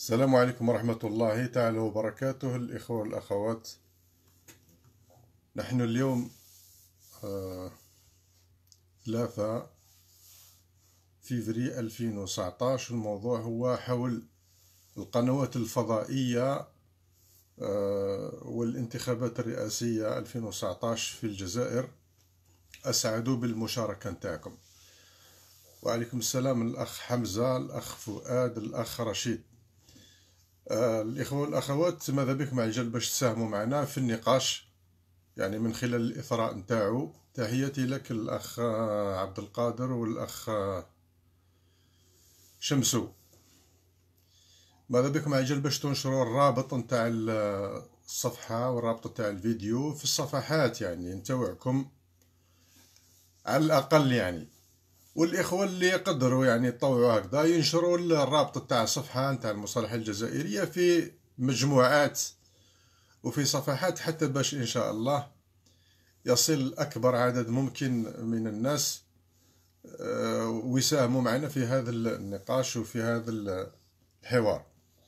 السلام عليكم ورحمة الله تعالى وبركاته. الإخوة والأخوات، نحن اليوم 3 فيفري 2019. الموضوع هو حول القنوات الفضائية والانتخابات الرئاسية 2019 في الجزائر. أسعد بالمشاركة نتاعكم. وعليكم السلام الأخ حمزة، الأخ فؤاد، الأخ رشيد. الإخوة والأخوات، ماذا بكم عجل باش تساهموا معنا في النقاش، يعني من خلال الإثراء نتاعو. تحياتي لك الأخ عبد القادر والأخ شمسو. ماذا بكم عجل باش تنشروا الرابط نتاع الصفحة والرابط نتاع الفيديو في الصفحات، يعني نتوعكم على الأقل يعني. والإخوة اللي يقدروا يعني يطوعوا هكذا ينشروا الرابط نتاع الصفحة نتاع المصالحة الجزائرية في مجموعات وفي صفحات، حتى باش إن شاء الله يصل أكبر عدد ممكن من الناس ويساهموا معنا في هذا النقاش وفي هذا الحوار.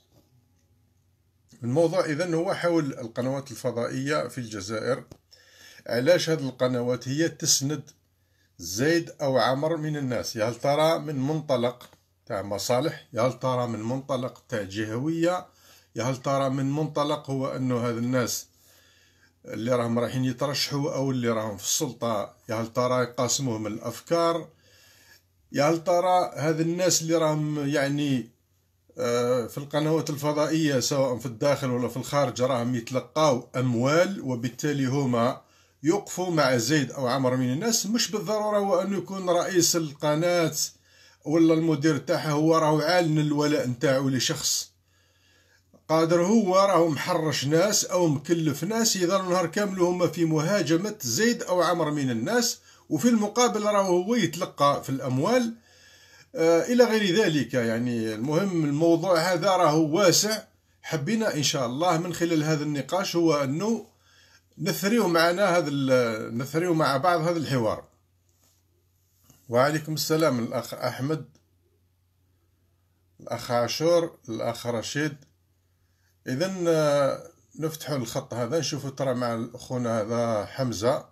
الموضوع إذن هو حول القنوات الفضائية في الجزائر. علاش هذه القنوات هي تسند زيد أو عمر من الناس؟ يا هل ترى من منطلق تاع مصالح، يا هل ترى من منطلق تاع جهوية، يا هل ترى من منطلق هو أنه هذا الناس اللي راهم رايحين يترشحوا أو اللي راهم في السلطة يا هل ترى يقاسموهم الأفكار، يا هل ترى هذا الناس اللي راهم يعني في القنوات الفضائية سواء في الداخل ولا في الخارج راهم يتلقاو أموال، وبالتالي هما يوقفوا مع زيد أو عمر من الناس. مش بالضرورة هو أنه يكون رئيس القناة ولا المدير تاعها هو راهو عالن الولاء نتاعو لشخص، قادر هو راهو محرش ناس أو مكلف ناس يظلوا نهار كامل هما في مهاجمة زيد أو عمر من الناس، وفي المقابل راهو هو يتلقى في الأموال إلى غير ذلك. يعني المهم الموضوع هذا راهو واسع. حبينا إن شاء الله من خلال هذا النقاش هو أنه نثريو معنا نثريو مع بعض هذا الحوار. وعليكم السلام الأخ أحمد، الأخ عاشور، الأخ رشيد. إذن نفتحوا الخط هذا نشوفوا ترى مع أخونا هذا حمزة.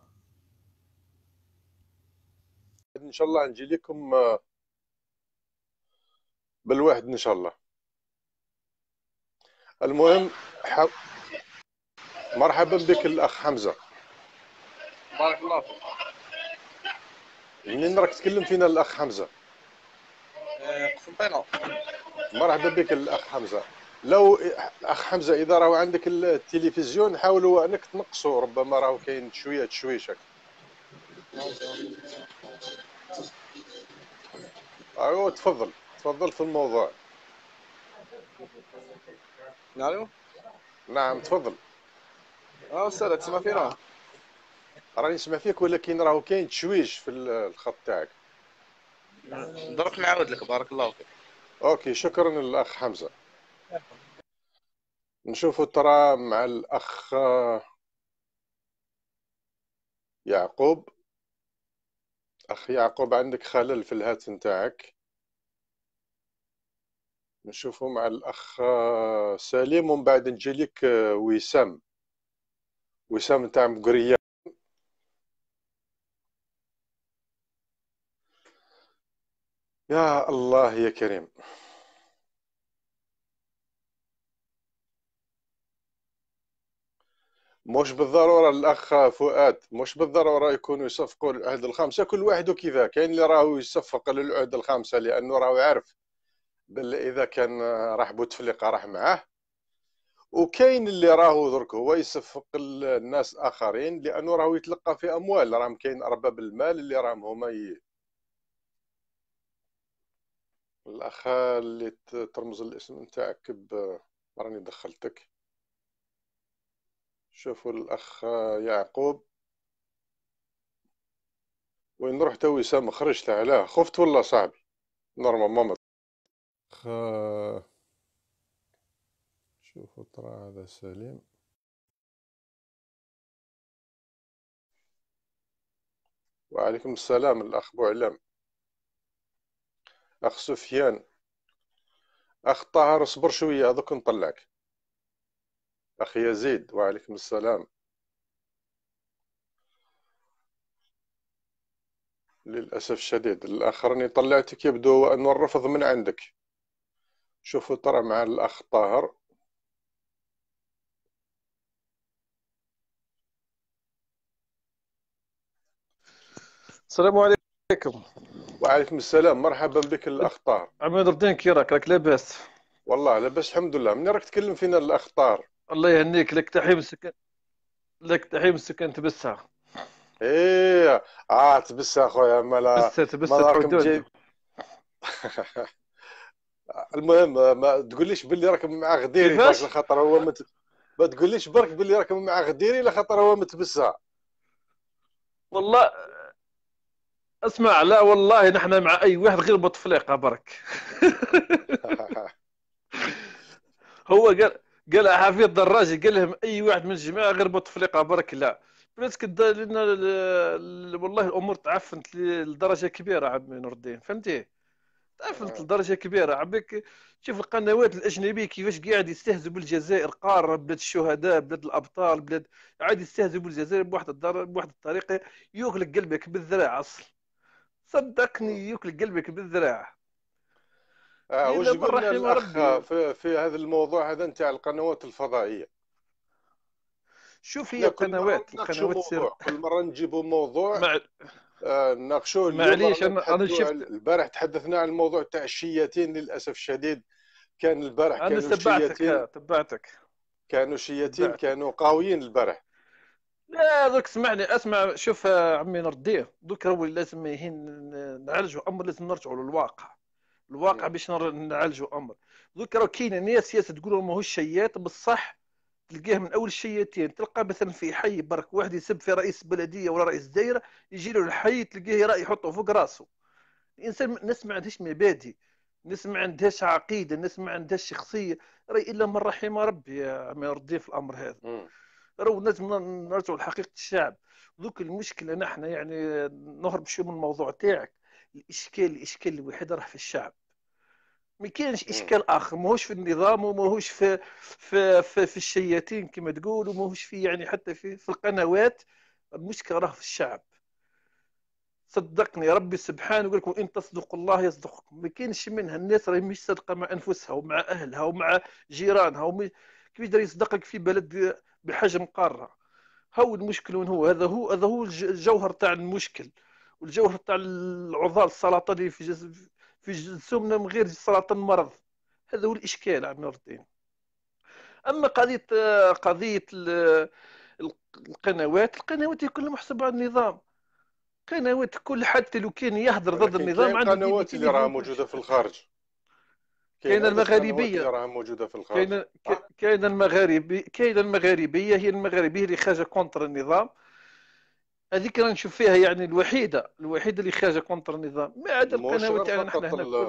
إن شاء الله نجي لكم بالواحد إن شاء الله. المهم مرحبا بك الأخ حمزة. بارك الله فيك. منين راك تكلم فينا الأخ حمزة؟ قسنطينة. مرحبا بك الأخ حمزة. لو أخ حمزة إذا راهو عندك التلفزيون حاولوا أنك تنقصوا، ربما راهو كاين شوية تشويشك. أيوه تفضل تفضل في الموضوع. الو. نعم تفضل. استاذ تسمع فينا؟ راني نسمع فيك ولكن راهو كاين تشويش في الخط تاعك. درك نعاود لك. بارك الله فيك. أوكي شكرا الأخ حمزة. نشوفوا ترى مع الأخ يعقوب. أخ يعقوب عندك خلل في الهاتف نتاعك. نشوفوا مع الأخ سليم ومن بعد نجي لك وسام. وسام نتاع مقرية. يا الله يا كريم. مش بالضرورة الأخ فؤاد، مش بالضرورة يكونوا يصفقوا للعهد الخامسة. كل واحد وكذا، كاين اللي راهو يصفق للعهد الخامسة لأنه راهو يعرف بل إذا كان راح بوتفليقة راح معاه، وكاين اللي راهو درك هو يصفق الناس آخرين لأنه راهو يتلقى في أموال. راهم كاين أرباب المال اللي راهم هما الأخ اللي ترمز الاسم نتاعك راني دخلتك. شوفوا الأخ يعقوب وين رحت؟ وسام خرجت علاه، خفت والله صاحبي. نورمالمون خ... شوفوا ترى هذا سليم. وعليكم السلام الأخ بوعلام. أخ سفيان، اخ طاهر اصبر شويه هذوك نطلعك. اخ يزيد وعليكم السلام. للاسف الشديد الاخرين طلعتك يبدو انه الرفض من عندك. شوفوا ترى مع الاخ طاهر. السلام عليكم. وعليكم السلام، مرحبا بك الاخ طاهر. عماد نور الدين، كي راك لاباس؟ والله لاباس الحمد لله. من راك تكلم فينا الاخ طاهر؟ الله يهنيك، لك تحية من السكن، لك تحية من السكن تبسها. ايه. تبس اخويا مالا. ما تبست راكم حدود. جاي. المهم ما تقوليش باللي راكم مع غديري برك كيفاش؟ لخاطر هو ما تقوليش برك باللي راكم مع غديري لخاطر هو متبسها. والله اسمع، لا والله نحن مع اي واحد غير بوتفليقه برك. هو قال حفيظ دراجي، قال لهم اي واحد من الجماعه غير بوتفليقه برك. لا بلاتك لان والله الامور تعفنت لدرجه كبيره عمي نور الدين، فهمتي؟ تعرفت لدرجه كبيره عبيك. شوف القنوات الاجنبيه كيفاش قاعد يستهزئوا بالجزائر، قاره بلاد الشهداء، بلاد الابطال، بلاد عادي يستهزئوا بالجزائر بواحد الطريقه يوكلك قلبك بالذراع اصلا. صدقني يوكلك قلبك بالذراع. وش الا من قلنا رحم الاخ ربي. في هذا الموضوع هذا نتاع القنوات الفضائيه؟ شوف هي احنا كل مره القنوات نناقشوا القنوات سر. موضوع، كل مره نجيبوا موضوع مع نناقشوه. اليوم معليش، رانا انا نتحدثوا شفت. البارح تحدثنا عن الموضوع تاع الشياتين. للاسف الشديد كان البارح انا كانوا الشياتين، تبعتك تبعتك. كانوا قاويين البارح. لا دوك اسمعني، اسمع شوف يا عمي نور الدين، دوك هو لازم نعالجوا امر، لازم نرجعوا للواقع. الواقع مم. باش نعالجوا امر. دوك راه كاين ناس سياسه تقول ماهوش شيات بصح، تلقاه من اول الشياتين. تلقى مثلا في حي برك واحد يسب في رئيس بلديه ولا رئيس دايره، يجي له الحي تلقاه راي يحطه فوق راسه. الانسان الناس ما عندهاش مبادئ، الناس ما عندهاش عقيده، الناس ما عندهاش شخصيه. راي الا من رحم ربي يا عمي نور الدين في الامر هذا. مم. راهو لازم نرجعوا لحقيقه الشعب. ذوك المشكله نحن يعني نهرب شويه من الموضوع تاعك. الاشكال الوحيد راه في الشعب. ما كاينش مم. اشكال اخر، ماهوش في النظام وماهوش في الشياطين كما تقول، وماهوش في يعني حتى في القنوات. المشكله راه في الشعب. صدقني ربي سبحانه يقول لكم ان تصدقوا الله يصدقكم. ما كاينش منها الناس راهي مش صادقه مع انفسها ومع اهلها ومع جيرانها كيف يقدر يصدقك في بلد بحجم قاره؟ هو المشكل وين هو؟ هذا هو الجوهر تاع المشكل، والجوهر تاع العضال السرطان اللي في جسمنا من غير سرطان مرض. هذا هو الاشكال عم نور الدين. اما قضيه القنوات كلها محسوبه على النظام. قنوات كل حتى لو كان يهدر ضد ولكن النظام كاين عنده قنوات اللي راها تلفزيون كل موجوده شيء. في الخارج. كاين كاين عده قنوات اللي المغاربيه، راها موجوده في الخارج. اه. كاين المغاربيه، هي المغاربيه اللي خارجه كونتر النظام. هذيك راه نشوف فيها يعني الوحيده اللي خارجه كونتر النظام. ما عدا مش القنوات غير تاعنا نحن فقط هنا كل.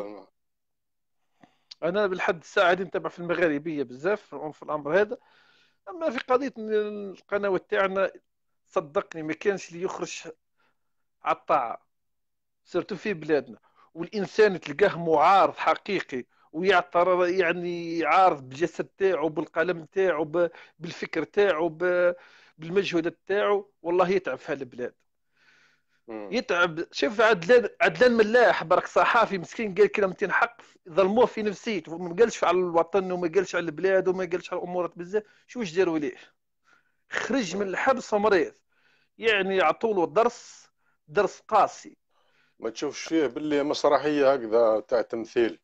انا بالحد الساعه هذه نتابع في المغاربيه بزاف في الامر هذا. اما في قضيه القنوات تاعنا، صدقني ما كانش اللي يخرج على الطاعه، سيرتو في بلادنا. والانسان تلقاه معارض حقيقي ويعترض، يعني عارض بالجسد تاعو، بالقلم تاعو، بالفكر تاعو، بالمجهودات تاعو، والله يتعب في هالبلاد. مم. يتعب. شوف عدلان ملاح برك صحافي مسكين قال كلمتين حق ظلموه في نفسيته، ما قالش على الوطن وما قالش على البلاد وما قالش على الامورات بزاف. شو واش داروا ليه؟ خرج من مم. الحبس مريض. يعني يعطوا له درس قاسي. ما تشوفش فيه باللي مسرحيه هكذا تاع تمثيل؟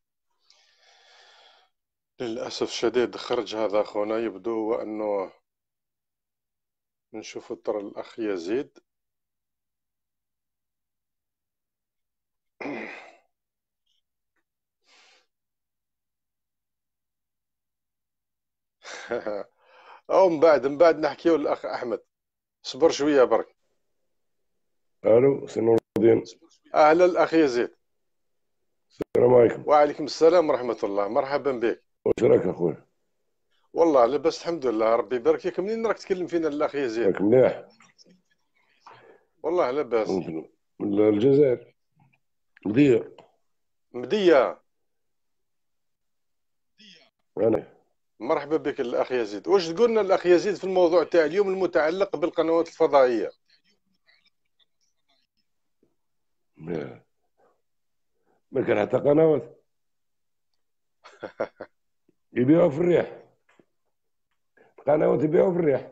للاسف الشديد خرج هذا اخونا يبدو انه نشوف ترى الاخ يزيد. او من بعد نحكيو الاخ احمد. صبر شويه برك. الو سي نور الدين. اهلا الاخ يزيد. السلام عليكم. وعليكم السلام ورحمه الله، مرحبا بك. واش راك اخويا؟ والله لاباس الحمد لله، ربي يبارك فيك. منين راك تكلم فينا الاخ يزيد؟ راك مليح؟ والله لاباس. من الجزائر، مدير. مديه. أنا مرحبا بك الأخ يزيد. واش تقولنا الأخ يزيد في الموضوع تاع اليوم المتعلق بالقنوات الفضائية؟ ما كان حتى قنوات يبيعوا في الريح، القنوات يبيعوا في الريح.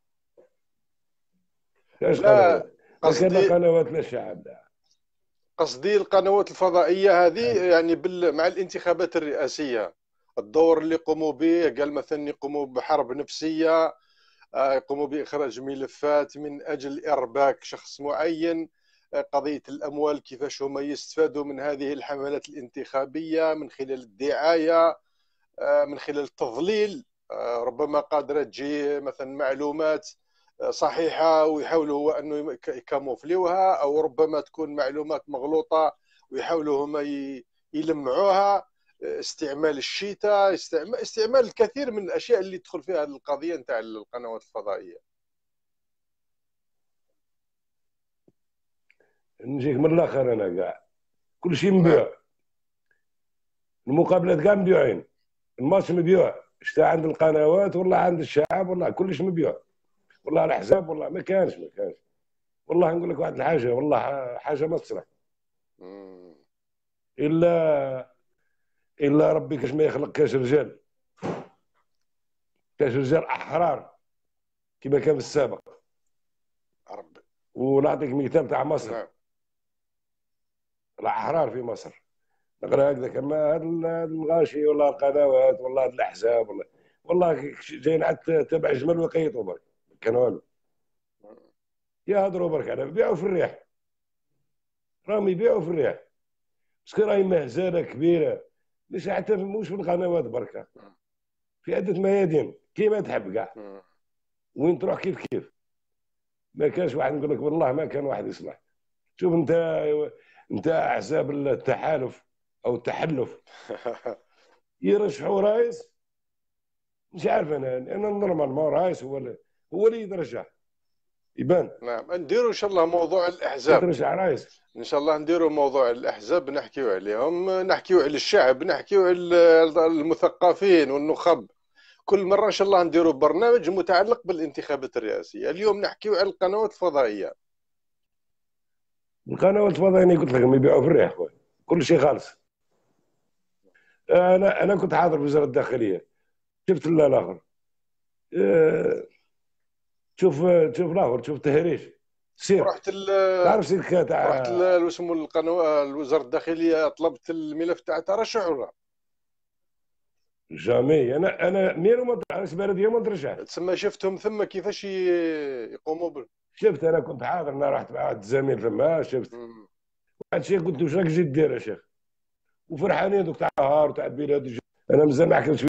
ايش لا، قنوات؟ ما كان لا قصدي قنوات لا شعب لا. قصدي القنوات الفضائية هذه يعني مع الانتخابات الرئاسية، الدور اللي يقوموا به، قال مثلا يقوموا بحرب نفسية، يقوموا بإخراج ملفات من أجل إرباك شخص معين، قضية الأموال كيفاش هما يستفادوا من هذه الحملات الانتخابية من خلال الدعاية، من خلال التضليل، ربما قادرة تجي مثلا معلومات صحيحة ويحاولوا هو أنه يكاموفليوها، أو ربما تكون معلومات مغلوطة ويحاولوا هما يلمعوها، استعمال الشيتا، استعمال الكثير من الأشياء اللي تدخل فيها هذه القضية نتاع القنوات الفضائية. نجيك من الاخر، انا كاع كل شيء نعم. مبيع، المقابلات كاع مبيوعين، الماتش مبيوع، شتا عند القنوات والله عند الشعب والله كلش مبيوع، والله الاحزاب والله ما كانش. والله نقول لك واحد الحاجه، والله حاجه ما تصلح مم. الا ربي كاش ما يخلق كاش رجال، كاش رجال احرار كما كان في السابق. ربي. ونعطيك مثال تاع مصر، نعم. الاحرار في مصر نقرا هكذا كما هاد الغاشي والله القنوات والله هاد الاحزاب والله جايين عاد تبع جمل وقيطوا برك كان والو، يهضروا برك على بيعوا في الريح، راهم يبيعوا في الريح، باسكو راهي مهزله كبيره، مش حتى مش في القنوات بركه، في عده ميادين كيما تحب كاع، مم. وين تروح كيف كيف. ما كانش واحد نقول لك والله ما كان واحد يصلح. شوف انت احزاب التحالف او التحلف يرشحوا رئيس، مش عارف انا نورمال ما رئيس هو اللي يترشح يبان، نعم، نديروا ان شاء الله موضوع الاحزاب. يترشح رئيس. ان شاء الله نديروا موضوع الاحزاب، نحكيو عليهم، نحكيو على الشعب، نحكيو على المثقفين والنخب. كل مره ان شاء الله نديروا برنامج متعلق بالانتخابات الرئاسيه. اليوم نحكيو على القنوات الفضائيه. القنوات الفضائيه قلت لكم يبيعوا في الريح خويا، كل شيء خالص. انا كنت حاضر في وزاره الداخليه، شفت الاخر، آه، شوف الاخر، شوف تهريش سير، ورحت تعرف سير رحت تاع اسمه القناه الوزاره الداخليه، طلبت الملف تاع ترشح ولا جامي. انا ميرو ما انا بلديه ما نترشح. تسمى شفتهم ثم كيفاش يقوموا شفت انا كنت حاضر، انا رحت مع واحد الزميل ثم شفت واحد الشيء، قلت له واش راك جيت دير يا شيخ؟ وفرحانين دوك تاع النهار وتاع البلاد. انا مازال ما حكيتش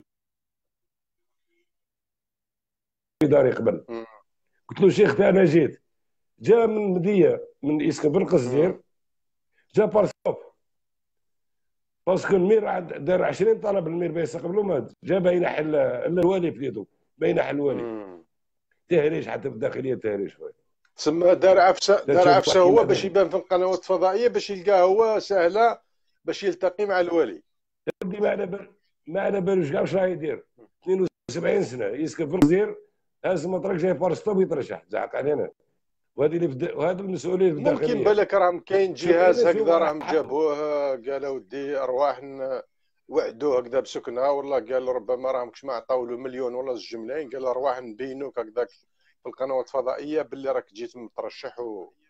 في داري قبل. قلت له شيخ انا جيت، جا من مديه من اسكندر القصدير، جا بارسوب باسكو المير دار 20 طلب، المير باش يستقبلوا ما جا باين حل الوالي في يده، باين حل الوالي. تهريش حتى في الداخليه تهريش. تسمى دار عفسه، دار تشوف عفسه واحد هو باش مثلا يبان في القنوات الفضائيه، باش يلقاه هو سهله باش يلتقي مع الولي. ما على بالوش كاع واش راه يدير، 72 سنه يسكن في الجزير، هاز مطرق جاي بارستوب يترشح، زعق علينا. وهذه وهذا المسؤولين في ممكن الداخليه. بالك راهم كاين شوف جهاز انا شوف هكذا انا راهم جابوه، قالوا ودي ارواح وعدوه هكذا بسكنها، والله قال ربما راهم كش ما عطاو له مليون ولا 2 ملايين، قال ارواح نبينوك هكذاك في القنوات الفضائيه باللي راك جيت مترشح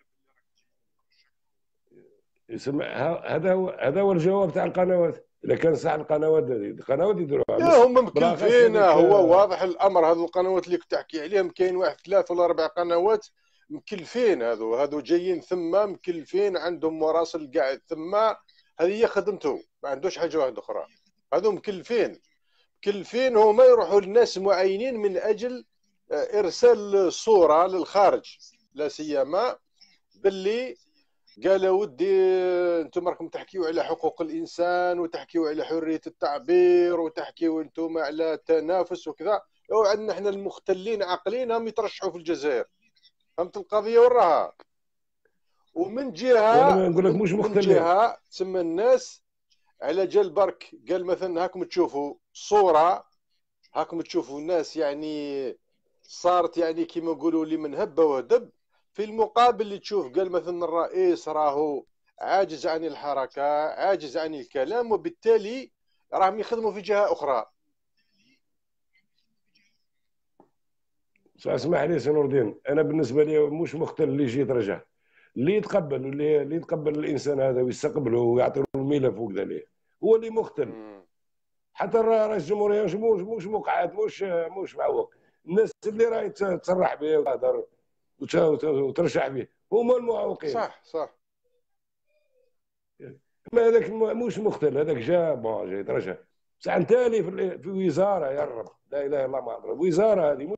يسمى هذا هو الجواب تاع القنوات. اذا كان صح القنوات يديروها يا هم بالاخص مكلفين. هذاك. هو واضح الامر، هذو القنوات اللي كنت تحكي عليهم كاين واحد 3 ولا 4 قنوات مكلفين، هذو جايين ثم مكلفين، عندهم مراسل قاعد ثم، هذه هي خدمته، ما عندوش حاجه واحده اخرى. هذو مكلفين هما يروحوا للناس معينين من اجل ارسال صوره للخارج، لا سيما باللي قال ودي انتم راكم تحكيوا على حقوق الانسان وتحكيوا على حريه التعبير وتحكيوا انتم على التنافس وكذا، وعندنا احنا المختلين عقليا هم يترشحوا في الجزائر. فهمت القضيه وراها؟ ومن وانا جهه ما نقول لك مش من مختلين. جهه تسمى الناس على جال برك، قال مثلا هاكم تشوفوا صوره هاكم تشوفوا الناس يعني صارت يعني كيما نقولوا لي من هبه ودب. في المقابل اللي تشوف قال مثلا الرئيس راهو عاجز عن الحركه، عاجز عن الكلام، وبالتالي راهم يخدموا في جهه اخرى. اسمح لي سي نور الدين، انا بالنسبه لي مش مختل اللي يجي يترجع، اللي يتقبل اللي يتقبل الانسان هذا ويستقبله ويعطي له الملف وكذا ليه هو اللي مختل. حتى رئيس الجمهوريه مش مقعد، مش معوق. الناس اللي راهي تصرح به وتهضر وترشح به هما المعوقين. صح صح. ما هذاك مش مختل، هذاك جا بون جا يترشح بصح انت في وزاره يا رب لا اله الا الله ما اضرب وزاره هذه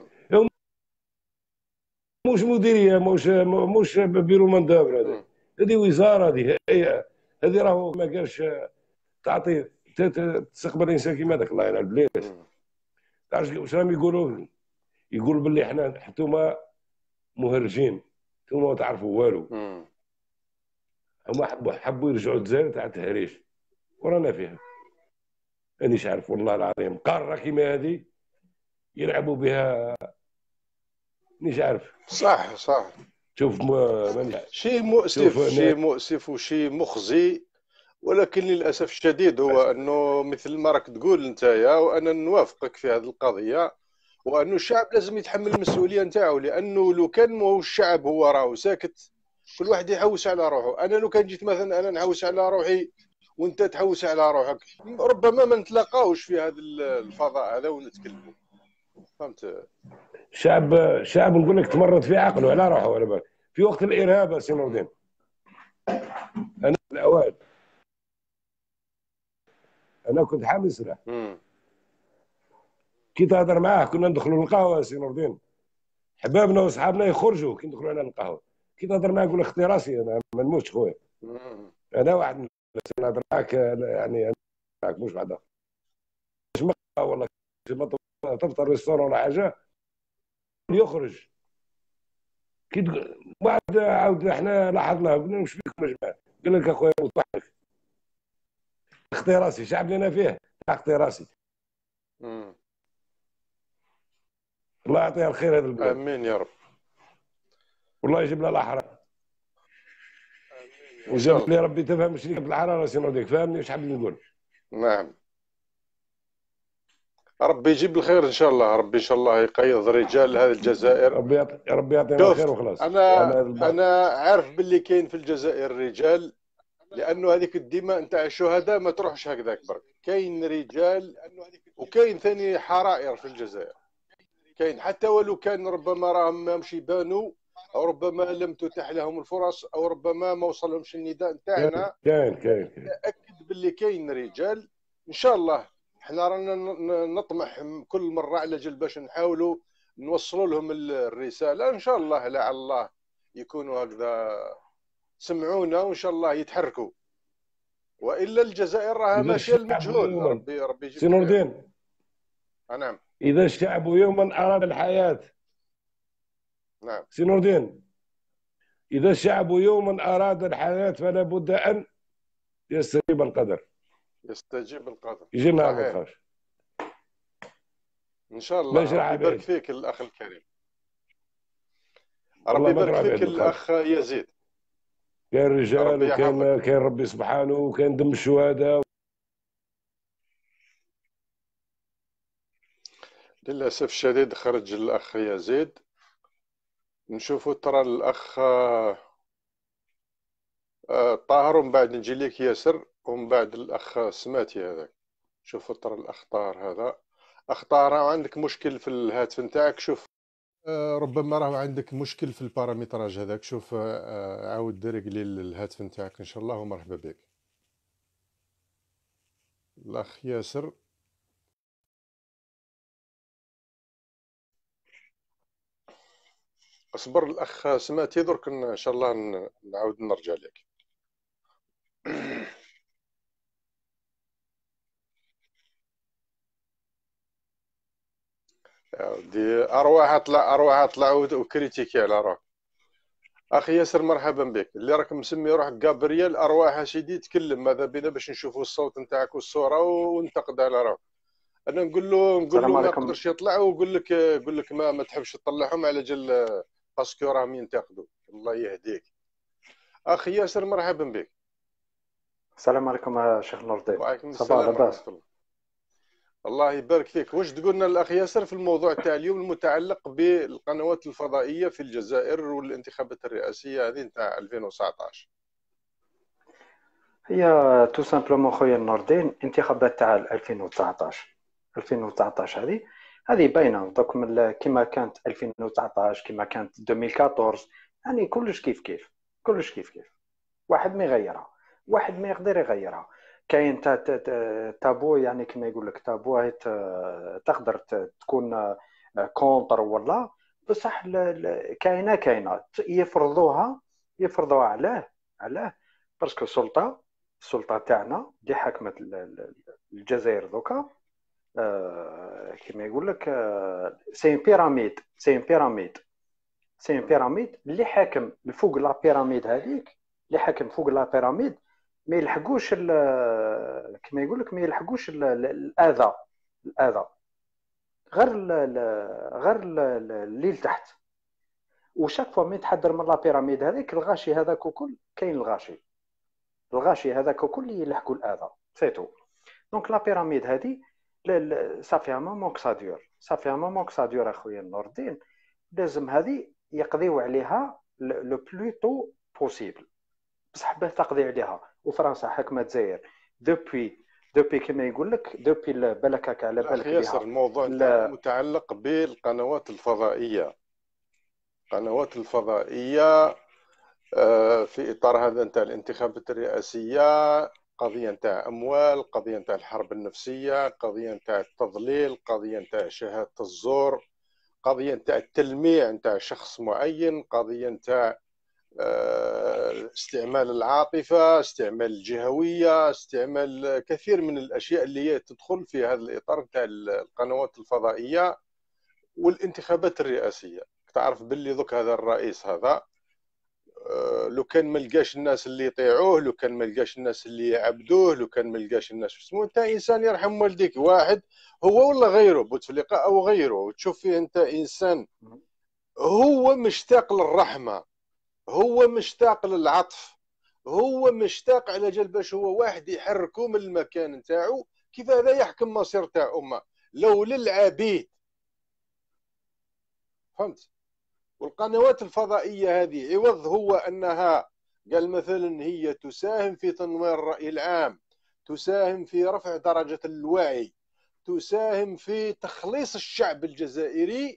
مش مديريه، مش بيرو مندوبر، هذه وزاره، هذه راهو ما قالش تعطي تستقبل الانسان كيما هذاك. الله يلعن بليس. تعرف واش راهم يقولوا؟ يقول باللي احنا حتوما مهرجين، انتوما ما تعرفوا والو. هما حبوا يرجعوا الجزائر تاع التهريج ورانا فيها. مانيش عارف والله العظيم قاره كيما هذه يلعبوا بها، مانيش عارف. صح صح. شوف شيء مؤسف، شيء مؤسف وشيء مخزي، ولكن للاسف الشديد هو انه مثل ما راك تقول نتايا، وانا نوافقك في هذه القضيه، وانه الشعب لازم يتحمل المسؤوليه نتاعو. لانه لو كان مو الشعب هو راهو ساكت، كل واحد يحوس على روحه. انا لو كان جيت مثلا انا نحوس على روحي وانت تحوس على روحك، ربما ما نتلاقاوش في هذا الفضاء هذا ونتكلموا. فهمت؟ شعب نقول لك تمرد في عقله على روحه ولا بالك. في وقت الارهاب سي نور الدين، انا في الاوائل انا كنت حامل سلاح. كي تهضر معاه كنا ندخلوا للقهوه سي نور الدين، حبابنا واصحابنا يخرجوا كي ندخلوا على القهوه. كي تهضر معاه يقول لك اختي راسي انا ما نموتش خويا. انا واحد من الناس نهضر معاك يعني معاك مش بعدا والله تفطر ريستورون ولا حاجه يخرج. كي بعد عاود احنا لاحظنا قلنا واش فيكم يا جماعه؟ قال لك اخويا وضحك اختي راسي شعب لنا فيه اختي راسي. الله يعطيها الخير هذا البلاد. امين يا رب. والله يجيب لها الحراره. وجاب لي ربي تفهم شريك بالحراره سي نوديك، فاهمني واش حاب نقول؟ نعم. ربي يجيب الخير ان شاء الله، ربي ان شاء الله يقيض رجال هذه الجزائر. ربي يعطينا الخير وخلاص. انا عارف باللي كاين في الجزائر رجال، لانه هذيك الدماء نتاع الشهداء ما تروحش هكذاك برك. كاين رجال وكاين ثاني حرائر في الجزائر، كاين حتى ولو كان ربما راهم ماشي يبانوا، او ربما لم تتاح لهم الفرص، او ربما ما وصلهمش النداء نتاعنا. كاين اكد باللي كاين رجال. ان شاء الله احنا رانا نطمح كل مره على جل باش نحاولوا نوصلوا لهم الرساله. ان شاء الله لعل الله يكونوا هكذا سمعونا، وان شاء الله يتحركوا، والا الجزائر راها ماشيه المجهول. ربي يجيب سي نور الدين. نعم. اذا الشعب يوما اراد الحياه. نعم. سي نور الدين، اذا الشعب يوما اراد الحياه فلا بد ان يستجيب القدر. يستجيب القدر. يجينا ما تخافش ان شاء الله. ربي يبارك فيك الاخ الكريم. ربي يبارك فيك الاخ يزيد. كاين رجال وكاين ربي سبحانه وكاين دم الشهداء. للاسف الشديد خرج الاخ يزيد. نشوفوا ترى الاخ طاهر، ومن بعد نجي لك ياسر، ومن بعد الاخ سماتي هذاك. شوفوا ترى الاخ طاهر هذا. اخ طاهر عندك مشكل في الهاتف نتاعك. شوف ربما راهو عندك مشكل في البارامتراج هذاك. شوف عاود ديريك لي الهاتف نتاعك ان شاء الله، ومرحبا بك. الاخ ياسر. اصبر الاخ سماتي درك ان شاء الله نعاود نرجع لك. دي ارواح اطلع وكريتيكي على روحك. اخي ياسر مرحبا بك. اللي راك مسمي روحك جابرييل، ارواح سيدي تكلم، ماذا بنا باش نشوفوا الصوت نتاعك والصوره وننتقد على روحك. انا نقول السلام له ما عليكم. يقدرش يطلع، ويقول لك ما تحبش تطلعهم على جال باسكو راهم ينتقدوا. الله يهديك اخي ياسر، مرحبا بك. السلام عليكم يا شيخ نور الدين. وعليكم صباح السلام لاباس. ورحمه الله. الله يبارك فيك. واش تقولنا الاخ ياسر في الموضوع تاع اليوم المتعلق بالقنوات الفضائيه في الجزائر والانتخابات الرئاسيه هذه نتاع 2019؟ هي تو سامبلومون خويا نور الدين، انتخابات تاع 2019 هذه باينه دوك كيما كانت 2019 كيما كانت 2014، يعني كلش كيف كيف، كلش كيف كيف. واحد ما يغيرها، واحد ما يقدر يغيرها. كاين تابو، يعني كما يقول لك تابو تقدر تكون كونتر ولا بصح كاينه يفرضوها علاه باسكو السلطه تاعنا اللي حكمت الجزائر دوكا، كما يقول لك سي بيراميد اللي حاكم فوق لا بيراميد هذيك، اللي حاكم فوق لا بيراميد ما يلحقوش كما يقول لك ما يلحقوش الاذى غير اللي لتحت. وشاك فوا من يتحدر من لا بيراميد هذيك الغاشي هذاك وكل كاين الغاشي هذاك وكل يلحقوا الاذى سيتو. دونك لا بيراميد هذه صافي ان مومون سا ديور اخويا نور الدين، لازم هذه يقضيو عليها لو بلو تو بوسيبل، بصح باه تقضي عليها. وفرنسا حكمت الجزائر دوبي كما يقول لك دوبي بالك هكا على بالك بها. ياسر الموضوع متعلق بالقنوات الفضائيه. القنوات الفضائيه في اطار هذا نتاع الانتخابات الرئاسيه، قضيه نتاع اموال، قضيه نتاع الحرب النفسيه، قضيه نتاع التضليل، قضيه نتاع شهاده الزور، قضيه نتاع التلميع نتاع شخص معين، قضيه نتاع استعمال العاطفه، استعمال الجهويه، استعمال كثير من الاشياء اللي هي تدخل في هذا الاطار نتاع القنوات الفضائيه والانتخابات الرئاسيه. تعرف باللي ذوك هذا الرئيس هذا لو كان ما لقاش الناس اللي يطيعوه، لو كان ما لقاش الناس اللي يعبدوه، لو كان ما لقاش الناس اسمه، انت انسان يرحم والديك واحد هو ولا غيره بوتفليقه او غيره، وتشوف فيه انت انسان هو مشتاق للرحمه، هو مشتاق للعطف، هو مشتاق على جال باش هو واحد يحركه من المكان نتاعو. كيف هذا يحكم مصير تاع امه لو للعبيد؟ فهمت؟ والقنوات الفضائيه هذه عوض هو انها قال مثلا هي تساهم في تنوير الراي العام، تساهم في رفع درجه الوعي، تساهم في تخليص الشعب الجزائري،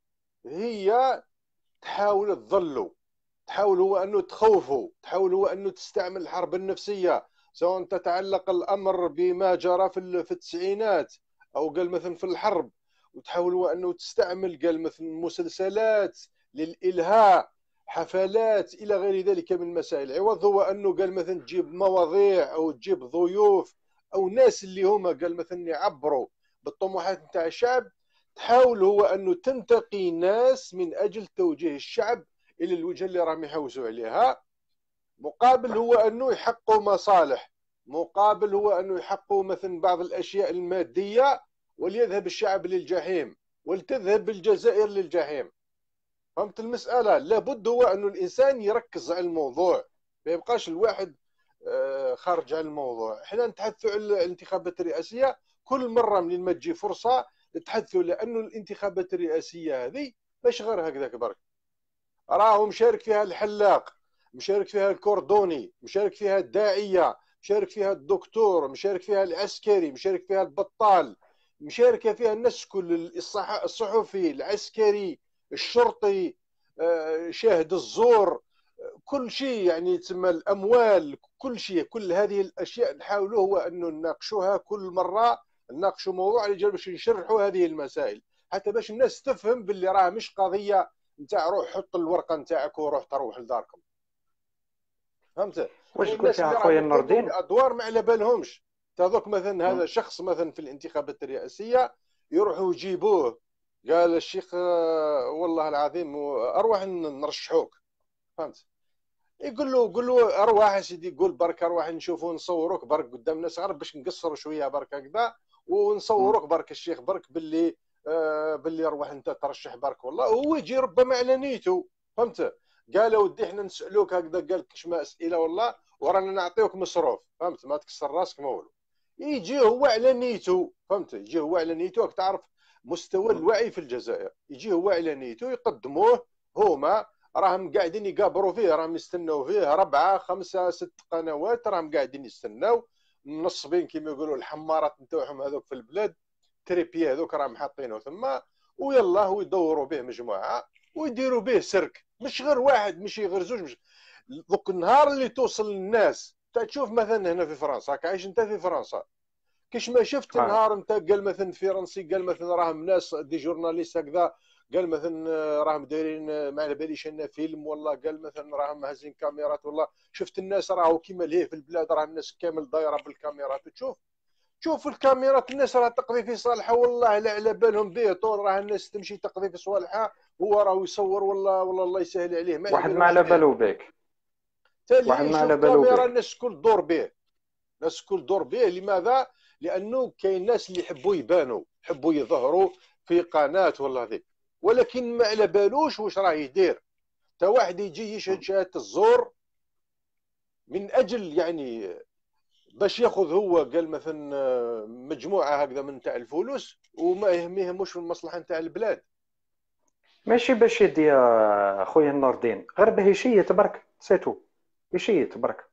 هي تحاول تظلوا، تحاول هو انه تخوفوا، تحاول هو انه تستعمل الحرب النفسيه، سواء تتعلق الامر بما جرى في التسعينات او قال مثلا في الحرب، وتحاول هو انه تستعمل قال مثلا مسلسلات للالهاء، حفلات الى غير ذلك من المسائل. عوض هو انه قال مثلا تجيب مواضيع او تجيب ضيوف او ناس اللي هما قال مثلا يعبروا بالطموحات نتاع الشعب، تحاول هو انه تنتقي ناس من اجل توجيه الشعب الى الوجهه اللي راهم يحوسوا عليها، مقابل هو انه يحققوا مصالح، مقابل هو انه يحققوا مثلا بعض الاشياء الماديه، وليذهب الشعب للجحيم ولتذهب الجزائر للجحيم. فهمت المساله؟ لابد هو انه الانسان يركز على الموضوع، ما يبقاش الواحد خارج على الموضوع. احنا نتحدثوا على الانتخابات الرئاسيه كل مره من ما تجي فرصه نتحدثوا، لانه الانتخابات الرئاسيه هذه مش غير هكذاك برك، راهو مشارك فيها الحلاق، مشارك فيها الكوردوني، مشارك فيها الداعيه، مشارك فيها الدكتور، مشارك فيها العسكري، مشارك فيها البطال، مشارك فيها الناس كل، الصحفي، العسكري، الشرطي، شاهد الزور، كل شيء يعني تسمى الاموال، كل شيء، كل هذه الاشياء نحاولوا هو انه نناقشوها كل مره، نناقشوا موضوع اللي باش نشرحوا هذه المسائل، حتى باش الناس تفهم باللي راه مش قضيه نتاع روح حط الورقه نتاعك وروح تروح لداركم. فهمت؟ واش قلت يا خويا نور الدين؟ ادوار ما على بالهمش. تذوق مثلا هذا شخص مثلا في الانتخابات الرئاسيه يروحوا يجيبوه، قال الشيخ والله العظيم اروح نرشحوك. فهمت؟ يقول له ارواح يا سيدي، قول برك ارواح نشوفوا نصوروك برك قدام الناس غير باش نقصروا شويه برك هكذا، ونصوروك برك الشيخ برك باللي روح انت ترشح برك والله، هو يجي ربما على نيته، فهمت؟ قال ودي احنا نسالوك هكذا، قال لك كشما اسئله والله ورانا نعطيوك مصروف، فهمت؟ ما تكسر راسك ما والو. يجي هو على نيته، فهمت؟ يجي هو على نيته. راك تعرف مستوى الوعي في الجزائر، يجي هو على نيته يقدموه هما، راهم قاعدين يقابروا فيه، راهم يستناو فيه 4 5 6 قنوات، راهم قاعدين يستناو منصبين كيما يقولوا الحمارات نتاعهم هذوك في البلاد، تريبي هذوك راهم حاطينه ثم، ويلا ويدوروا به مجموعه ويديروا به سرك، مش غير واحد، مش غير زوج، مش دوك النهار اللي توصل للناس. تشوف مثلا هنا في فرنسا، راك عايش انت في فرنسا، كيش ما شفت نهار انت قال مثلا فرنسي، قال مثلا راهم ناس دي جورناليست هكذا، قال مثلا راهم دايرين ما على باليش انه فيلم، والله قال مثلا راهم هازين كاميرات، والله شفت الناس راهو كيما ليه في البلاد، راه الناس كامل دايره بالكاميرات، تشوف الكاميرات الناس راه تقضي في صالحها، والله لا على بالهم به طول، راه الناس تمشي تقضي في صالحها، هو راه يصور، والله الله يسهل عليه، واحد ما على بالو بك، واحد ما على بالو كاميرا الناس الكل دور به، الناس الكل دور به. لماذا؟ لانه كاين ناس اللي يحبوا يبانوا، يحبوا يظهروا في قناه ولا هذيك، ولكن ما على بالوش واش راه يدير. تا واحد يجي يشهد شهاده الزور من اجل يعني باش ياخذ هو قال مثلا مجموعه هكذا من تاع الفلوس، وما يهمهمش في المصلحه نتاع البلاد. ماشي باش يدي يا خويا النور الدين، غير به يشيت برك سيتو، يشيت برك.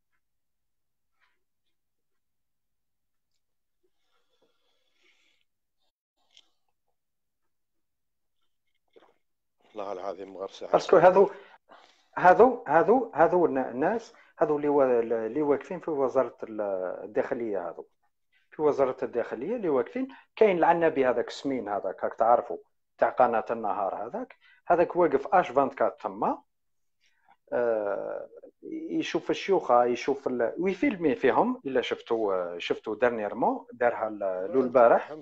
والله العظيم غير ساعه باسكو هذو الناس هذو اللي واقفين في وزاره الداخليه، هذو في وزاره الداخليه اللي واقفين. كاين العنابي هذاك سمين هذاك راك تعرفوا تاع قناه النهار، هذاك واقف اش 24 تما، يشوف الشيوخه، يشوف ويفيلمي فيهم. الا شفتوا دارنييرمون دارها لو البارح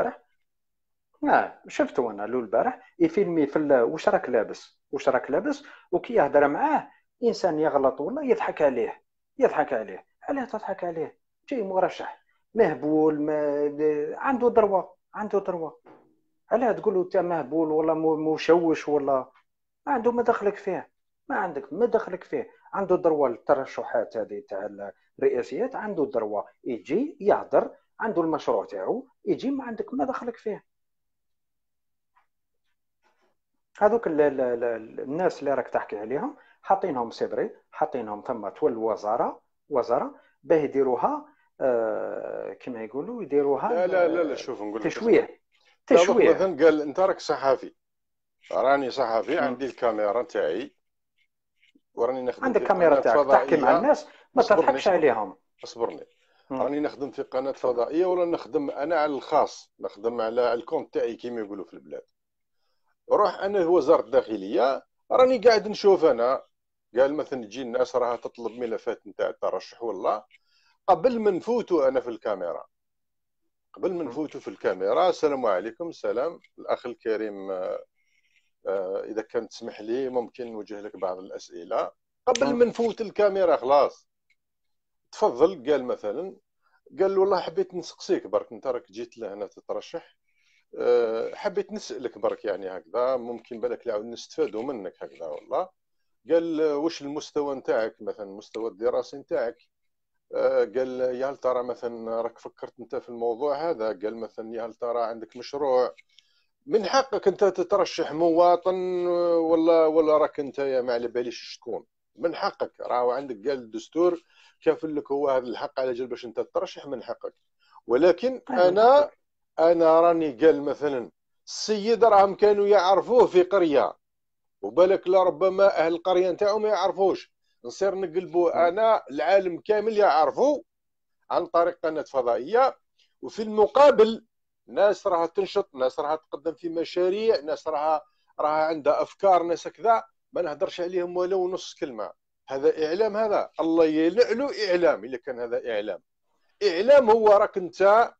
شفتو انا لو البارح يفيلمي في واش راك لابس وكي يهضر معاه انسان يغلط والله يضحك عليه. علاه تضحك عليه؟ جاي مرشح مهبول، ما عنده ذروه، علاه تقول له انت مهبول ولا مشوش، ولا ما عنده ما دخلك فيه، ما عندك ما دخلك فيه. عنده ذروه الترشحات هذه تاع الرئاسيات، عنده ذروه يجي يهضر، عنده المشروع تاعو يجي، ما عندك ما دخلك فيه. هذوك الناس اللي راك تحكي عليهم حاطينهم سيبري، حاطينهم ثم تول وزاره باه يديروها كما يقولوا يديروها لا شوف نقول لك تشويه. مثلا قال انت راك صحفي، راني صحفي، عندي الكاميرا تاعي وراني نخدم عندك في كاميرا قناه تاعك تحكي مع الناس، ما تضحكش عليهم. اصبرني. راني نخدم في قناه فضائيه، ولا نخدم انا على الخاص، نخدم على الكونت تاعي كيما يقولوا في البلاد. روح انا وزاره الداخليه راني قاعد نشوف انا، قال مثلا تجي الناس راها تطلب ملفات نتاع الترشح، والله قبل ما نفوتوا انا في الكاميرا، السلام عليكم، السلام الاخ الكريم، اذا كان تسمح لي ممكن نوجه لك بعض الاسئله قبل ما نفوت الكاميرا، خلاص تفضل. قال مثلا قال والله حبيت نسقسيك برك، انت راك جيت لهنا تترشح، حبيت نسالك برك يعني هكذا، ممكن بالك نعاود نستفادوا منك هكذا والله. قال واش المستوى نتاعك مثلا، المستوى الدراسي نتاعك؟ قال يا هل ترى مثلا راك فكرت انت في الموضوع هذا؟ قال مثلا يا هل ترى عندك مشروع؟ من حقك انت تترشح مواطن، ولا راك انت ما على باليش تكون، من حقك، راهو عندك قال الدستور كافل لك هو هذا الحق على جال باش انت تترشح، من حقك. ولكن انا راني قال مثلا السيد راهم كانوا يعرفوه في قريه، وبالك لربما اهل القريه نتاعو ما يعرفوش، نصير نقلبوا انا العالم كامل يعرفوا عن طريق قناه فضائيه. وفي المقابل ناس راها تنشط، ناس راها تقدم في مشاريع، ناس راها عندها افكار، ناس كذا ما نهدرش عليهم ولو نص كلمه. هذا اعلام، هذا الله يلعنه اعلام. الا كان هذا اعلام هو راك انت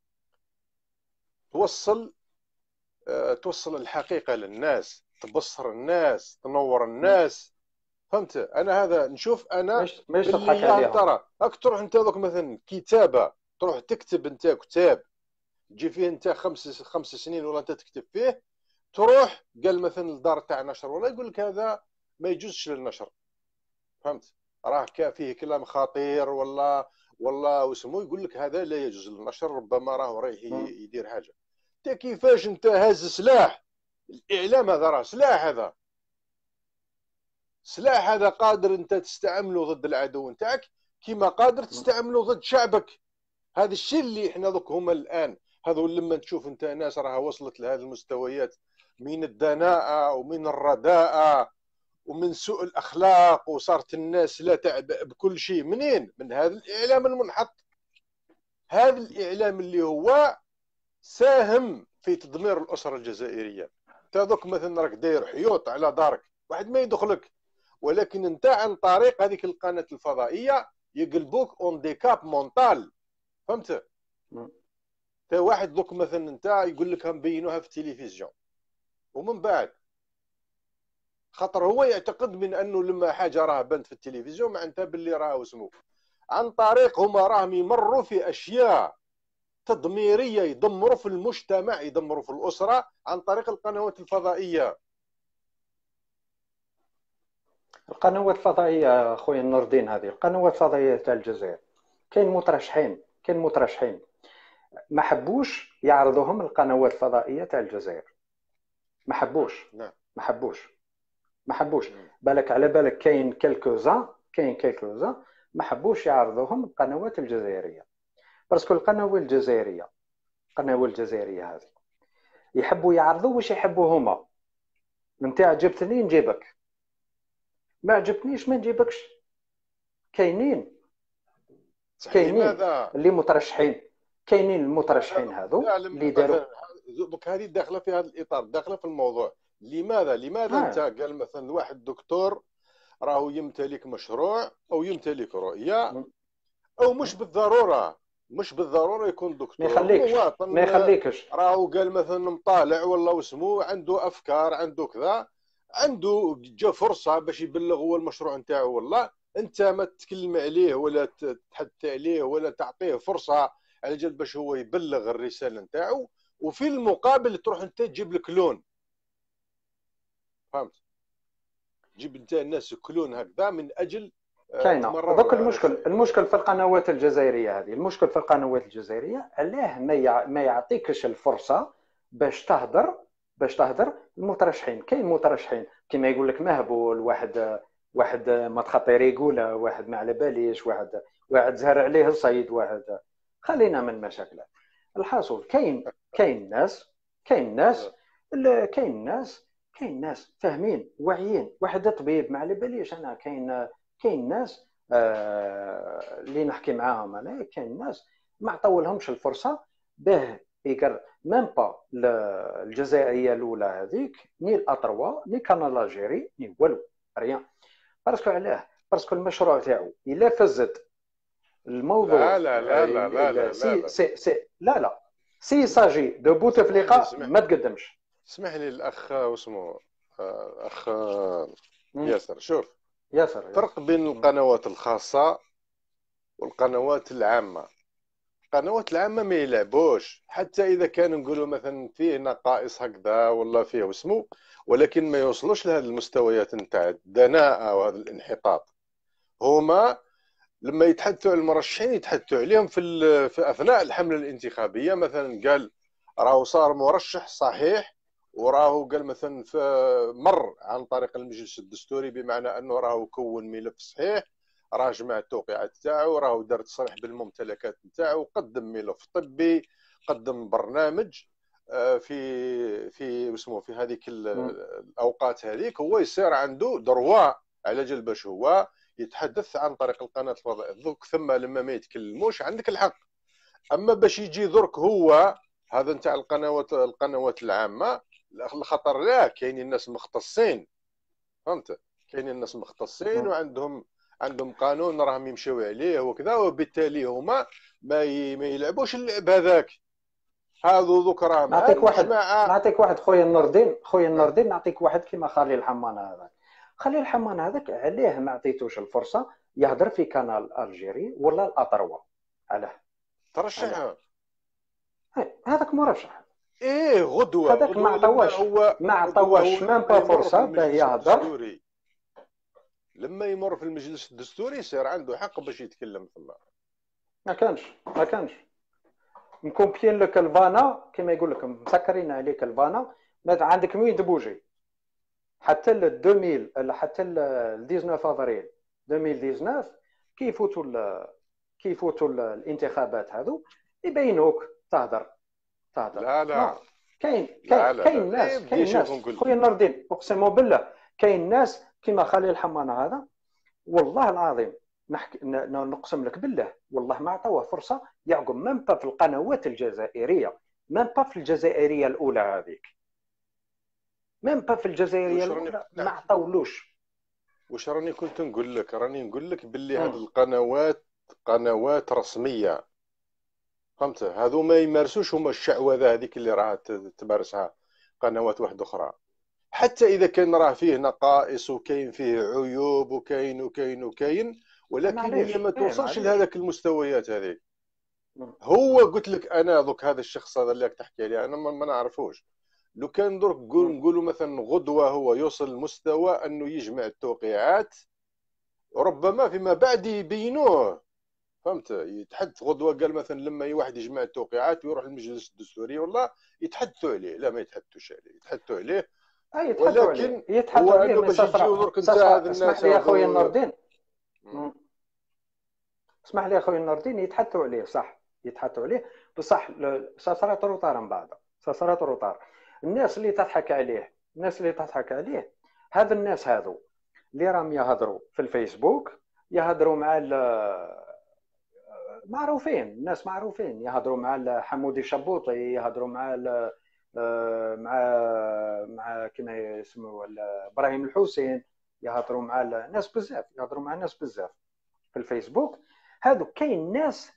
توصل الحقيقه للناس، تبصر الناس، تنور الناس، فهمت؟ انا هذا نشوف انا مش تضحك عليهم. ترى راك تروح انت دوك مثلا كتابه، تروح تكتب انت كتاب تجي فيه انت خمس سنين ولا انت تكتب فيه، تروح قال مثلا الدار تاع نشر ولا يقول لك هذا ما يجوزش للنشر، فهمت؟ راه فيه كلام خطير ولا واسمو يقول لك هذا لا يجوز للنشر، ربما راه رايح يدير حاجه. انت كيفاش انت هاز سلاح الاعلام؟ هذا راه سلاح، هذا سلاح، هذا قادر انت تستعمله ضد العدو نتاعك كما قادر تستعمله ضد شعبك. هذا الشيء اللي احنا دوك هما الان هذو لما تشوف انت ناس راها وصلت لهذه المستويات من الدناءة ومن الرداءة ومن سوء الاخلاق، وصارت الناس لا تعبأ بكل شيء. منين؟ من هذا الاعلام المنحط، هذا الاعلام اللي هو ساهم في تدمير الاسره الجزائريه. انت دوك مثلا راك داير حيوط على دارك، واحد ما يدخلك، ولكن انت عن طريق هذيك القناه الفضائيه يقلبوك اون ديكاب مونطال، فهمت؟ تا واحد دوك مثلا انت يقول لك نبينوها في التلفزيون، ومن بعد خاطر هو يعتقد من انه لما حاجه راه بنت في التلفزيون معناتها باللي راه اسمه عن طريق هما راهم يمروا في اشياء تدميريه، يدمروا في المجتمع، يدمروا في الاسره عن طريق القنوات الفضائيه. القنوات الفضائيه خويا نور الدين، هذه القنوات الفضائيه تاع الجزائر كاين مترشحين ما حبوش يعرضوهم القنوات الفضائيه تاع الجزائر، ما حبوش. نعم. ما حبوش. بالك على بالك كاين كالكوزا ما حبوش يعرضوهم القنوات الجزائريه، باسكو القنوات الجزائريه هذه يحبوا يعرضوا واش يحبوا هما. انت عجبتني نجيبك، ما عجبتنيش ما نجيبكش. كاينين اللي مترشحين، كاينين المترشحين هذو اللي داروا دوك هذه داخله في هذا الاطار، داخله في الموضوع. لماذا انت قال مثلا واحد دكتور راهو يمتلك مشروع او يمتلك رؤيه، او مش بالضروره يكون دكتور، ما يخليكش راهو قال مثلا مطالع ولا واسمو عنده افكار، عنده كذا، عنده جا فرصه باش يبلغ هو المشروع نتاعو، والله انت ما تتكلم عليه ولا تتحدث عليه ولا تعطيه فرصه على جال باش هو يبلغ الرساله نتاعو، وفي المقابل تروح انت تجيب لك كلون، فهمت؟ جيب انت الناس كلون هكذا من اجل كاينه دوك المشكل في القنوات الجزائريه هذه. المشكل في القنوات الجزائريه علاه ما يعطيكش الفرصه باش تهضر المترشحين. كاين مترشحين كما يقول لك مهبول، واحد ما تخطير يقوله، واحد ما على باليش، واحد زهر عليه الصيد، واحد خلينا من مشاكلات. الحاصل كاين ناس فاهمين واعيين، واحد طبيب ما على باليش انا، كاين ناس اللي نحكي معاهم انا، كاين ناس ما عطاولهمش الفرصه باه يقر ميم با الجزائريه الاولى هذيك، ني الاطروا ني كانال الجيري ني والو ريان. باسكو علاه؟ باسكو المشروع تاعو الا فزت الموضوع لا سي ساجي دو بوتفليقه ما تقدمش. اسمح لي الاخ واسمه اخ ياسر، شوف فرق بين القنوات الخاصه والقنوات العامه. القنوات العامه ما يلعبوش حتى اذا كانوا نقولوا مثلا فيه نقائص هكذا ولا فيه واسمو، ولكن ما يوصلوش لهذه المستويات نتاع الدناءه وهذا الانحطاط. هما لما يتحدثوا على المرشحين يتحدثوا عليهم في اثناء الحمله الانتخابيه، مثلا قال راهو صار مرشح صحيح، وراهو قال مثلا مر عن طريق المجلس الدستوري، بمعنى انه راهو كون ملف صحيح، راه جمع التوقيعات تاعو، راهو دار تصريح بالممتلكات نتاعو، قدم ملف طبي، قدم برنامج في اسمه في هذيك الاوقات هذيك، هو يصير عنده دروا على جال باش هو يتحدث عن طريق القناه الفضائيه. ذوك ثم لما ما يتكلموش عندك الحق. اما باش يجي درك هو هذا نتاع القنوات العامه، الخطر لا، كاينين الناس مختصين، فهمت؟ كاينين الناس مختصين وعندهم قانون راهم يمشيو عليه وكذا، وبالتالي هما ما يلعبوش اللعب هذاك. هذو ذوك راهم نعطيك واحد خويا النور الدين نعطيك واحد كيما خليل الحمان هذاك. خليل الحمان هذاك عليه ما عطيتوش الفرصه يهضر في كانال الجيري ولا الاطروا؟ علاه؟ ترشح هذاك مرشح، ايه غدوه هذاك ما عطاوش مام با فرصه باه يهضر. لما يمر في المجلس الدستوري يصير عنده حق باش يتكلم ثم. ما كانش مكومبيين لك الفانا كما يقول لك، مسكرين عليك الفانا، ما عندك وين تبوجي حتى ل 2000 حتى ل 19 افريل 2019 كي يفوتوا الانتخابات هذو يبينوك تهضر. لا كاين ناس خويا نور الدين اقسم بالله كاين ناس كيما خليل الحمانه هذا، والله العظيم نقسم لك بالله والله ما عطوه فرصه يعقب مام با في القنوات الجزائريه، مام با في الجزائريه الاولى هذيك، مام با في الجزائريه الاولى ما عطاولوش. واش راني كنت نقول لك؟ راني نقول لك باللي هذه القنوات قنوات رسميه، فهمت؟ هذو ما يمارسوش هما الشعوذه هذيك اللي راها تمارسها قنوات واحده اخرى. حتى اذا كان راه فيه نقائص وكاين فيه عيوب وكاين ولكن هي ما توصلش لهذاك المستويات هذيك. هو قلت لك انا دوك هذا الشخص هذا اللي راك تحكي عليه انا ما نعرفوش. لو كان درك نقولوا مثلا غدوه هو يوصل لمستوى انه يجمع التوقيعات، ربما فيما بعد يبينوه، فهمت؟ يتحدث غدوه قال مثلا لما اي واحد يجمع التوقيعات ويروح للمجلس الدستوري والله يتحدثوا عليه. لا ما يتحدثوش عليه، يتحدثوا عليه ولكن هو انه باش يجيو درك انت هذا الناس. اسمح لي يا خويا نور الدين، اسمح لي يا خويا نور الدين، يتحدثوا عليه صح، يتحدثوا عليه بصح صارت روطار من بعد، صارت روطار. الناس اللي تضحك عليه هذا الناس هذو اللي راهم يهضروا في الفيسبوك، يهضروا مع معروفين، الناس معروفين، يهضروا مع حمودي شبوطي، يهضروا مع كما يسموا ابراهيم الحسين، يهضروا مع الناس بزاف في الفيسبوك. هادو كاين ناس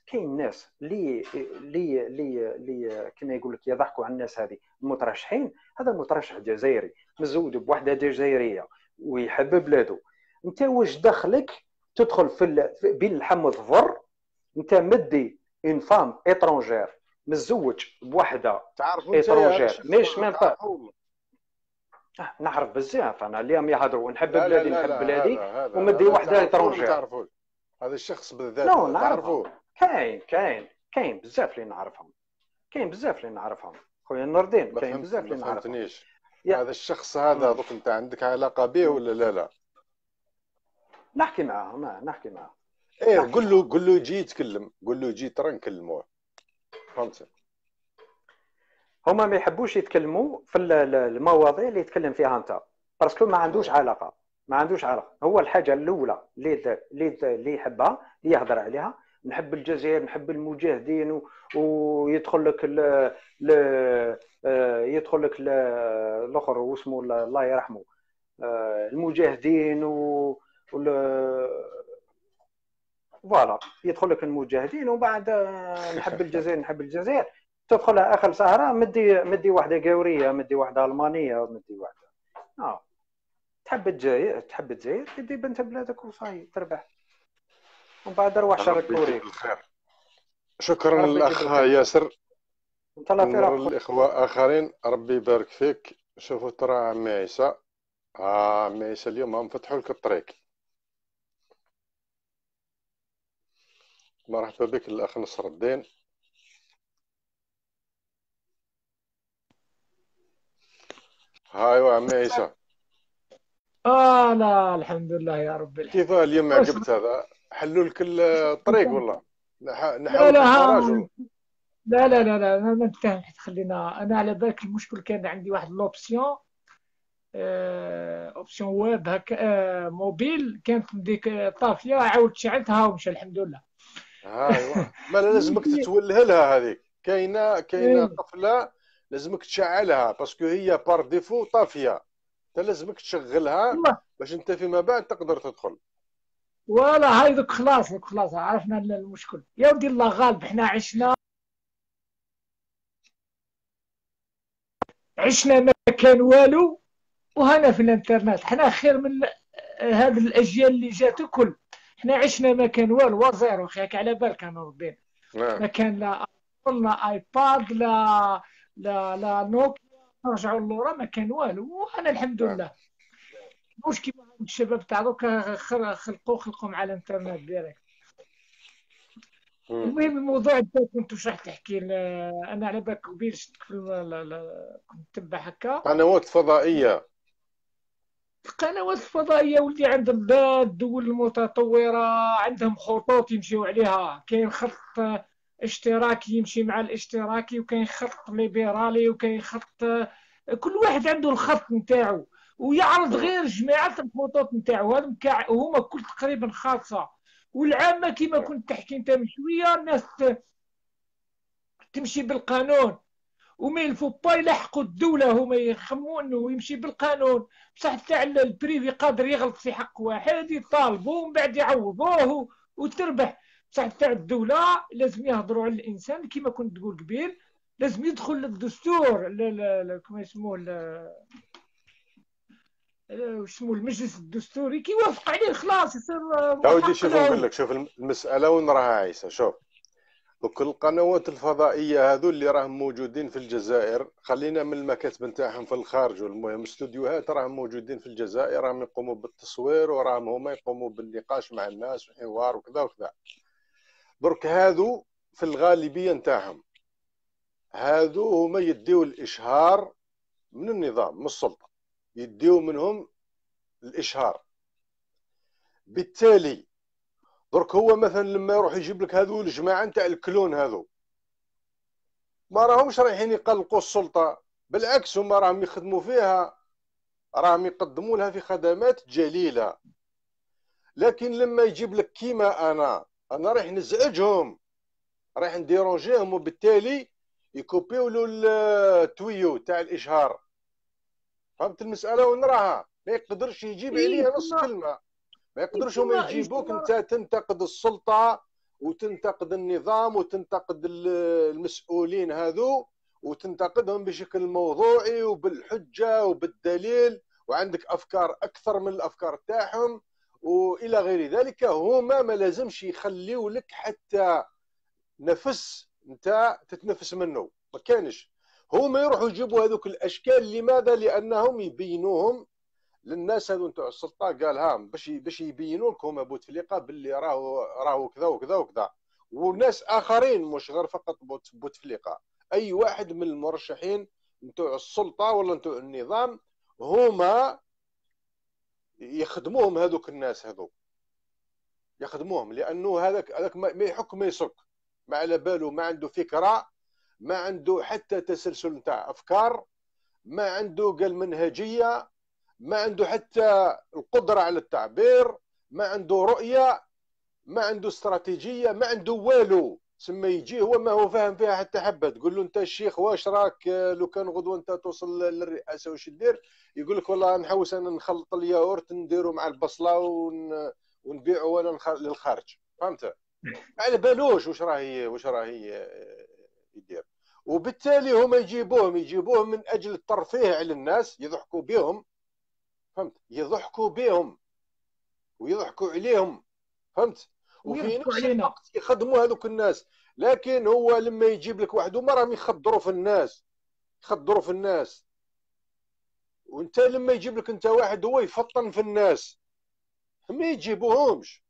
اللي كما يقول لك يضحكوا على الناس هذه المترشحين. هذا المترشح جزائري مزوج بوحده جزائريه ويحب بلاده، انت واش دخلك تدخل بين الحم والظفر؟ انت مدي اون فام اترونجير مزوج بوحده اترونجير مش ما نعرف بزاف انا اليوم يهضروا نحب بلادي نحب بلادي ومدي وحده اترونجير. هذا الشخص بالذات نعرفه. كاين بزاف اللي نعرفهم، خويا نور الدين، كاين بزاف اللي نعرفهم. هذا الشخص هذا دوك انت عندك علاقه به ولا لا؟ نحكي معاه ايه قول له يجي يتكلم، قول له يجي ترى نكلموه، فهمت؟ هما ما يحبوش يتكلموا في المواضيع اللي يتكلم فيها انت، باسكو ما عندوش علاقه. هو الحاجه الاولى اللي يحبها اللي يهضر عليها، نحب الجزائر، نحب المجاهدين، ويدخل لك الاخر واسمه الله يرحمه المجاهدين فوالا، يدخل لك المجاهدين وبعد نحب الجزائر تدخلها اخر سهره مدي واحده قاوريه، مدي واحده المانيه، مدي واحده تحب الجزائر تدي بنت بلادك وصاي تربح، ومن بعد روح شارك كوريك. شكرا للاخ ياسر. انت لا في الاخوه اخرين ربي يبارك فيك. شوفوا ترى عمي عيسى، عمي عيسى اليوم هم فتحوا لك الطريق. مرحبا بك الاخ نصر الدين. هايوا عمي عيسى. لا الحمد لله يا رب. كيف اليوم عقبت هذا؟ حلوا لك الطريق والله؟ نحاول التراجع. لا ما نتفاهم. خلينا انا على بالك المشكل كان عندي واحد لوبسيون اوبسيون ويب هكا موبيل كانت ديك طافيه، عاودت شعلتها ومشى الحمد لله. ايوا ما لازمك تتوله لها هذيك، كاينه قفله لازمك تشعلها باسكو هي بار ديفو طافيه، انت لازمك تشغلها باش انت فيما بعد تقدر تدخل. ولا هاي دوك خلاص عرفنا المشكل يا ودي. الله غالب، احنا عشنا ما كان والو وهنا في الانترنت. احنا خير من هذه الاجيال اللي جات الكل. احنا عشنا ما كان والو وزيرو. خياك على بالك انا ربي ما كان لا لا ايباد، لا نوكيا، رجعوا لورا ما كان والو. وانا الحمد لله مش كيما الشباب تاع دوكا خلقوا مع الانترنت ديريكت. المهم الموضوع انت كنت واش راح تحكي انا على بالك قبيل شفتك في كنت تتبع هكا قنوات فضائيه. القنوات الفضائيه ولدي عندهم الدول المتطوره عندهم خطوط يمشيو عليها. كاين خط اشتراكي يمشي مع الاشتراكي، وكاين خط ليبرالي، وكاين خط، كل واحد عنده الخط نتاعو ويعرض غير جماعه الخطوط نتاعو. هما كل تقريبا خاصه. والعامه كما كنت تحكي انت من شويه، الناس تمشي بالقانون وما يلفوا با يلحقوا الدوله. هما يخموا انه يمشي بالقانون، بصح تاع البريفي قادر يغلط في حق واحد يطالبوه ومن بعد يعوضوه وتربح. بصح تاع الدوله لازم يهضروا على الانسان كما كنت تقول قبيل. لازم يدخل للدستور كما يسموه اسمه المجلس الدستوري كي يوافق عليه خلاص يصير ودي شوف نقول لك، شوف المساله وين راها عايشه. شوف دوك القنوات الفضائيه هذو اللي راهم موجودين في الجزائر، خلينا من المكاتب نتاعهم في الخارج، والمهم استوديوهات راهم موجودين في الجزائر، راهم يقوموا بالتصوير وراهم هما يقوموا بالنقاش مع الناس وحوار وكذا وكذا. درك هذو في الغالبيه نتاعهم هذو هما يديو الاشهار من النظام، من السلطه، يديو منهم الاشهار. بالتالي درك هو مثلا لما يروح يجيب لك هذو الجماعه نتاع الكلون هذو، ما راهمش رايحين يقلقوا السلطه، بالعكس هما راهم يخدموا فيها، راهم يقدموا لها في خدمات جليله. لكن لما يجيب لك كيما انا رايح نزعجهم، رايح نديرونجيهم، وبالتالي يكوبيو له التويو تاع الاشهار. فهمت المساله وين راها؟ ما يقدرش يجيب عليها نص كلمه، ما يقدرش هما يجيبوك انت تنتقد السلطه وتنتقد النظام وتنتقد المسؤولين هذو، وتنتقدهم بشكل موضوعي وبالحجه وبالدليل، وعندك افكار اكثر من الافكار تاعهم والى غير ذلك. هما ما لازمش يخليو لك حتى نفس انت تتنفس منه، ما كانش. هما يروحوا يجيبوا هذوك الاشكال. لماذا؟ لانهم يبينوهم للناس هذو نتاع السلطه، قال ها باش يبينوا لكم بوتفليقه باللي راهو كذا وكذا وكذا. وناس اخرين مش غير فقط بوتفليقه، اي واحد من المرشحين نتاع السلطه ولا نتاع النظام هما يخدموهم. هذوك الناس هذو يخدموهم، لانه هذاك ما يحك ما يسك، ما على باله، ما عنده فكره، ما عنده حتى تسلسل نتاع افكار، ما عنده قال منهجيه، ما عنده حتى القدرة على التعبير، ما عنده رؤية، ما عنده استراتيجية، ما عنده والو. ثم يجي هو ما هو فاهم فيها حتى حبة. تقول له انت الشيخ واش راك لو كان غدوه انت توصل للرئاسة واش دير؟ يقول لك والله نحوس انا نخلط الياغورت نديرو مع البصلة ونبيعه وانا للخارج. فهمت؟ ما على بالوش واش راهي يدير. وبالتالي هما يجيبوهم من اجل الترفيه على الناس، يضحكوا بهم. فهمت؟ يضحكوا بهم ويضحكوا عليهم. فهمت؟ وفي نفس الوقت يخدموا هذوك الناس. لكن هو لما يجيب لك واحد، هما راهم يخدروا في الناس، وانت لما يجيب لك انت واحد هو يفطن في الناس، ما يجيبوهمش.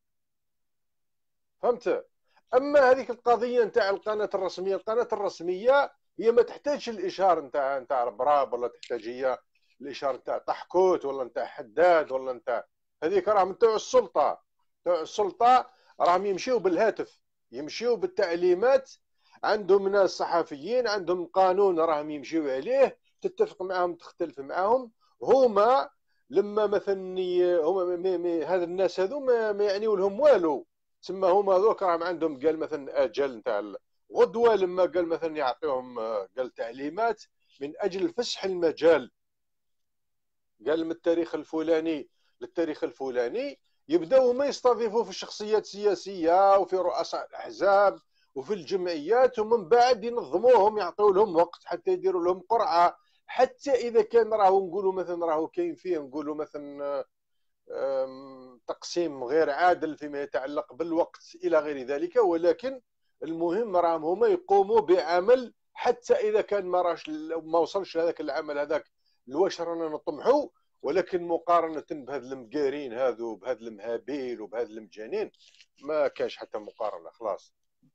فهمت؟ اما هذيك القضيه نتاع القناه الرسميه هي ما تحتاجش الاشهار نتاع البراب، ولا تحتاج هي الاشهار نتاع طحكوت ولا نتاع حداد ولا نتاع هذيك. راهم نتاع السلطه راهم يمشيو بالهاتف، يمشيو بالتعليمات. عندهم ناس صحفيين، عندهم قانون راهم يمشيو عليه، تتفق معهم تختلف معهم. هما لما مثلا هذا الناس هذو ما يعنيوا لهم والو. ثم هما ذوك راهم عندهم قال مثلا اجل نتاع غدوه، لما قال مثلا يعطيهم قال تعليمات من اجل فسح المجال، قال من التاريخ الفلاني للتاريخ الفلاني يبداو ما يستضيفوا في الشخصيات السياسيه وفي رؤساء الاحزاب وفي الجمعيات، ومن بعد ينظموهم، يعطوا لهم وقت حتى يديروا لهم قرعه. حتى اذا كان راهو نقولوا مثلا راهو كاين فيه نقولوا مثلا تقسيم غير عادل فيما يتعلق بالوقت الى غير ذلك، ولكن المهم راهم هما يقوموا بعمل، حتى اذا كان ما وصلش هذاك العمل هذاك لواش رانا نطمحوا، ولكن مقارنه بهاد المقارين هذو، بهاد المهابيل وبهاد المجانين، ما كانش حتى مقارنه. خلاص.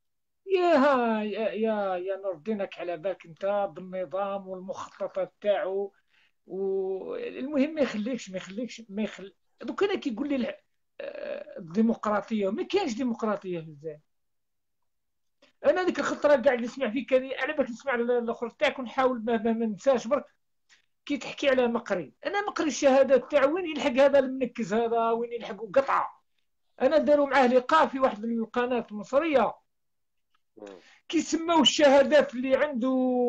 يا نور دينك على بالك انت بالنظام والمخططات تاعو. والمهم ما يخليكش دوك انا كيقول لي الديمقراطيه، ما كاينش ديمقراطيه في الجزائر. انا ديك الخطره قاعد نسمع فيك، على بالك نسمع الاخر تاعك ونحاول ما ننساش برك. كي تحكي على مقري، انا مقري الشهادات تاعو وين يلحق هذا المنكز هذا، وين يلحق قطعه. انا داروا معاه لقاء في واحد القناه المصريه، كي سماو الشهادات اللي عنده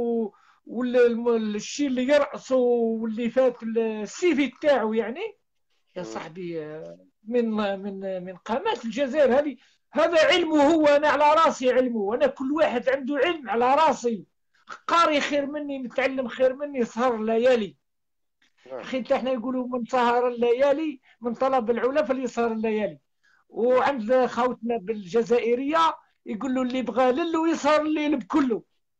والشيء اللي يرأسه واللي فات السي في تاعو يعني. يا صاحبي من قامات الجزائر هذه. هذا علمه هو، انا على راسي علمه، انا كل واحد عنده علم على راسي. قاري خير مني، متعلم خير مني، سهر الليالي. اخي انت احنا يقولوا من سهر الليالي، من طلب العلا فليسهر الليالي. وعند خوتنا بالجزائريه يقول له اللي بغى للو يسهر الليل بكله.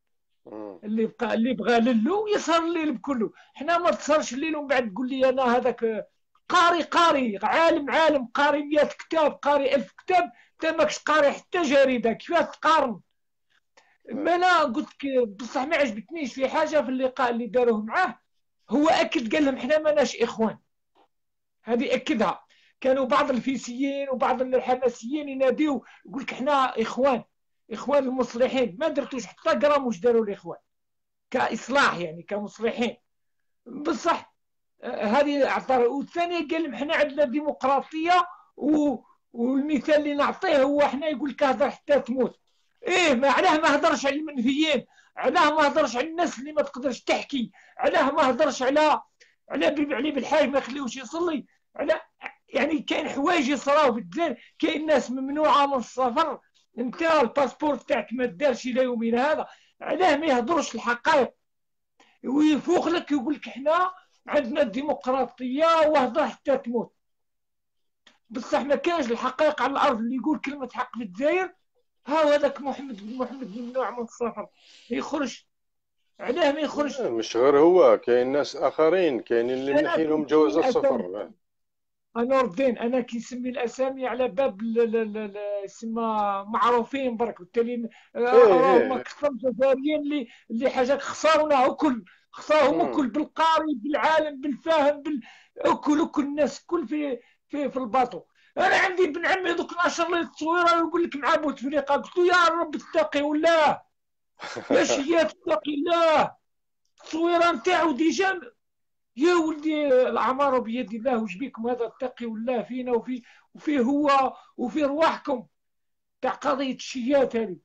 اللي بغى للو يسهر الليل بكله. حنا ما تسهرش الليل ومن بعد تقول لي انا هذاك قاري عالم قاري 100 كتاب، قاري 1000 كتاب، انت ماكش قاري حتى جريده، كيفاش تقارن؟ ما انا قلت لك بصح ما عجبتنيش في حاجه في اللقاء اللي داروه معاه. هو اكد قال لهم حنا ماناش اخوان، هذه اكدها. كانوا بعض الفيسيين وبعض الحماسيين يناديو يقول لك حنا اخوان المصلحين، ما درتوش حتى قرام واش داروا الاخوان كاصلاح يعني كمصلحين بصح. هذه اعترف. والثانيه قال لهم حنا عندنا ديمقراطيه والمثال اللي نعطيه هو حنا يقول لك اهدر حتى تموت. ايه ما علاه ما هضرش على المنفيين، علاه ما هضرش على الناس اللي ما تقدرش تحكي، علاه ما هضرش على بيبي علي بالحاج ما يخليوش يصلي، على يعني كاين حوايج يصراو في الجزائر. كاين ناس ممنوعه من السفر، انت الباسبور تاعك ما دارش الى يومنا هذا. علاه ما يهضرش الحقائق ويفوق لك يقول لك احنا عندنا الديمقراطيه وهضر حتى تموت. بصح ما كانش الحقائق على الارض. اللي يقول كلمه حق في الجزائر ها هذاك محمد ممنوع من السفر يخرج. علاه ما يخرج؟ مش غير هو، كاين ناس اخرين كاينين اللي منحي لهم جواز السفر. نور الدين انا كيسمي الاسامي على باب سما معروفين برك، بالتالي راهم اكثر جزائريين اللي حاجات خسرونا اكل، خسرهم اكل بالقاري بالعالم بالفاهم اكل الناس كل في الباطو. انا عندي ابن عمي دوك نشر لي التصويره ويقول لك مع بوتفليقه، قلت له يا رب اتقي الله يا شيات اتقي الله. التصويره نتاعو ديجا يا ولدي الاعمار بيد الله، وش بيكم هذا اتقي الله فينا وفيه هو وفي رواحكم تاع قضيه الشيات هذه.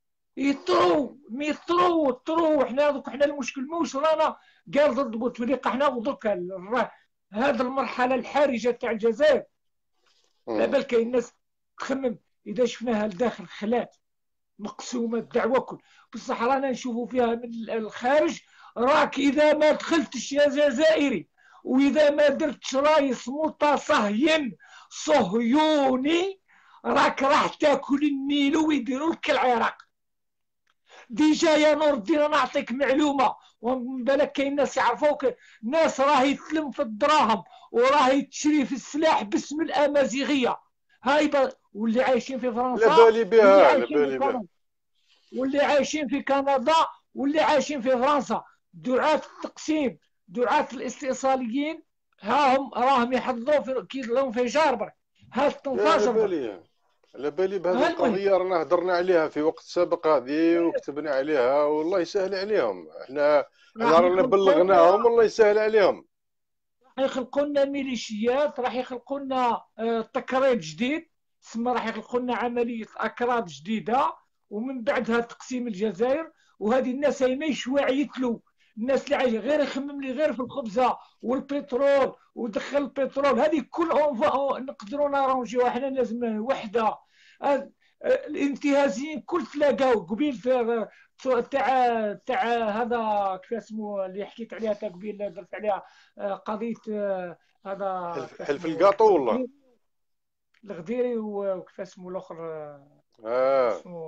يطروا حنا المشكل موش رانا قال ضد بوتفليقه حنا ودرك هذه المرحله الحرجه تاع الجزائر. لا بال كاين الناس تخمم اذا شفناها لداخل خلات مقسومه الدعوه كل، بصح رانا نشوفوا فيها من الخارج. راك اذا ما دخلتش يا جزائري واذا ما درتش رايس متصهين صهيوني راك راح تاكل النيل ويديروا لك العراق. ديجا يا نور الدين انا نعطيك معلومه ومن بالك كاين ناس يعرفوك، ناس راهي تلم في الدراهم وراهي تشري في السلاح باسم الامازيغيه هاي واللي عايشين في فرنسا لا بالي بها واللي عايشين في كندا واللي عايشين في فرنسا. دعاة التقسيم دعاة الاستئصاليين راهم يحضروا في كي الانفجار برك هاد التنفجر. على بالي بهذه القضيه رانا هضرنا عليها في وقت سابق هذه وكتبنا عليها، والله يسهل عليهم. احنا رانا بلغناهم والله يسهل عليهم. راح يخلقوا لنا ميليشيات، راح يخلقوا لنا تكريت جديد، ثم راح يخلقوا لنا عمليه اكراد جديده، ومن بعدها تقسيم الجزائر. وهذه الناس ما يشوع الناس اللي عايشه غير يخمم لي غير في الخبزه والبترول ودخل البترول هذه كل نقدروا نارونجيوها. احنا لازم وحده. الانتهازيين كل تلاقاو قبيل تاع هذا كيف اسمه اللي حكيت عليها تا قبيل درت عليها قضيه هذا حلف القاطو والله الغديري وكيف اسمه الاخر اسمه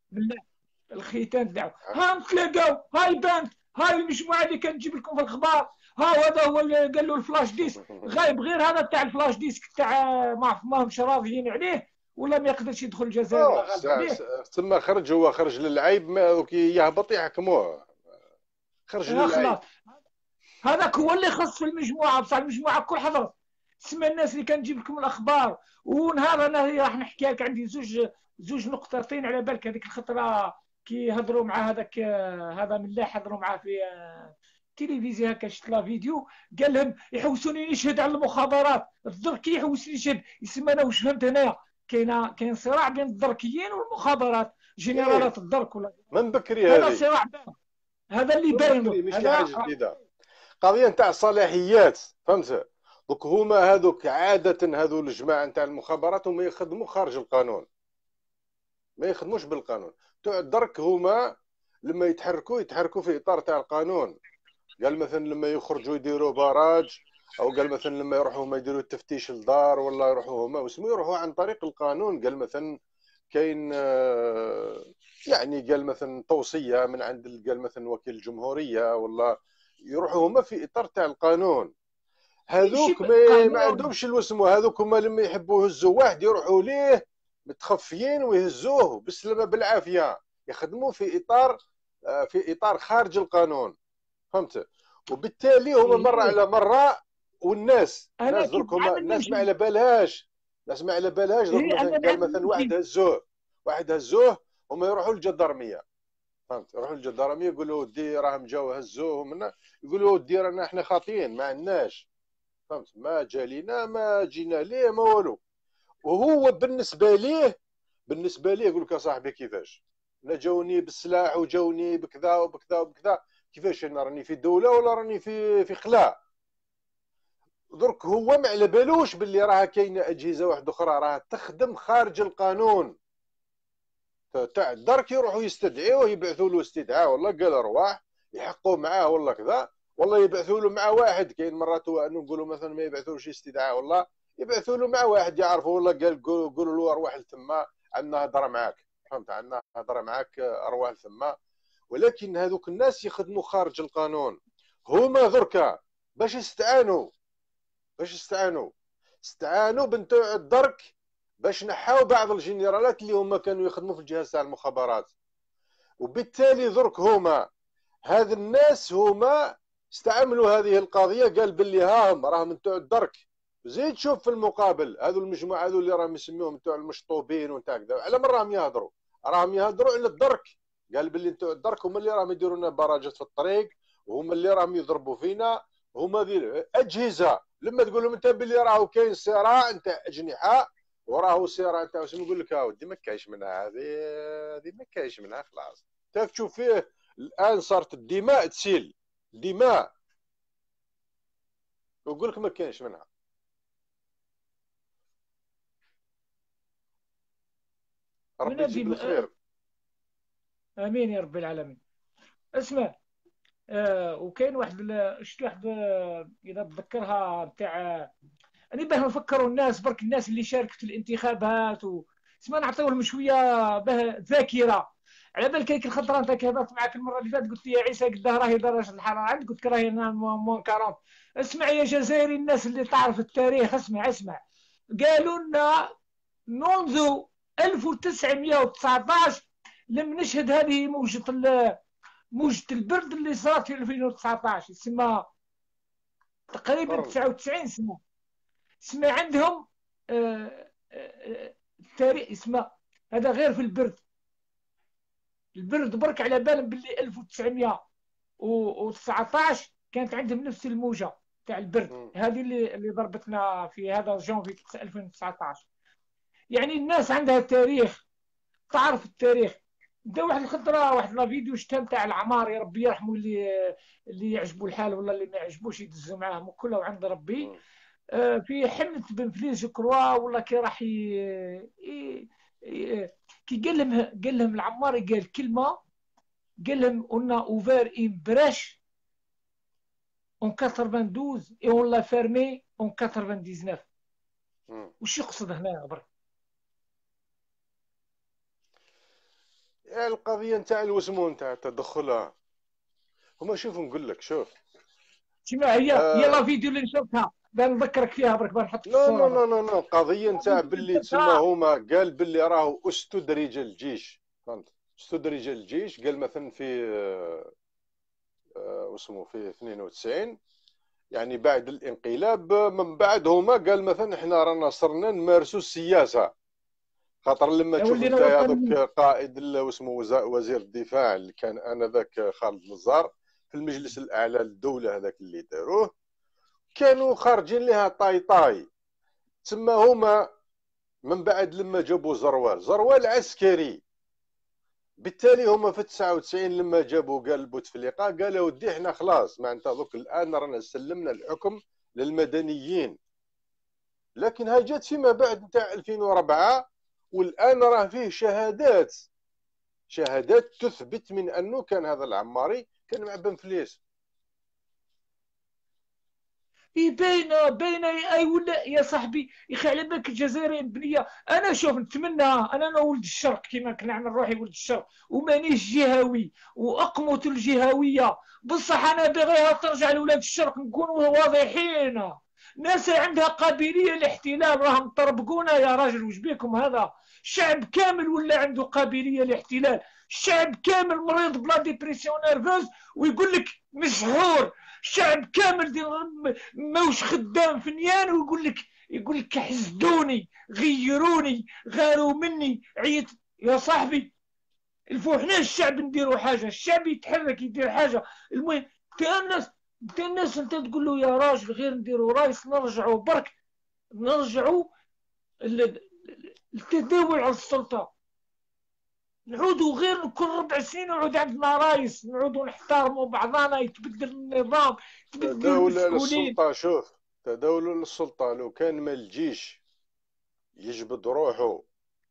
بالله الختان تاعو ها نتلاقاو، هاي بانت، هاي المجموعه اللي كنجيب لكم في الاخبار، ها هذا هو اللي قال له الفلاش ديسك، غايب غير هذا تاع الفلاش ديسك تاع ما همش راضيين عليه ولا ما يقدرش يدخل الجزائر ولا غاب عليه. ثم خرج، هو خرج للعيب، ما يهبط يحكموه، خرج للعيب. خلاص هذاك هو اللي خص في المجموعه، بصح المجموعه كل حضرت تسمى الناس اللي كنجيب لكم الاخبار. ونهار انا راح نحكي لك عندي زوج نقطتين على بالك. هذيك الخطره كي هضروا مع هذاك هذا ملاح، هضروا معاه في التلفزيون هكا، شفت لا فيديو قال لهم يحوسوني نشهد على المخابرات، الدركي يحوسني نشهد. يسمى انا واش فهمت هنايا، كاين صراع بين الدركيين والمخابرات، جنرالات الدرك ولا من بكري هذا صراع بين. هذا اللي باين مش حاجه جديده، قضيه نتاع صلاحيات، فهمت؟ دوك هما هذوك عاده هذو الجماعه نتاع المخابرات هما يخدموا خارج القانون، ما يخدموش بالقانون. تاع الدرك هما لما يتحركوا في اطار تاع القانون. قال مثلا لما يخرجوا يديروا باراج، او قال مثلا لما يروحوا هما يديروا التفتيش للدار، ولا يروحوا هما واسمو يروحوا عن طريق القانون. قال مثلا كاين يعني قال مثلا توصيه من عند قال مثلا وكيل الجمهوريه، ولا يروحوا هما في اطار تاع القانون. هذوك ما عندهمش الوسمو، هذوك هما لما يحبوا يهزوا واحد يروحوا ليه متخفيين ويهزوه بالسلامه بالعافيه، يخدموا في اطار خارج القانون، فهمت؟ وبالتالي هما مره على مره، والناس درك هما الناس ما على بالهاش، درك مثلا قال مثلا واحد هزوه هما يروحوا للجدارميه، فهمت؟ يروحوا للجدارميه يقولوا ودي راهم جاو هزوه منا، يقولوا ودي رانا احنا خاطيين ما عندناش، فهمت؟ ما جالينا ما جينا ليه ما والو. وهو بالنسبه ليه يقول لك صاحبي كيفاش لا جاوني بالسلاح وجاوني بكذا وبكذا وبكذا، كيفاش انا راني في دوله ولا راني في خلاء؟ درك هو ما على بالوش باللي راه كاينه اجهزه واحده اخرى راه تخدم خارج القانون تاع الدرك، يروحوا يستدعيوه، يبعثوا له استدعاء، والله قال ارواح يحقوا معاه والله كذا، والله يبعثوا له مع واحد. كاين مرات نقولوا مثلا ما يبعثولوش استدعاء، والله يبعثوا له مع واحد يعرفوا، والله قال قولوا له ارواح لتما عندنا هضره معاك، فهمت؟ عندنا هضره معاك ارواح لتما. ولكن هذوك الناس يخدموا خارج القانون، هما دركا باش استعانوا بنتوع الدرك باش نحاو بعض الجنرالات اللي هما كانوا يخدموا في الجهاز تاع المخابرات. وبالتالي درك هما هذا الناس هما استعملوا هذه القضيه، قال باللي راهم نتوع الدرك. زيد شوف في المقابل هذو المجموعه هذو اللي راهم يسميوهم نتوع المشطوبين ونتاع كذا، على من راهم يهضروا على الدرك. قال باللي نتوع الدرك هما اللي راهم يديروا لنا براجات في الطريق، وهما اللي راهم يضربوا فينا، هما ذي اجهزه. لما تقول لهم انت باللي راهو كاين صراع نتاع اجنحه، وراهو صراع نتاع واش نقول لك، ودي ما كاينش منها هذه ما كاينش منها خلاص. تشوف فيه الان صارت الدماء تسيل دماء، ويقول لك ما كاينش منها. ربي يجيب الخير، امين يا رب العالمين. اسمع، وكاين شفت واحد اذا تذكرها تاع انا باه نفكروا الناس برك، الناس اللي شاركت في الانتخابات اسمع نعطيو لهم شويه ذاكره. على بالك هيك الخطره انت كي هضرت معك المره اللي فاتت قلت لي يا عيسى قد راهي درجه الحراره عندك، قلت لك راهي مون 40. اسمع يا جزائري، الناس اللي تعرف التاريخ اسمع قالوا لنا منذ 1919 لم نشهد هذه موجة البرد اللي صارت في 2019، يسمى تقريبا 99 سنة. اسمع عندهم التاريخ اسمه هذا غير في البرد برك على بالهم باللي 1919 كانت عندهم نفس الموجة تاع البرد هذه اللي ضربتنا في هذا جونفي 2019. يعني الناس عندها تاريخ، تعرف التاريخ. انت واحد الخطره واحد لا فيديو شتها تاع العمار، يا ربي يرحمه اللي يعجبوا الحال ولا اللي ما يعجبوش يدزوا معاهم كلها عند ربي. في حمله بن فليس كروا ولا كي راح كي قال لهم العمار، قال كلمه، قال لهم اون اوفير ان بريش اون 92 اي اون لا فيرمي اون 99. وش يقصد هنا برك؟ القضيه نتاع الوسمو نتاع التدخل. هما شوف نقول لك، شوف تسمع، هي لا فيديو اللي نشرتها بنذكرك فيها برك، بنحط في لا الصوره لا برك. لا لا لا القضيه نتاع باللي تسمى هما قال باللي راهو استدرج الجيش، فهمت؟ استدرج الجيش، قال مثلا في واسمه في 92 يعني بعد الانقلاب، من بعد هما قال مثلا احنا رانا صرنا نمارسوا السياسه. خاطر لما تشوف انت هذوك قائد واسمه وزير الدفاع اللي كان انذاك خالد نزار في المجلس الاعلى للدوله، هذاك اللي داروه كانوا خارجين لها طاي طاي. تسمى هما من بعد لما جابوا زروال عسكري، بالتالي هما في 99 لما جابوا قال بوتفليقه قالوا ودي احنا خلاص معناتها دوك الان رانا سلمنا الحكم للمدنيين. لكن هاي جات فيما بعد نتاع 2004، والان راه فيه شهادات تثبت من انه كان هذا العماري كان مع بن فليس. باينه اي ولا يا صاحبي. يخي على بالك الجزائريين بنيه. انا شوف نتمنى، انا ولد الشرق كيما كنعمل روحي ولد الشرق، ومانيش جهوي واقمت الجهويه، بصح انا باغيها ترجع لولاد الشرق، نكونوا واضحين. ناس عندها قابليه للاحتلال راهم طربقونا يا راجل، وش بيكم؟ هذا شعب كامل ولا عنده قابليه للاحتلال، الشعب كامل مريض بلا ديبرسيون نيرفوز ويقول لك مسحور، شعب كامل ماوش خدام فنيان يقول لك حسدوني، غيروني، غاروا مني، عيط. يا صاحبي الفو حنا الشعب نديروا حاجه، الشعب يتحرك يدير حاجه. المهم انت الناس انت تقول له يا راجل غير نديروا رايس، نرجعوا برك، نرجعوا التداول على السلطه، نعودوا غير كل 4 سنين نعود عندنا رايس، نعودوا نحترموا بعضنا، يتبدل النظام، يتبدلوا المسؤولين. السلطه شوف، تداول للسلطه لو كان ما الجيش يجبد روحه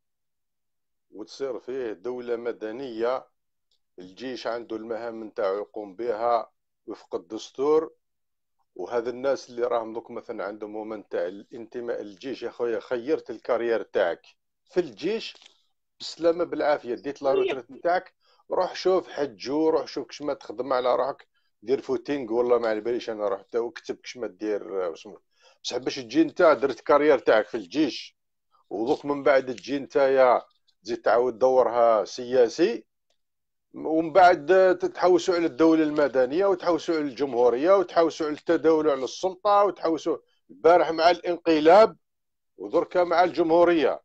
وتصير فيه دولة مدنية، الجيش عنده المهام نتاعو يقوم بها وفق الدستور. وهذا الناس اللي راهم دوك مثلا عندهم هما نتاع الانتماء للجيش، يا خويا خيرت الكارير تاعك في الجيش بسلامة بالعافية، ديت لا روتريت نتاعك، روح شوف حجو، روح شوف كش ما تخدم على روحك، دير فوتينغ والله ما على باليش انا، روح وكتب كش ما دير واسمو، بصح باش تجي نتا درت كارير تاعك في الجيش ودوك من بعد تجي نتايا تزيد تعاود تدورها سياسي، ومن بعد تتحوسوا على الدولة المدنية وتحوسوا على الجمهورية وتحوسوا على التداول على السلطة وتحوسوا البارح مع الانقلاب ودركا مع الجمهورية،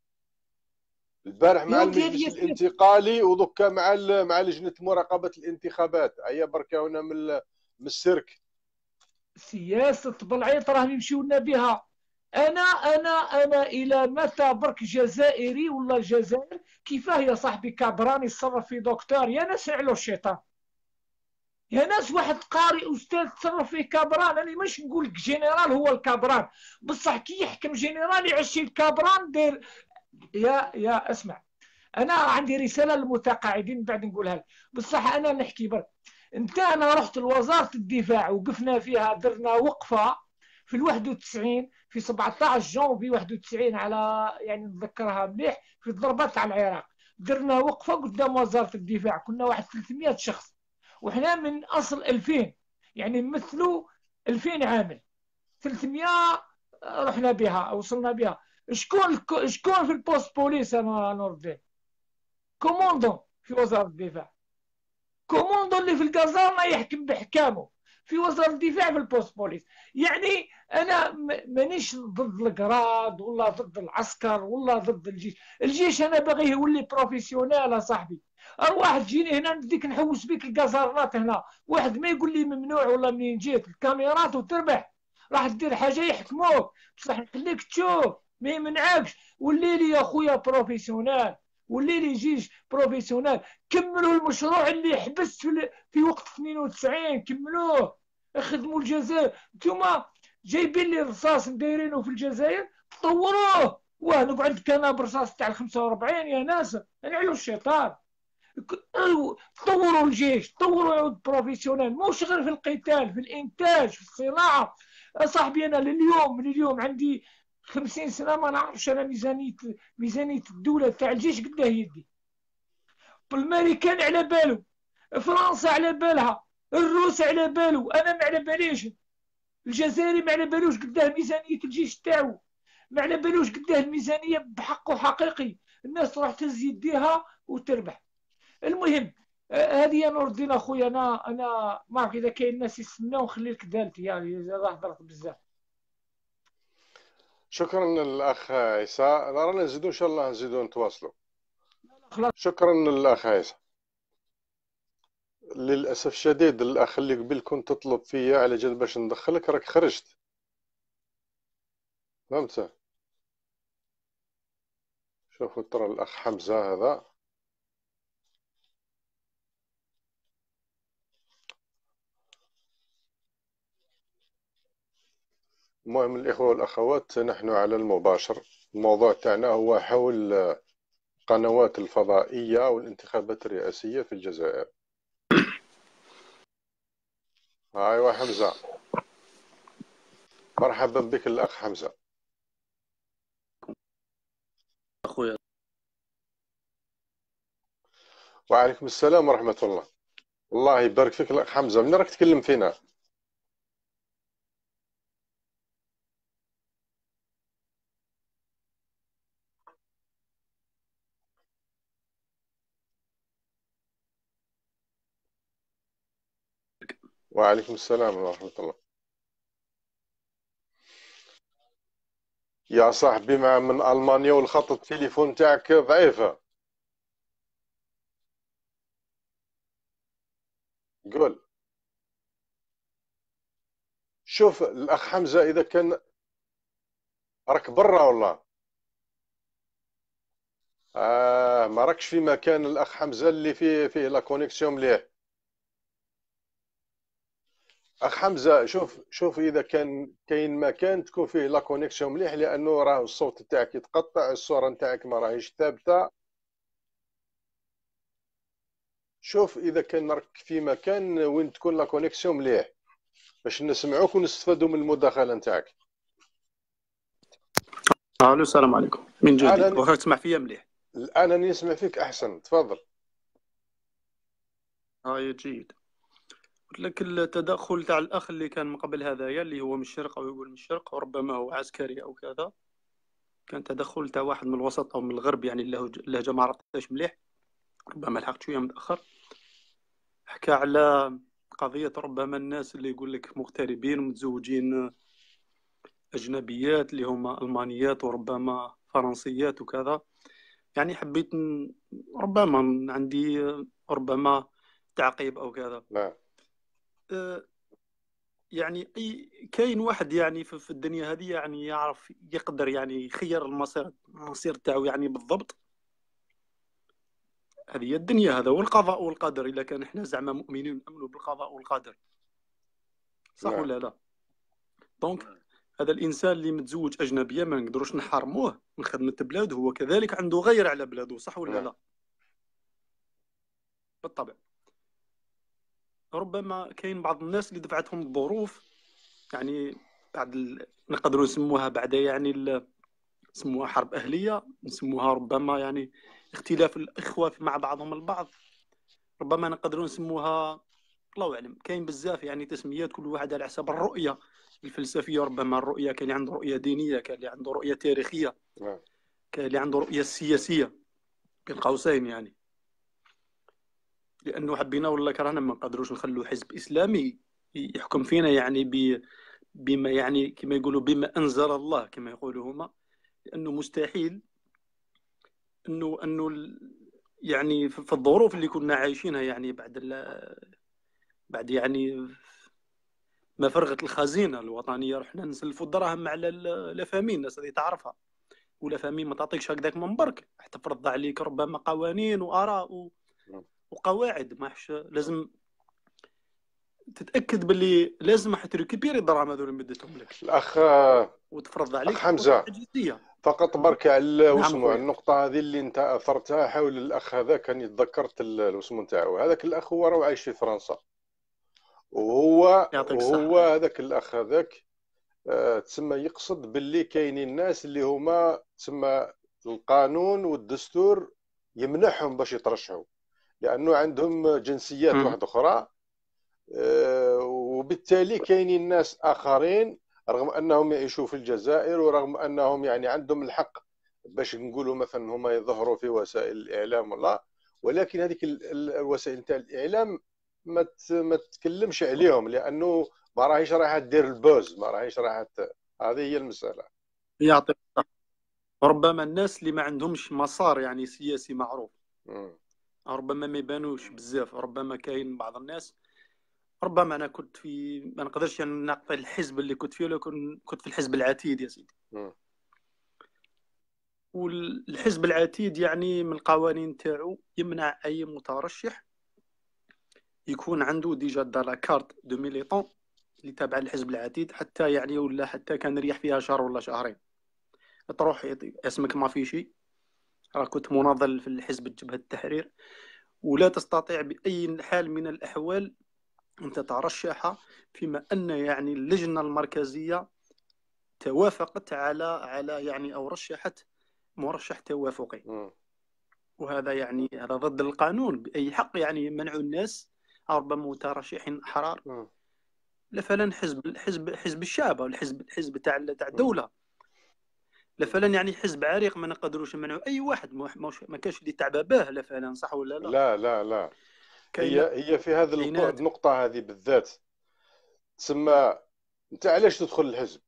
البارح مع المجلس الانتقالي ودكا مع لجنة مراقبة الانتخابات. هيا بركا هنا من السيرك. سياسة بالعيط راهم يمشيو لنا بها. انا الى متى برك جزائري ولا الجزائر كيفاه يا صاحبي كابران يتصرف في دكتور؟ يا ناس علو الشيطان، يا ناس واحد قارئ استاذ تصرف فيه كابران. انا مش نقول لك جنرال هو الكابران، بصح كي يحكم جنرال يعشي الكابران دير. يا اسمع، انا عندي رساله للمتقاعدين بعد نقولها لك، بصح انا نحكي برك. انا رحت لوزاره الدفاع وقفنا فيها، درنا وقفه في 91 في 17 جونفي 91 على يعني نتذكرها مليح، في الضربات على العراق. درنا وقفه قدام وزاره الدفاع، كنا واحد 300 شخص، وحنا من اصل 2000 يعني نمثلوا 2000 عامل، 300 رحنا بها وصلنا بها. شكون في البوست بوليس؟ انا نور الدين كوموندون في وزاره الدفاع، كوموندون اللي في القزارنه يحكم بحكامه في وزاره الدفاع في البوست بوليس. يعني انا مانيش ضد القراد ولا ضد العسكر ولا ضد الجيش انا باغيه يولي بروفيسيونيل يا صاحبي. واحد تجيني هنا نديك نحوس بك القزارنات هنا، واحد ما يقول لي ممنوع ولا منين جيت الكاميرات وتربح، راح تدير حاجه يحكموك، بصح نخليك تشوف ما يمنعكش. ولي لي يا خويا بروفيسيونيل، واللي يجيش بروفيسيونيل. كملوا المشروع اللي حبس في وقت 92، كملوه، خدموا الجزائر. انتوما جايبين لي رصاص دايرينه في الجزائر طوروه، نقعد كان برصاص تاع 45 يا ناس، نعلو الشيطان. طوروا الجيش، طوروا عود بروفيسيونيل، موش غير في القتال، في الانتاج، في الصناعه. صاحبي انا لليوم عندي 50 سنه ما نعرفش انا ميزانيه الدوله تاع الجيش قداه يدي. الامريكان على بالو، فرنسا على بالها، الروس على بالو، انا ما على باليش، الجزائري ما على بالوش قداه ميزانيه الجيش تاعو، ما على بالوش قداه الميزانيه بحقه حقيقي، الناس تروح تهز يديها وتربح. المهم هذه يا نور الدين اخويا، انا ما اعرف اذا كاين ناس يستناو، خليك دالت يعني هضرت بزاف. شكرا للاخ عيسى. رانا نزيدو ان شاء الله، نزيدو نتواصلوا. خلاص شكرا للاخ عيسى. للاسف الشديد الاخ اللي قبل كنت تطلب فيا على جال باش ندخلك راك خرجت، فهمت؟ شوفوا ترى الاخ حمزه هذا المهم. الإخوة والأخوات، نحن على المباشر. الموضوع تاعنا هو حول القنوات الفضائية والانتخابات الرئاسية في الجزائر. أيوا حمزة، مرحبا بك الأخ حمزة. اخويا وعليكم السلام ورحمة الله. الله يبارك فيك الأخ حمزة. من راك تكلم فينا؟ وعليكم السلام ورحمة الله. يا صاحبي مع من ألمانيا والخط التليفون تاعك ضعيفة. قول. شوف الأخ حمزة، إذا كان راك برا والله، ما راكش في مكان الأخ حمزة اللي فيه لا كونيكسيون مليح. اخ حمزه، شوف اذا كاين مكان تكون فيه لا كونيكسيون مليح، لانه راه الصوت تاعك يتقطع، الصوره نتاعك ما راهيش ثابته. شوف اذا كان راك في مكان وين تكون لا كونيكسيون مليح باش نسمعوك ونستفادوا من المداخله نتاعك. الو السلام عليكم من جديد. الان واخا تسمع فيا مليح؟ الان نسمع فيك احسن، تفضل. هاي جيد. قلت لك التدخل تاع الاخ اللي كان من قبل هذايا، اللي هو من الشرق او يقول من الشرق، وربما هو عسكري او كذا، كان تدخل تاع واحد من الوسط او من الغرب، يعني اللهجه ما عرفتهاش مليح، ربما لحقت شويه متاخر. حكى على قضيه ربما الناس اللي يقول لك مغتربين ومتزوجين اجنبيات اللي هما المانيات وربما فرنسيات وكذا. يعني حبيت ربما عندي ربما تعقيب او كذا. نعم. يعني كاين واحد يعني في الدنيا هذه يعني يعرف يقدر يعني يخير المصير تاعو يعني بالضبط. هذه هي الدنيا، هذا هو القضاء والقدر. اذا كان احنا زعما مؤمنين نؤمنوا بالقضاء والقدر، صح نعم. ولا لا؟ دونك هذا الانسان اللي متزوج اجنبيه ما نقدروش نحرموه من خدمه بلاده، هو كذلك عنده غير على بلاده، صح ولا نعم. لا؟ بالطبع. ربما كاين بعض الناس اللي دفعتهم الظروف، يعني نقدروا نسموها بعد يعني نسموها حرب أهلية، نسموها ربما يعني اختلاف الإخوة مع بعضهم البعض، ربما نقدروا نسموها الله أعلم. كاين بزاف يعني تسميات، كل واحد على حسب الرؤية الفلسفية. ربما الرؤية كان اللي عنده رؤية دينية، كان اللي عنده رؤية تاريخية، نعم. كان اللي عنده رؤية سياسية بين قوسين يعني. لأنه حبينا ولا كرهنا ما نقدروش نخلو حزب إسلامي يحكم فينا يعني بما يعني كما يقولوا بما أنزل الله كما يقولوا هما، لأنه مستحيل أنه يعني في الظروف اللي كنا عايشينها يعني بعد يعني ما فرغت الخزينة الوطنية، رحنا نسلفوا الدراهم على الافامين، الناس اللي تعرفها، والافامين ما تعطيكش هكذاك من برك، حتى فرض عليك ربما قوانين وآراء وقواعد. ماحش لازم تتاكد باللي لازم حتريكيبيري الدراهم هذول اللي مدتهم لك الاخ وتفرض عليك حمزه، فقط برك على واسمو النقطه هذه اللي انت اثرتها حول الاخ هذا. كان تذكرت الوسم نتاعو. هذاك الاخ هو راه عايش في فرنسا، وهو هذاك الاخ هذاك تسمى يقصد باللي كاينين الناس اللي هما تسمى القانون والدستور يمنحهم باش يترشحوا. لانه عندهم جنسيات واحده اخرى، وبالتالي كاينين ناس اخرين رغم انهم يعيشوا في الجزائر ورغم انهم يعني عندهم الحق باش نقولوا مثلا هما يظهروا في وسائل الاعلام ولا، ولكن هذيك الوسائل تاع الاعلام ما تتكلمش عليهم لانه ما راهيش رايحه دير البوز، ما راهيش رايحه. هذه هي المساله. يعطيك الصحة. ربما الناس اللي ما عندهمش مسار يعني سياسي معروف ربما ما يبانوش بزاف. ربما كاين بعض الناس، ربما انا كنت في، ما نقدرش يعني نعطي الحزب اللي كنت فيه، ولكن كنت في الحزب العتيد يا سيدي. والحزب العتيد يعني من القوانين تاعو يمنع اي مترشح يكون عنده ديجا لا كارت دو ميليطون اللي تابع للحزب العتيد، حتى يعني ولا حتى كان ريح فيها شهر ولا شهرين تروح اسمك ما في شيء، راه كنت مناضل في الحزب جبهة التحرير، ولا تستطيع بأي حال من الأحوال أن تترشح فيما أن يعني اللجنة المركزية توافقت على يعني أو رشحت مرشح توافقي. وهذا يعني هذا ضد القانون بأي حق، يعني منع الناس ربما مترشحين أحرار لفلان حزب الشعب أو الحزب تاع الدولة، لفلان يعني حزب عريق ما نقدروش نمنعوا اي واحد، ما كاش اللي تعبى به لفلان، صح ولا لا؟ لا لا لا، هي في هذه النقطة هذه بالذات تسمى انت علاش تدخل الحزب؟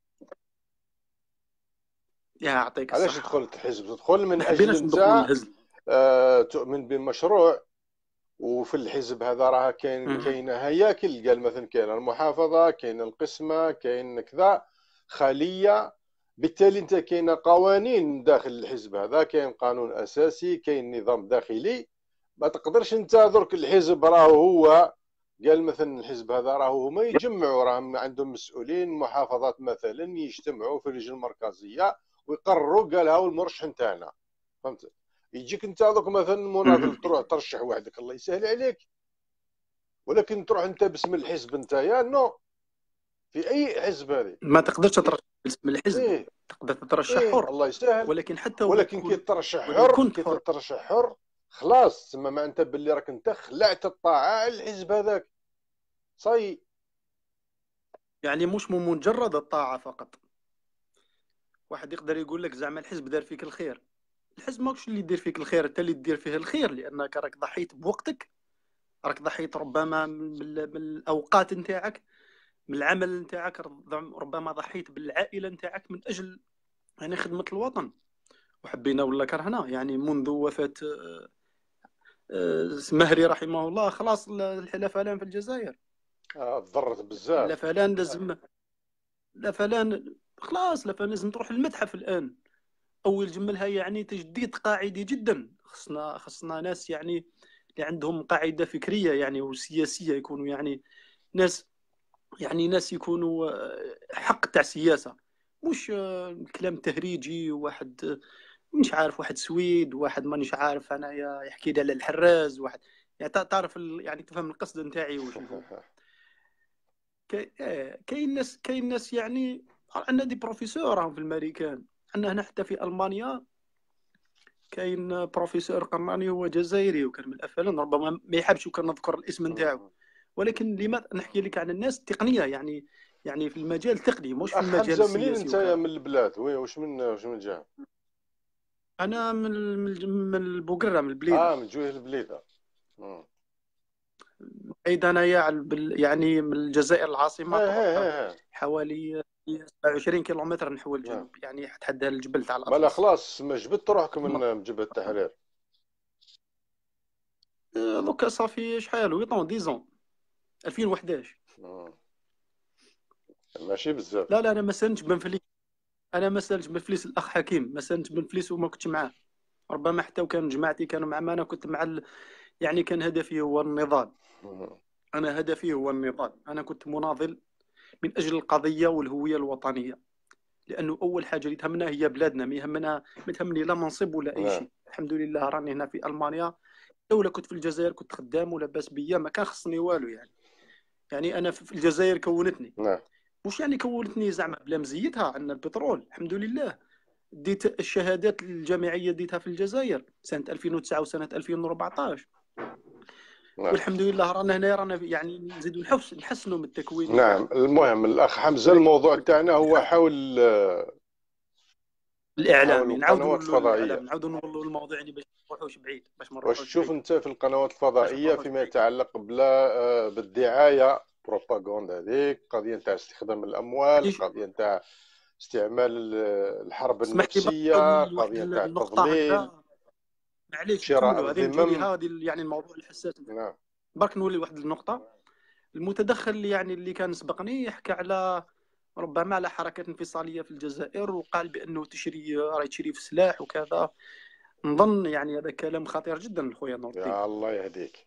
يعطيك علاش الصحة. تدخل الحزب؟ تدخل من اجل انت تؤمن بمشروع، وفي الحزب هذا راه كاين هياكل، قال مثلا كاين المحافظة، كاين القسمة، كاين كذا خلية، بالتالي انت كاين قوانين داخل الحزب هذا، كاين قانون اساسي، كاين نظام داخلي. ما تقدرش انت درك الحزب راه هو قال مثلا الحزب هذا راه هما يجمعوا، راهم عندهم مسؤولين محافظات مثلا يجتمعوا في اللجنه المركزيه ويقرروا قال هاو المرشح نتاعنا، فهمت؟ يجيك انت دوك مثلا مناضل تروح ترشح وحدك الله يسهل عليك، ولكن تروح انت باسم الحزب نتايا نو، في اي حزب هذه ما تقدرش ترشح باسم الحزب. تقدر تترشح حر الله يسهل، ولكن حتى ولكن كي تترشح حر، كي تترشح حر خلاص تسمى ما انت باللي راك انت خلعت الطاعه على الحزب هذاك صاي. يعني مش مجرد الطاعه فقط. واحد يقدر يقول لك زعما الحزب دار فيك الخير، الحزب ماكش اللي يدير فيك الخير، انت اللي تدير فيه الخير، لانك راك ضحيت بوقتك، راك ضحيت ربما من الاوقات نتاعك، من العمل نتاعك، ربما ضحيت بالعائله نتاعك من اجل يعني خدمه الوطن. وحبينا ولا كرهنا يعني منذ وفاه مهري رحمه الله خلاص لفلان في الجزائر تضرت بزاف. لفلان لازم، لفلان خلاص، لفلان لازم تروح المتحف الان. اول جملها يعني تجديد قاعدي جدا، خصنا ناس يعني اللي عندهم قاعده فكريه يعني وسياسيه، يكونوا يعني ناس، يعني ناس يكونوا حق تاع سياسه، مش كلام تهريجي. واحد مش عارف، واحد سويد، واحد مانيش عارف انايا يحكي لي على الحراز، واحد يعني تعرف يعني تفهم القصد نتاعي واش هو. كاين ناس يعني عندنا دي بروفيسور راهم في الامريكان، عندنا هنا حتى في المانيا كاين بروفيسور قراني هو جزائري وكان من الافلام، ربما ما يحبش وكان نذكر الاسم نتاعو، ولكن لماذا نحكي لك عن الناس التقنيه يعني في المجال التقني مش في المجال السياسي. منين انت من البلاد؟ واش من جهه؟ انا من البوقره، من البليده. من جويه البليده. بعيد انايا يعني من الجزائر العاصمه حوالي 27 كيلومتر نحو الجنوب، يعني حتى الجبل تاع الأطلس. مالا خلاص ما جبت روحك من جبهة التحرير؟ دوكا صافي شحال 10 2011. ماشي بزاف. لا انا ما سالتش بن فليس، انا ما سالتش بن فليس الاخ حكيم، ما سالتش بن فليس وما كنتش معاه، ربما حتى وكان جماعتي كانوا مع، ما انا كنت مع يعني كان هدفي هو النضال. انا هدفي هو النضال، انا كنت مناضل من اجل القضيه والهويه الوطنيه، لانه اول حاجه اللي تهمنا هي بلادنا، ما تهمني لا منصب ولا اي شيء. الحمد لله راني هنا في المانيا، دوله كنت في الجزائر كنت خدام ولاباس بيا، ما كان خصني والو يعني انا في الجزائر كونتني. مش يعني كونتني زعما بلا مزيتها، عندنا البترول الحمد لله. ديت الشهادات الجامعيه ديتها في الجزائر سنه 2009 وسنه 2014، والحمد لله رانا هنا رانا يعني نزيدوا نحسنوا من التكوين. نعم. المهم الاخ حمزه الموضوع تاعنا هو حول الاعلامي، نعاودوا القنوات نولوا الفضائيه. الاعلام، نعاودوا نولوا المواضيع يعني باش ما نروحوش بعيد، واش تشوف انت في القنوات الفضائيه فيما يتعلق بالدعايه بروباغندا هذيك، قضيه نتاع استخدام الاموال، قضيه نتاع استعمال الحرب النفسيه، قضيه نتاع التضليل، معليش شراء هذه الذمم. هذه يعني الموضوع الحساس. نعم. برك نولي واحد النقطه. المتدخل يعني اللي كان سبقني يحكى على ربما على حركات انفصاليه في الجزائر، وقال بانه راه تشري في سلاح وكذا. نظن يعني هذا كلام خطير جدا خويا نور الدين. يا الله يهديك.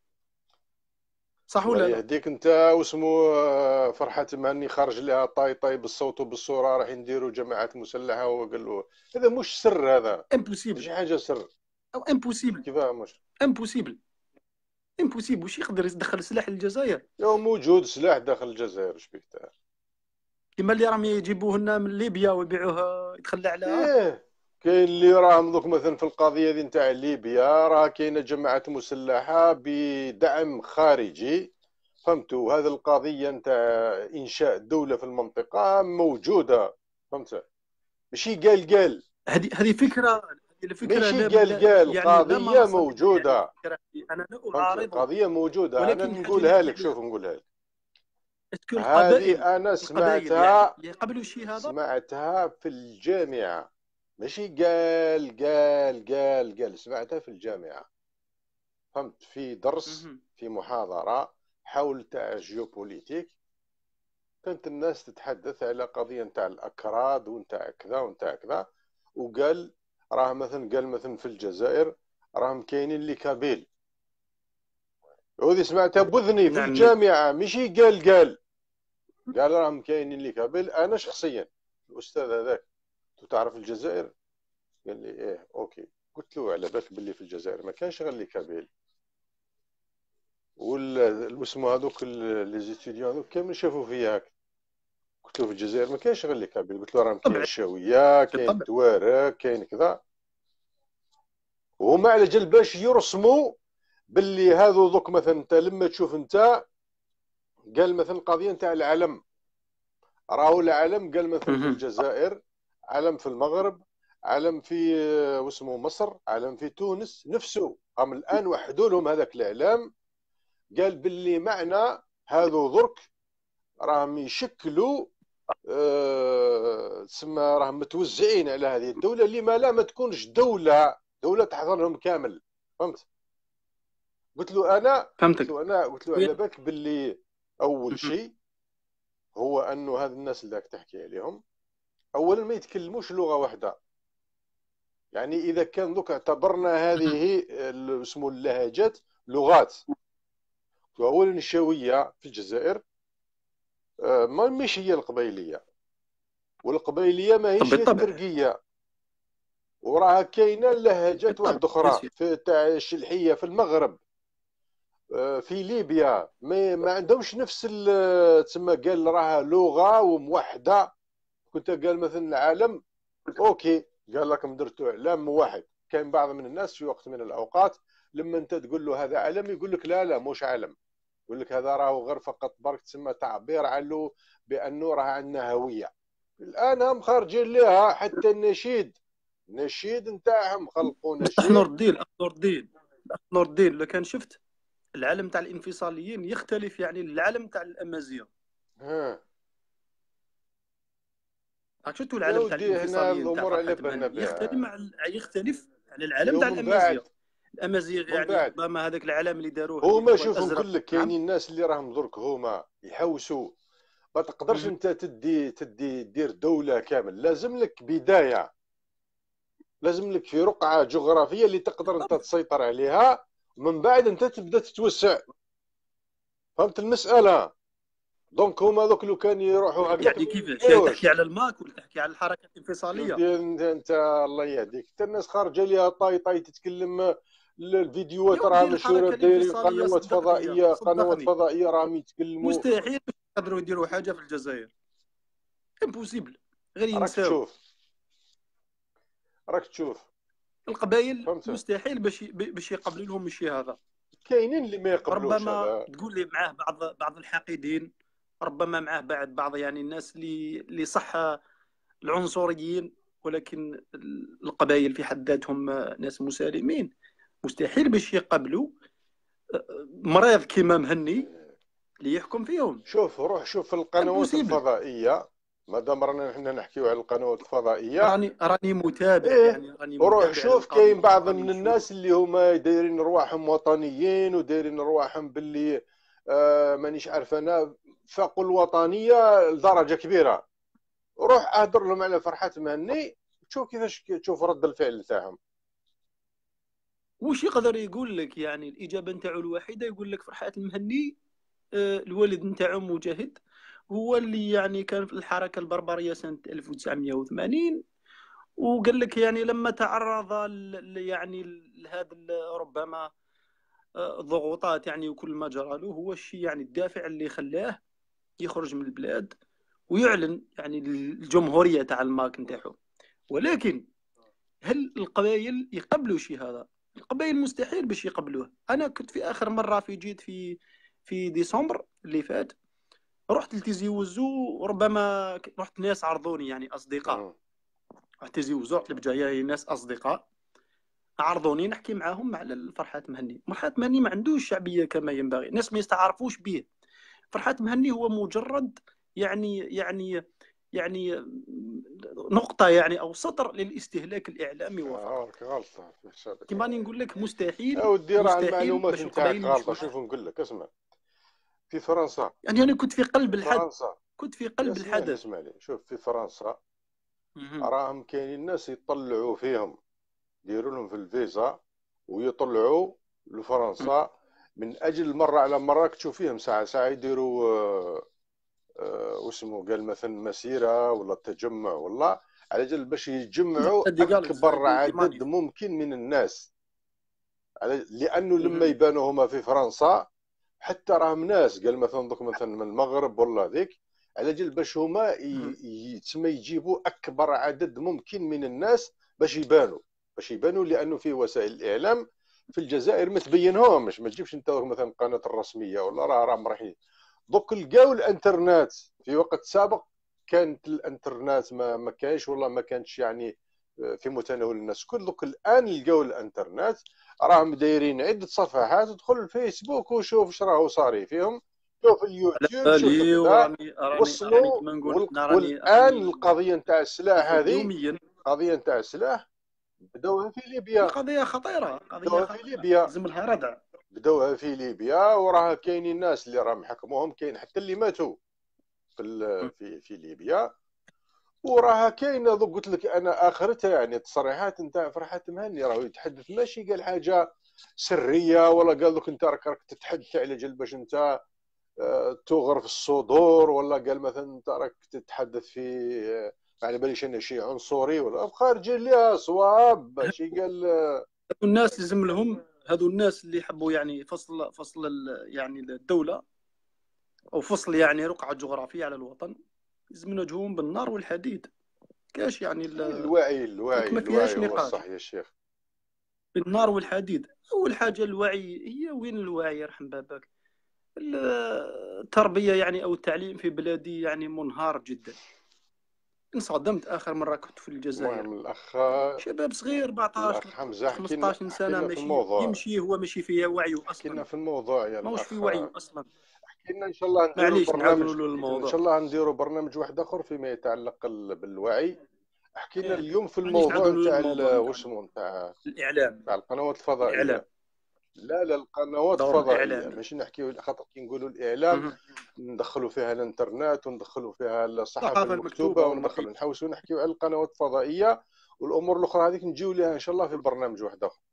صح ولا الله لا؟ يهديك انت. واسمو فرحة مهني خرج لها طاي بالصوت وبالصوره راح نديروا جماعات مسلحه، وقال له هذا مش سر، هذا امبوسيبل، مش حاجه سر او امبوسيبل. كيفاه مش امبوسيبل واش يقدر يدخل سلاح للجزائر؟ لو موجود سلاح داخل الجزائر اش بيك تاع كيما اللي راهم يجيبوه لنا من ليبيا ويبيعوه يتخلى عليها. كاين اللي راهم دوك مثلا في القضيه دي نتاع ليبيا راه كاينه جماعات مسلحه بدعم خارجي، فهمتوا؟ هذه القضيه نتاع انشاء دوله في المنطقه موجوده، فهمت؟ ماشي قال هذه فكره، ماشي قال يعني قضيه موجوده. يعني انا لا اعارضها، قضيه موجوده. انا نقولها لك، شوف نقولها لك. هذه انا سمعتها يعني قبلوا شيء هذا، سمعتها في الجامعه، ماشي قال سمعتها في الجامعه، فهمت؟ في درس في محاضره حول تاع جيوبوليتيك، كانت الناس تتحدث على قضيه نتاع الاكراد ونتاع كذا ونتاع كذا، وقال راه مثلا في الجزائر راهم كاينين اللي كابيل. هذه سمعتها بذني في الجامعه، ماشي قال راهم كاينين اللي كابيل. انا شخصيا الاستاذ هذاك تعرف الجزائر؟ قال لي ايه اوكي. قلت له على بالك باللي في الجزائر ما كانش غير اللي كابيل، واسمو هذوك لي زيتيديون هذوك كامل شافوا فيا هكا. قلت له في الجزائر ما كانش غير اللي كابيل، قلت له راهم كاين الشاويه، كاين التوارك، كاين كذا. وهما على جال باش يرسموا باللي هذو دوك مثلا انت لما تشوف انت قال مثلا القضيه نتاع العلم، راهو العلم قال مثلا في الجزائر، علم في المغرب، علم في واسمه مصر، علم في تونس، نفسه هم الان وحدوا لهم هذاك الاعلام. قال باللي معنى هذو درك راهم يشكلوا تسمى راهم متوزعين على هذه الدوله اللي ما تكونش دوله تحضرهم كامل، فهمت؟ قلت له انا على بالك باللي اول شيء هو انه هذا الناس اللي راك تحكي عليهم اولا ما يتكلموش لغه واحده. يعني اذا كان دوك اعتبرنا هذه اسمه اللهجات لغات، اولا الشاويه في الجزائر مش هي القبيليه، والقبيليه ما هيش التركيه، وراها كاينه لهجات واحده اخرى في تاع الشلحيه في المغرب، في ليبيا ما عندهمش نفس تسمى. قال راها لغه وموحده. كنت قال مثلا العالم اوكي، قال لكم درتوا اعلام موحد. كاين بعض من الناس في وقت من الاوقات لما انت تقول له هذا علم يقول لك لا مش علم، يقول لك هذا راهو غير فقط برك تسمى تعبير عنه بانه راه عندنا هويه. الان هم خارجين لها حتى النشيد نتاعهم خلقوا نشيد. نور الدين لو كان شفت العالم تاع الانفصاليين يختلف يعني العالم تاع الامازيغ. راك شفتوا العالم تاع الانفصاليين تاع يختلف على العالم تاع الامازيغ يعني ربما هذاك العالم اللي داروه هما شوفوا نقول لك كاينين الناس اللي راهم درك هما يحوسوا. ما تقدرش انت دير دوله كامل، لازم لك بدايه، لازم لك في رقعه جغرافيه اللي تقدر انت تسيطر عليها، ومن بعد انت تبدا تتوسع. فهمت المساله؟ دونك هما دوك لو كان يروحوا هكذا يعني كيفاش تحكي على الماك ولا تحكي على الحركه الانفصاليه؟ انت الله يهديك، حتى الناس خارجه ليها طاي تتكلم. الفيديوهات راه مشهوره، دايرين قنوات فضائيه راهم يتكلموا. مستحيل يقدروا يديروا حاجه في الجزائر، امبوسيبل. غير ينساو. راك تشوف القبائل مستحيل باش يقبلوا لهم الشيء هذا. كاينين اللي ما يقبلوش ربما هذا. تقول لي معاه بعض الحاقدين، ربما معاه بعض يعني الناس اللي صح العنصريين، ولكن القبائل في حد ذاتهم ناس مسالمين، مستحيل باش يقبلوا مريض كيما مهني اللي يحكم فيهم. شوف روح شوف القنوات impossible. الفضائيه، مادام رانا حنا نحكيو على القنوات الفضائيه، راني متابع إيه. يعني راني متابع. وروح شوف كاين بعض من نشوف. الناس اللي هما دايرين رواحهم وطنيين ودايرين رواحهم باللي مانيش عارف انا فاقوا الوطنيه لدرجه كبيره. روح اهدر لهم على فرحات مهني، تشوف كيفاش تشوف رد الفعل تاعهم. وش يقدر يقول لك؟ يعني الاجابه نتاعو الوحيده يقول لك فرحات المهني الوالد نتاعو مجاهد، هو اللي يعني كان في الحركه البربريه سنه 1980، وقال لك يعني لما تعرض يعني لهذا ربما ضغوطات يعني وكل ما جرى له، هو الشيء يعني الدافع اللي خلاه يخرج من البلاد ويعلن يعني الجمهوريه تاع المارك نتاعو. ولكن هل القبائل يقبلوا شيء هذا؟ القبائل مستحيل باش يقبلوه. انا كنت في اخر مره جيت في ديسمبر اللي فات، رحت لتيزي وزو، وربما رحت ناس عرضوني يعني اصدقاء، رحت تيزي وزو، رحت لبجايه ناس اصدقاء عرضوني نحكي معاهم على الفرحات مهني. فرحات مهني ما عندوش شعبيه كما ينبغي، الناس ما يستعرفوش به. فرحات مهني هو مجرد يعني نقطة يعني أو سطر للاستهلاك الإعلامي فقط. غلطة كما نقول لك مستحيل. أودي راه مستحيل المعلومات باش نتاعك القبائل غلطة. يمشوا. شوف نقول لك، اسمع، في فرنسا، يعني أنا كنت في قلب الحدث، فرنسا كنت في قلب الحدث. اسمع لي، شوف في فرنسا راهم كاينين ناس يطلعوا فيهم، يديروا لهم في الفيزا ويطلعوا لفرنسا من اجل مره على مره تشوف فيهم ساعه يديروا واسمه قال مثلا مسيره ولا تجمع ولا على جال باش يجمعوا اكبر عدد ممكن من الناس، لانه لما يبانوا هما في فرنسا حتى راهم ناس قال مثلا دوك مثلا من المغرب ولا ذيك، على جال باش هما تسمى يجيبوا اكبر عدد ممكن من الناس باش يبانوا لانه في وسائل الاعلام في الجزائر ما تبينهمش. ما تجيبش انت مثلا القناه الرسميه ولا راهم رايحين دوك لقاو الانترنت. في وقت سابق كانت الانترنت ما كانش والله ما كانتش يعني في متناول الناس كل. دوك الان لقاو الانترنت، راهم دايرين عده صفحات، ادخل الفيسبوك وشوف اش راهو صاري فيهم، شوف اليوتيوب، شوف كذا وصلوا. والان القضيه نتاع السلاح هذه، قضيه نتاع السلاح بداوها في ليبيا، قضيه خطيره، بداوها في ليبيا، لازم لها ردع. بداوها في ليبيا، وراها كاينين ناس اللي راهم حكموهم، كاين حتى اللي ماتوا في ليبيا، وراها كاينه. قلت لك انا اخرتها يعني التصريحات نتاع فرحات مهني، راهو يتحدث ماشي قال حاجه سريه ولا قال لك انت راك تتحدث على جال باش انت تغرف الصدور، ولا قال مثلا انت راك تتحدث في على باليش انا شيء عنصري ولا خارج ليها صواب. ماشي قال الناس لازم لهم، هذو الناس اللي يحبوا يعني فصل يعني الدوله او فصل يعني رقعه جغرافيه على الوطن، لازم نواجهوهم بالنار والحديد. كاش يعني الوعي هو الصح يا شيخ، بالنار والحديد. اول حاجه الوعي. هي وين الوعي يرحم بابك؟ التربيه يعني او التعليم في بلادي يعني منهار جدا. انصدمت اخر مره كنت في الجزائر، المهم الاخ شباب صغير 14 15 سنه ماشي يمشي، هو ماشي فيها وعيه اصلا. حكينا في الموضوع يا ماهوش في وعيه اصلا. حكينا ان شاء الله نديروا برنامج، ان شاء الله نديروا برنامج واحد اخر فيما يتعلق بالوعي. حكينا اليوم في الموضوع نتاع واش اسمه نتاع الاعلام، نتاع القنوات الفضائيه. الإعلام. لا القنوات الفضائيه ماشي نحكيو، خاطر كي نقولوا الاعلام ندخلوا فيها الانترنت وندخلوا فيها الصحافه المكتوبه وندخلوا نحوسوا نحكيو على القنوات الفضائيه، والامور الاخرى هذيك نجيو لها ان شاء الله في برنامج واحد اخر.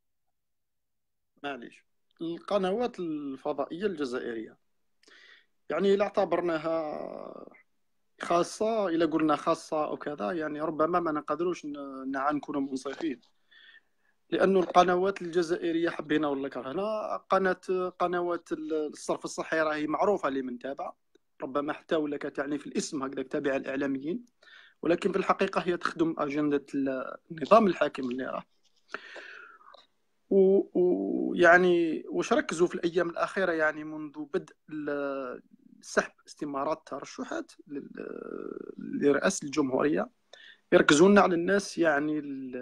معليش. القنوات الفضائيه الجزائريه يعني لا اعتبرناها خاصه، الا قلنا خاصه او كذا يعني ربما ما نقدروش نكونوا منصفين، لأنه القنوات الجزائرية حبينا ولا كرهنا، قنوات الصرف الصحي راهي معروفة لمن تابع، ربما حتى ولا كتعني في الاسم هكذا تابع الإعلاميين، ولكن في الحقيقة هي تخدم أجندة النظام الحاكم اللي راه. ويعني واش ركزوا في الايام الاخيره يعني منذ بدء سحب استمارات الترشحات لرئاسه الجمهوريه، يركزون على الناس يعني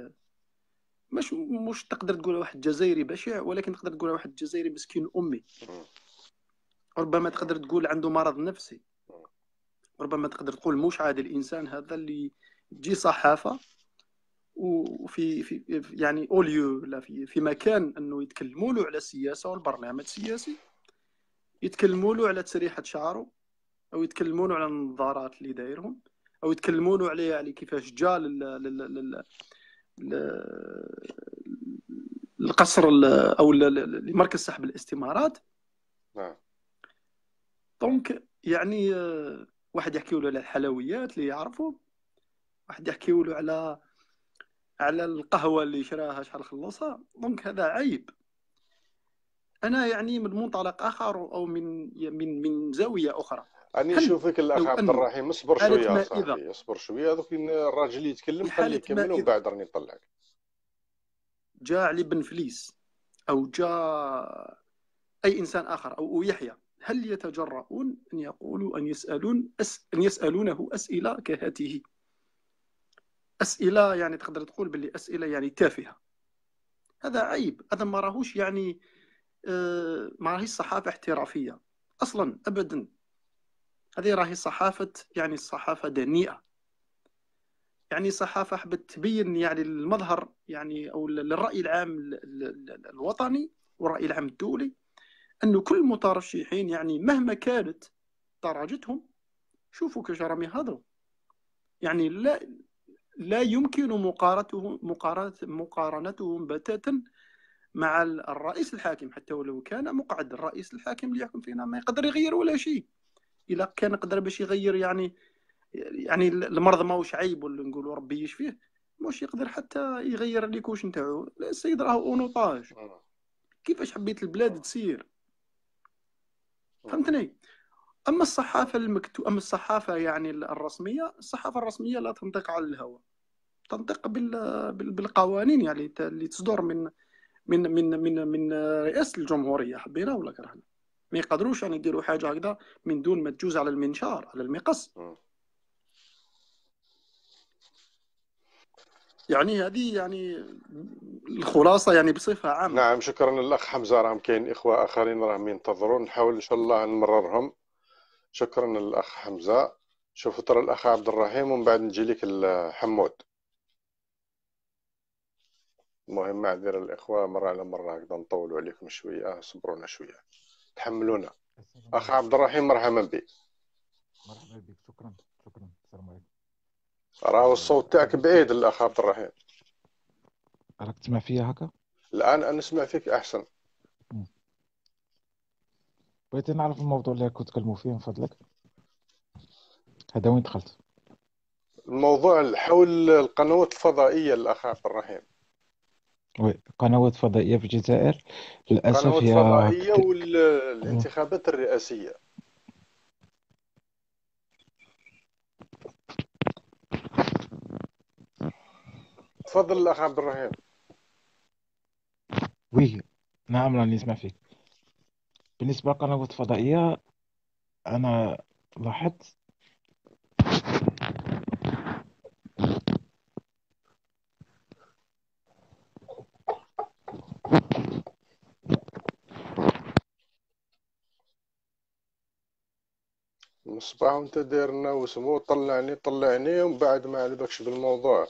مش تقدر تقول واحد جزائري بشع، ولكن تقدر تقول واحد جزائري مسكين امي، ربما تقدر تقول عنده مرض نفسي، ربما تقدر تقول مش عادي الانسان هذا اللي تجي صحافه وفي يعني اوليو لا في مكان انه يتكلموا له على السياسه والبرنامج السياسي، يتكلموا له على تسريحه شعره، او يتكلموا له على النظارات اللي دايرهم، او يتكلموا له على كيفاش جا القصر او لمركز سحب الاستمارات. نعم. دونك يعني واحد يحكي له على الحلويات اللي يعرفوا، واحد يحكي له على القهوه اللي شراها شحال خلصها. دونك هذا عيب. انا يعني من منطلق اخر او من زاويه اخرى، أنا نشوفك الأخ عبد الرحيم، اصبر شوية صاحبي، اصبر شوية. دوك الراجل يتكلم خليه يكمل ومن بعد راني نطلعك. جاء علي بن فليس أو جاء أي إنسان آخر أو يحيى، هل يتجرؤون أن يقولوا أن يسألونه أسئلة كهذه؟ أسئلة يعني تقدر تقول باللي أسئلة يعني تافهة. هذا عيب. هذا ما راهوش يعني ما راهيش صحافة احترافية أصلا أبدا. هذه راهي صحافة يعني الصحافة دنيئة، يعني صحافة حبت تبين يعني المظهر يعني أو للرأي العام الوطني والرأي العام الدولي أنه كل المترشحين يعني مهما كانت درجتهم، شوفوا كيفاش راهم يهضروا، يعني لا يمكن مقارنتهم بتاتا مع الرئيس الحاكم. حتى ولو كان مقعد الرئيس الحاكم اللي يحكم فينا ما يقدر يغير ولا شيء. إلا كان قدر باش يغير يعني المرض ماهوش عيب ولا نقولوا ربي يشفيه، مش يقدر حتى يغير الكوش نتاعو. السيد راهو اونوطاج. كيفاش حبيت البلاد تسير؟ فهمتني؟ اما الصحافه اما الصحافه يعني الرسميه، الصحافه الرسميه لا تنطق على الهواء، تنطق بالقوانين يعني اللي تصدر من رئاسه الجمهوريه، حبينا ولا كرهنا. ما يقدروش يعني يديروا حاجه هكذا من دون ما تجوز على المنشار، على المقص. يعني هذه يعني الخلاصه يعني بصفه عامه. نعم، شكرا للاخ حمزه. راهم كاين اخوه اخرين راهم ينتظرون، نحاول ان شاء الله نمررهم. شكرا للاخ حمزه. شوفوا ترى الاخ عبد الرحيم ومن بعد نجي لك حمود. المهم معذره الاخوه، مره على مره هكذا نطولوا عليكم شويه، صبرونا شويه، تحملونا. اخ عبد الرحيم مرحبا بك. مرحبا بك. شكرا. السلام عليكم. راهو الصوت تاعك بعيد الاخ عبد الرحيم. راك تسمع فيا هكا؟ الان انا نسمع فيك احسن. بغيت نعرف الموضوع اللي كنت تكلموا فيه من فضلك. هذا وين دخلت؟ الموضوع حول القنوات الفضائيه الاخ عبد الرحيم. وي، قنوات فضائيه في الجزائر للاسف قنوات هي فضائيه والانتخابات الرئاسيه. تفضل الاخ عبد الرحيم. وي نعم، راني نسمع فيك. بالنسبه للقنوات الفضائيه انا لاحظت مصباح وانت دايرنا وسمو طلعني ومن بعد ما على بالكش بالموضوع.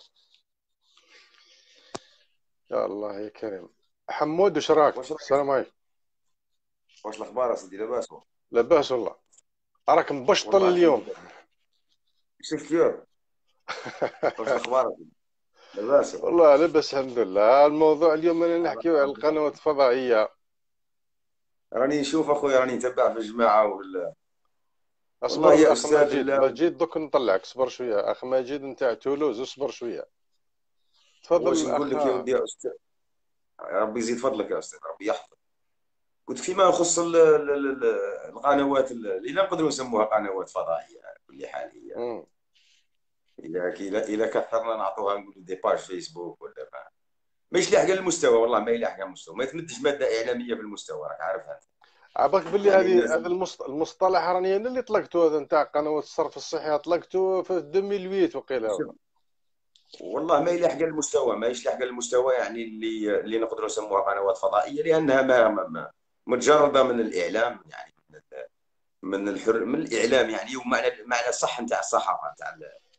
يا الله يا كريم. حمود واش راك؟ السلام عليكم. واش الاخبار اسيدي؟ لاباس؟ لاباس والله. راك مبشطل اليوم. شفت اليوم؟ واش الاخبار؟ لاباس والله لاباس الحمد لله. الموضوع اليوم انا نحكيو على القنوات الفضائيه. راني نشوف اخويا، راني نتبع في الجماعه ولا اصبر يا اخ مجيد دوك نطلعك. اصبر شويه اخ مجيد نتاع تولوز، اصبر شويه. تفضل. واش نقول لك يا ودي يا استاذ، ربي يزيد فضلك يا استاذ، ربي يحفظك. قلت فيما يخص القنوات اللي نقدروا نسموها قنوات فضائيه على كل حال. هي اذا كثرنا نعطوها نقولوا دي باج فيسبوك ولا ما. ما يلحق المستوى، والله ما يلحق المستوى، ما يتمدش ماده اعلاميه في المستوى، راك عارف هذا. عباك باللي يعني هذه الناس هذا المصطلح راني انا اللي طلقته، هذا نتاع قنوات الصرف الصحي طلقته في 2008 وقيله. شوف، والله ما يلحق المستوى، ما يلحق المستوى يعني اللي نقدروا نسموها قنوات فضائيه، لانها متجرده من الاعلام، يعني من الاعلام يعني، ومعنى الصح نتاع الصحافه نتاع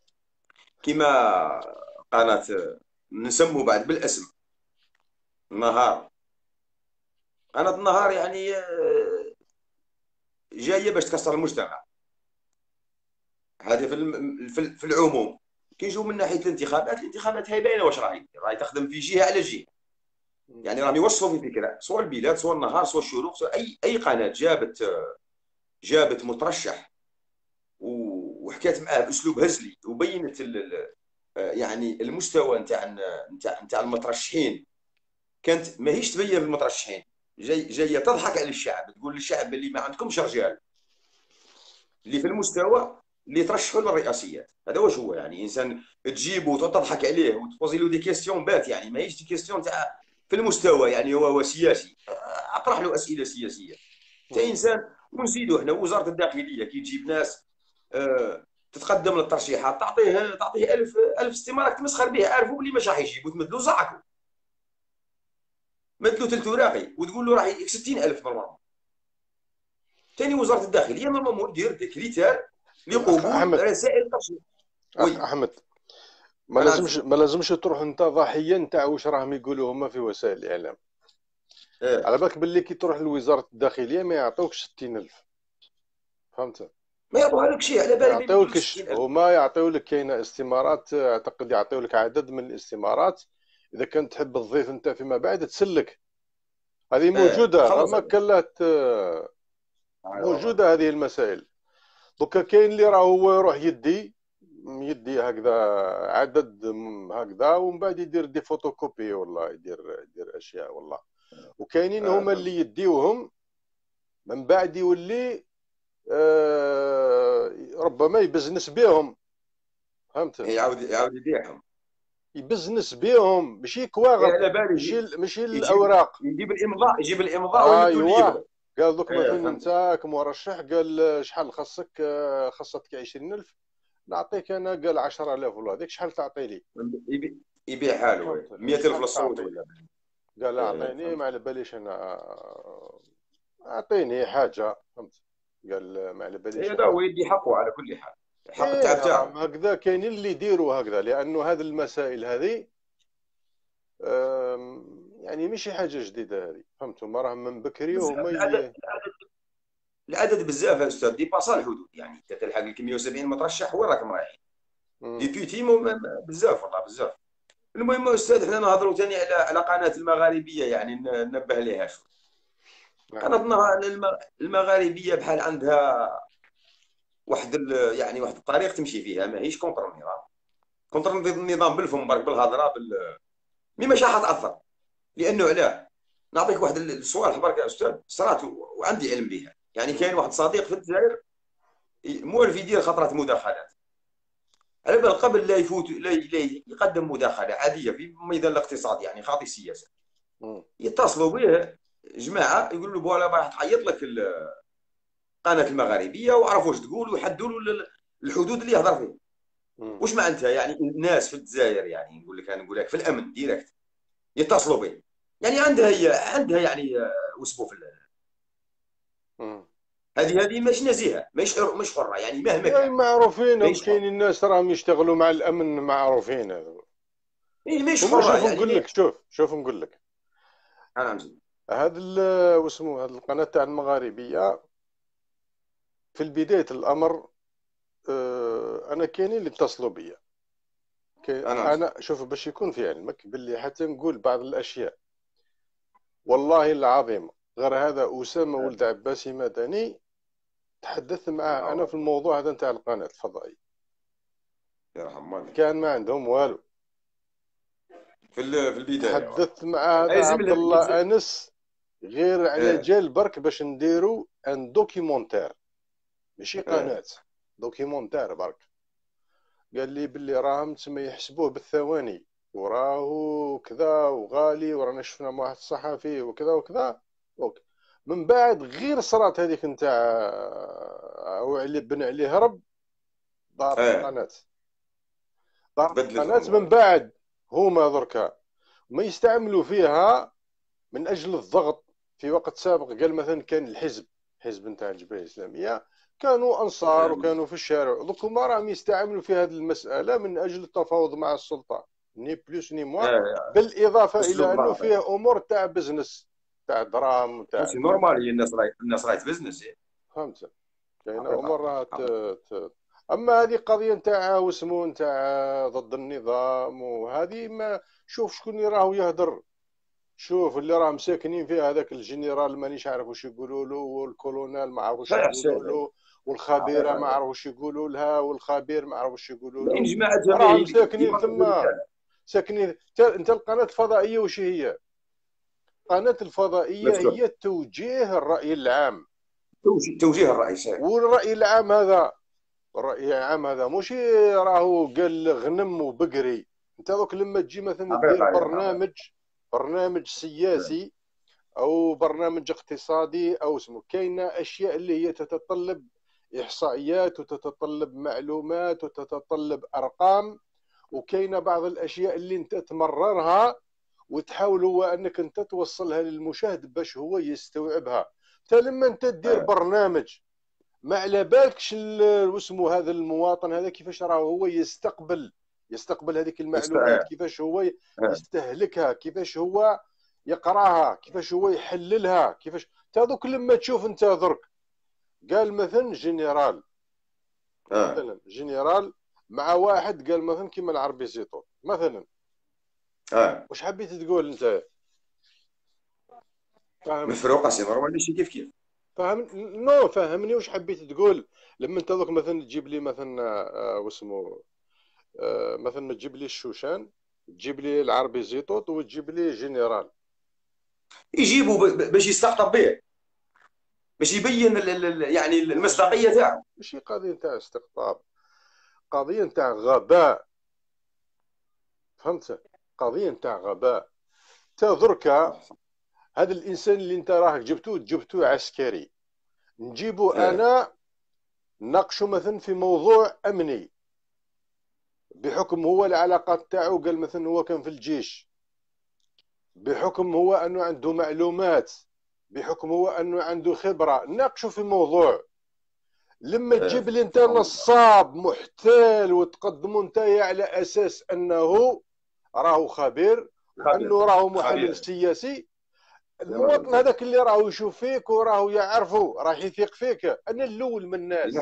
كما قناه نسموا بعد بالاسم النهار. قناه النهار يعني جايه باش تكسر المجتمع، هذه في العموم. كي نجيو من ناحيه الانتخابات هي باينه واش راهي تخدم في جهه على جهه، يعني راهم يوصفوا في فكره، سواء البلاد سواء النهار سواء الشروق سواء اي قناه جابت مترشح وحكات معاه باسلوب هزلي، وبينت يعني المستوى نتاع المترشحين. كانت ماهيش تبين المترشحين، جايه تضحك على الشعب، تقول للشعب اللي ما عندكمش رجال اللي في المستوى اللي ترشحوا للرئاسيات. هذا واش هو يعني، انسان تجيبه وتضحك عليه وتبوزي له دي كيستيون بات، يعني ماهيش دي كيستيون تاع في المستوى، يعني هو سياسي اطرح له اسئله سياسيه تا انسان. ونزيدوا احنا وزاره الداخليه كي تجيب ناس تتقدم للترشيحات، تعطيه 1000 استماره تمسخر به، عارفوا بلي مش راح يجيبوا، تمدلو زعكوا مدلو ثلث وراقي وتقول له راح يجيك 60000 نورمالمون. ثاني وزاره الداخليه نورمالمون دير دي كريتير لقبول رسائل الترشيح. احمد ما لازمش تروح انت ضحيه نتاع واش راهم يقولوا هما في وسائل الاعلام. على بالك باللي كي تروح لوزاره الداخليه ما يعطوكش 60000، فهمت؟ ما يعطوها لك شيء على بالي، ما يعطيولكش، هما يعطيولك كاينه استمارات، اعتقد يعطيولك عدد من الاستمارات، اذا كنت تحب تضيف انت فيما بعد تسلك. هذه موجوده، ما كلات موجوده هذه المسائل. دوكا كاين اللي راه هو يروح يدي هكذا عدد هكذا، ومن بعد يدير دي فوتوكوبي، والله يدير اشياء والله. وكاينين هما اللي يديوهم من بعد يولي ربما يبزنس بهم، فهمت؟ يعاود يبيعهم، يبزنس بهم، ماشي كواغط، ماشي الاوراق، يجيب الامضاء ايوا. قال دوك مثلا انت كمرشح، قال شحال خاصك 20000 نعطيك انا، قال 10000 ولا هذيك شحال تعطي لي؟ يبيعها له 100000 للصوت ولا، قال اعطيني ما على باليش انا، اعطيني حاجه، فهمت؟ قال ما على باليش. هذا هو يدي حقه على كل حال، حق التعب تاعو هكذا. كاينين اللي يديروا هكذا، لانه هذه المسائل هذه يعني ماشي حاجه جديده هذه، فهمتوا؟ ما راهم من بكري وهما العدد بزاف يا استاذ، ديباسا الحدود، يعني تلحق لك 170 مترشح، وين راكم رايحين؟ ديبيوتي بزاف والله بزاف. المهم استاذ، احنا نهضروا ثاني على قناه المغاربيه، يعني ننبه ليها شوي. قناه المغاربيه بحال عندها واحد الطريق تمشي فيها، ماهيش كونتر النظام، كونتر النظام بالفم برك بالهضره مي مش راح تاثر. لانه علاه نعطيك واحد الصوالح برك يا استاذ صرات وعندي علم بها. يعني كاين واحد صديق في الجزائر مولف يدير خطرات مداخلات، على بال قبل لا يفوت لا يقدم مداخله عاديه في ميدان الاقتصاد، يعني خاطي السياسه، يتصلوا به جماعه يقولوا له فوالا راح تعيط لك القناه المغاربيه وعرفوا واش تقول ويحدوا له الحدود اللي يهضر فيه. واش معناتها؟ يعني الناس في الجزائر، يعني نقول لك في الامن ديريكت يتصلوا به، يعني عندها يعني وسبوا في هذه مش نزيهه، مش حره، يعني مهما كان معروفين. كاين الناس راهم يشتغلوا مع الامن معروفين، هذا مش حره. شوف نقول لك، شوف نقول لك، انا هذا واسمو هذه القناه تاع المغاربيه في بدايه الامر، انا كاينين اللي اتصلوا بيا، انا شوف باش يكون في علمك باللي حتى نقول بعض الاشياء والله العظيم، غير هذا اسامه ولد عباسي مدني تحدثت معاه انا في الموضوع هذا نتاع القناه الفضائيه، كان ما عندهم والو في البدايه. تحدثت مع هذا عبد الله انس غير على جال برك باش نديروا ان دوكيومونتير، ماشي قناه، دوكيومونتير برك. قال لي باللي راهم تسمى يحسبوه بالثواني، وراه كذا وغالي، ورانا شفنا مع واحد الصحفي وكذا وكذا. اوكي، من بعد غير صرات هذيك نتاع اللي بن عليه هرب، دار القناة. دار القناة من بعد هما دركا ما يستعملوا فيها من اجل الضغط. في وقت سابق قال مثلا كان الحزب نتاع الجبهة الإسلامية كانوا انصار وكانوا في الشارع، دوك هما راهم يستعملوا في هذه المسألة من اجل التفاوض مع السلطة، ني بلوس ني موان. بالاضافة الى انه فيه امور تاع بزنس تاع دراهم تاع ماشي نورمال. هي الناس راهي بزنس، فهمت. كاينه امور راه اما هذه قضيه نتاع واسمو نتاع ضد النظام، وهذه ما شوف شكون اللي راهو يهدر. شوف اللي راهم ساكنين فيه هذاك الجنرال مانيش عارف واش يقولوا له، والكولونيل ما عرفوش يقولوا له، والخبيره ما عرفوش يقولوا لها، والخبير ما عرفوش يقولوا له. راهم ساكنين ثم ساكنين. انت القناه الفضائيه واش هي؟ القناه الفضائيه هي توجيه الراي العام، توجيه الراي صحيح. والراي العام هذا، الراي العام هذا مش راهو قال غنم وبقري. انت دوك لما تجي مثلا دير برنامج سياسي او برنامج اقتصادي او اسمه، كاينه اشياء اللي هي تتطلب احصائيات وتتطلب معلومات وتتطلب ارقام، وكاينه بعض الاشياء اللي انت تمررها وتحاول هو انك انت توصلها للمشاهد باش هو يستوعبها. انت لما انت تدير برنامج ما على بالكش واسمو هذا المواطن هذا كيفاش راه هو يستقبل هذيك المعلومات، كيفاش هو يستهلكها، كيفاش هو يقراها، كيفاش هو يحللها، كيفاش هذوك لما تشوف انت درك قال مثلا جنرال مثلا جنرال مع واحد قال مثلا كيما العربي زيتون مثلا، واش حبيت تقول انت؟ مفروقه سي نورمال ماشي كيف فهمني واش حبيت تقول لما انت دوك مثلا تجيب لي مثلا واسمو مثلا تجيب لي الشوشان، تجيب لي العربي زيتوت، وتجيب لي جنرال. يجيبوا باش يستقطب به، باش يبين يعني المصداقيه تاعو. ماشي قضيه تاع استقطاب، قضيه تاع غباء. فهمت؟ قضيه تاع غباء. تا دركا هذا الانسان اللي انت راك جبتوه عسكري، نجيبو انا ناقشوا مثلا في موضوع امني بحكم هو العلاقات تاعو، قال مثلا هو كان في الجيش، بحكم هو انه عنده معلومات، بحكم هو انه عنده خبره، ناقشوا في موضوع. لما تجيب لي انت نصاب محتال وتقدموا انت على اساس انه راهو خبير وانه راهو محلل سياسي، المواطن هذاك اللي راهو يشوف فيك وراهو يعرفه راح يثيق فيك. انا الاول من الناس،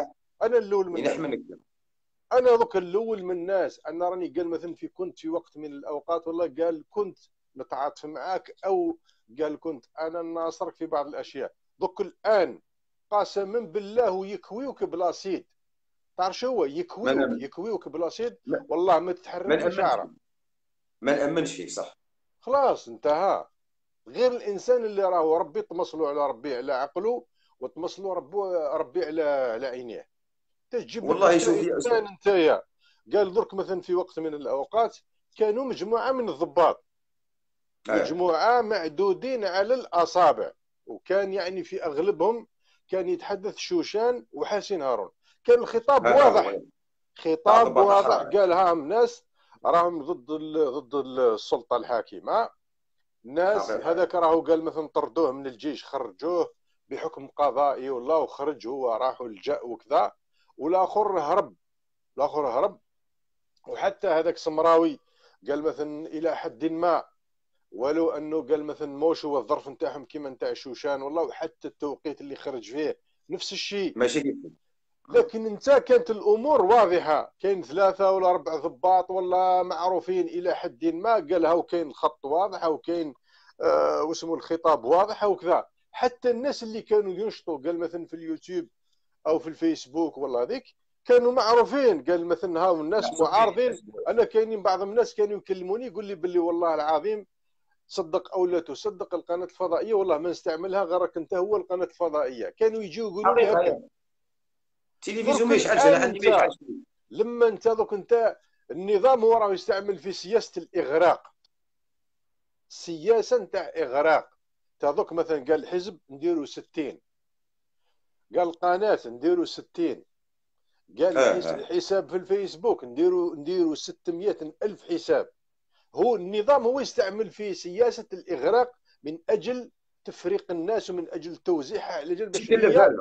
انا دوك الاول من الناس. انا راني قال مثلا كنت في وقت من الاوقات والله قال كنت نتعاطف معاك، او قال كنت انا ناصرك في بعض الاشياء. دوك الان قسما بالله يكويوك بلاصيد. تعرف شو هو يكويوك بلاصيد؟ والله ما تتحرك شعره. ما نامنش فيه صح. خلاص انتهى. غير الانسان اللي راهو ربي طمسلو على ربي على عقله، وطمسلو ربي على عينيه. تجيب والله شوف يا استاذ انتيا قال درك مثلا في وقت من الاوقات كانوا مجموعه من الضباط، مجموعه معدودين على الاصابع، وكان يعني في اغلبهم كان يتحدث شوشان وحسين هارون. كان الخطاب واضح، خطاب واضح، قال هاهم ناس راهم ضد السلطه الحاكمه. ناس هذاك راهو قال مثلا طردوه من الجيش، خرجوه بحكم قضائي والله، وخرج هو راح ولجأ وكذا، والاخر هرب. وحتى هذاك سمراوي قال مثلا الى حد ما، ولو انه قال مثلا موش هو الظرف نتاعهم كيما نتاع شوشان والله، وحتى التوقيت اللي خرج فيه نفس الشيء ماشي. لكن انت كانت الامور واضحه، كاين 3 ولا 4 ضباط ولا معروفين الى حد ما، قالها وكاين الخط واضح وكاين واسمه الخطاب واضح وكذا. حتى الناس اللي كانوا ينشطوا قال مثلا في اليوتيوب او في الفيسبوك والله هذيك كانوا معروفين، قال مثلا هاو الناس معارضين. انا كاينين بعض الناس كانوا يكلموني يقول لي باللي والله العظيم صدق او لا تصدق القناه الفضائيه والله ما نستعملها غيرك انت هو القناه الفضائيه. كانوا يجيو يقولوا لي هكا. التلفزيون ما يشعلش، انا عندي ما يشعلش. لما انت دوك انت النظام هو راه يستعمل في سياسه الاغراق، سياسه نتاع اغراق. تاذوك مثلا قال الحزب نديرو 60، قال القناه نديرو 60، قال الحساب في الفيسبوك نديرو 600 ألف حساب. هو النظام هو يستعمل في سياسة الإغراق من أجل تفريق الناس ومن أجل توزيعها على جال باش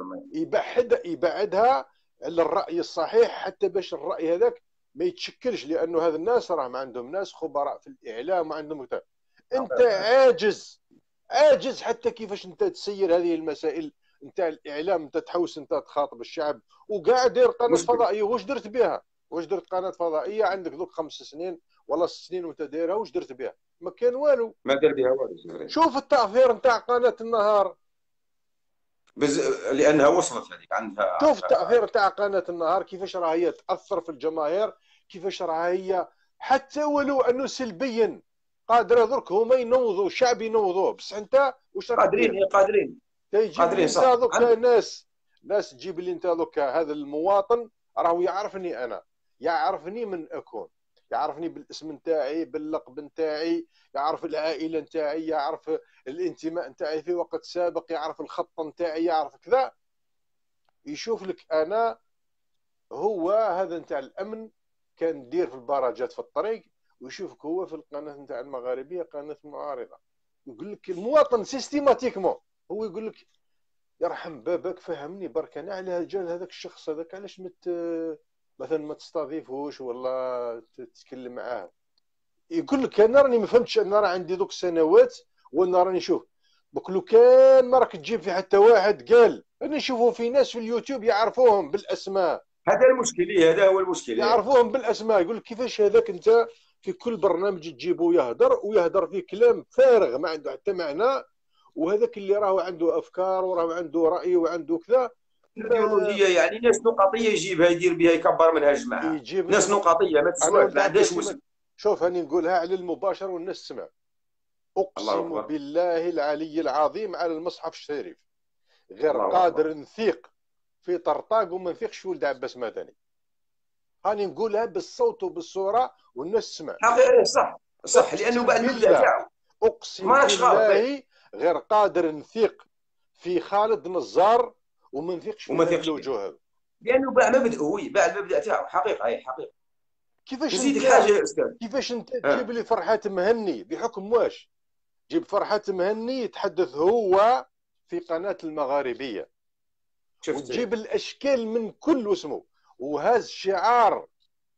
يبعدها على الرأي الصحيح، حتى باش الرأي هذاك ما يتشكلش، لأنه هذا الناس راهم عندهم ناس خبراء في الإعلام وعندهم كتاب. أنت عاجز حتى كيفاش أنت تسير هذه المسائل نتاع الإعلام، أنت تحوس أنت تخاطب الشعب وقاعد دير قناة فضائية. واش درت بها؟ واش درت قناة فضائية عندك ذوك 5 سنين ولا 6 سنين وانت دايرها؟ واش درت بها؟ ما كان والو، ما دار بها والو. شوف التأثير نتاع قناة النهار، لانها وصلت هذيك عندها. شوف التأثير نتاع قناة النهار كيفاش راه هي تأثر في الجماهير، كيفاش راه هي حتى ولو انه سلبيا قادره درك هما ينوضوا، الشعب ينوضوه، بس انت واش راك قادرين صح. دوك ناس تجيب لي انت دوك هذا المواطن راهو يعرفني انا، يعرفني من اكون، يعرفني بالاسم نتاعي باللقب نتاعي، يعرف العائله نتاعي، يعرف الانتماء نتاعي في وقت سابق، يعرف الخط نتاعي، يعرف كذا. يشوف لك انا هو هذا نتاع الامن كان يدير في البراجات في الطريق، ويشوفك هو في القناه نتاع المغاربيه قناه معارضه. يقول لك المواطن سيستيماتيكمون هو يقول لك يرحم بابك فهمني برك انا على جال هذاك الشخص هذاك علاش مثلا ما تستضيفوش ولا تتكلم معاه. يقول لك انا راني ما فهمتش، انا راه عندي دوك السنوات وانا راني نشوف دوك لو كان ما راك تجيب في حتى واحد قال، انا نشوفوا في ناس في اليوتيوب يعرفوهم بالاسماء. هذا المشكل، هذا هو المشكل، يعرفوهم بالاسماء. يقول لك كيفاش هذاك انت في كل برنامج تجيبه يهدر فيه كلام فارغ ما عنده حتى معنى، وهذاك اللي راهو عنده افكار وراهو عنده راي وعنده كذا ايديولوجيه، يعني ناس نقطيه يجيبها يدير بها يكبر منها جماعه، ناس نقطيه ما تسواش ما عندهاش وزن. شوف هاني نقولها على المباشر والناس تسمع، اقسم بالله العلي العظيم على المصحف الشريف غير قادر نثيق في طرطاق وما نثيقش في ولد عباس مدني. هاني نقولها بالصوت وبالصوره والناس تسمع. حقيقي صح لانه بعد المبدا تاعو اقسم بالله غير قادر نثيق في خالد نزار وما نثيقش في الوجوه هذا، لانه باع مبدا، هو باع المبدا تاعو. حقيقه هي حقيقه. كيفاش نزيدك حاجه يا استاذ، كيفاش انت تجيب لي فرحات مهني بحكم واش؟ جيب فرحات مهني يتحدث هو في قناه المغاربيه، وتجيب الاشكال من كل واسمه، وهاز شعار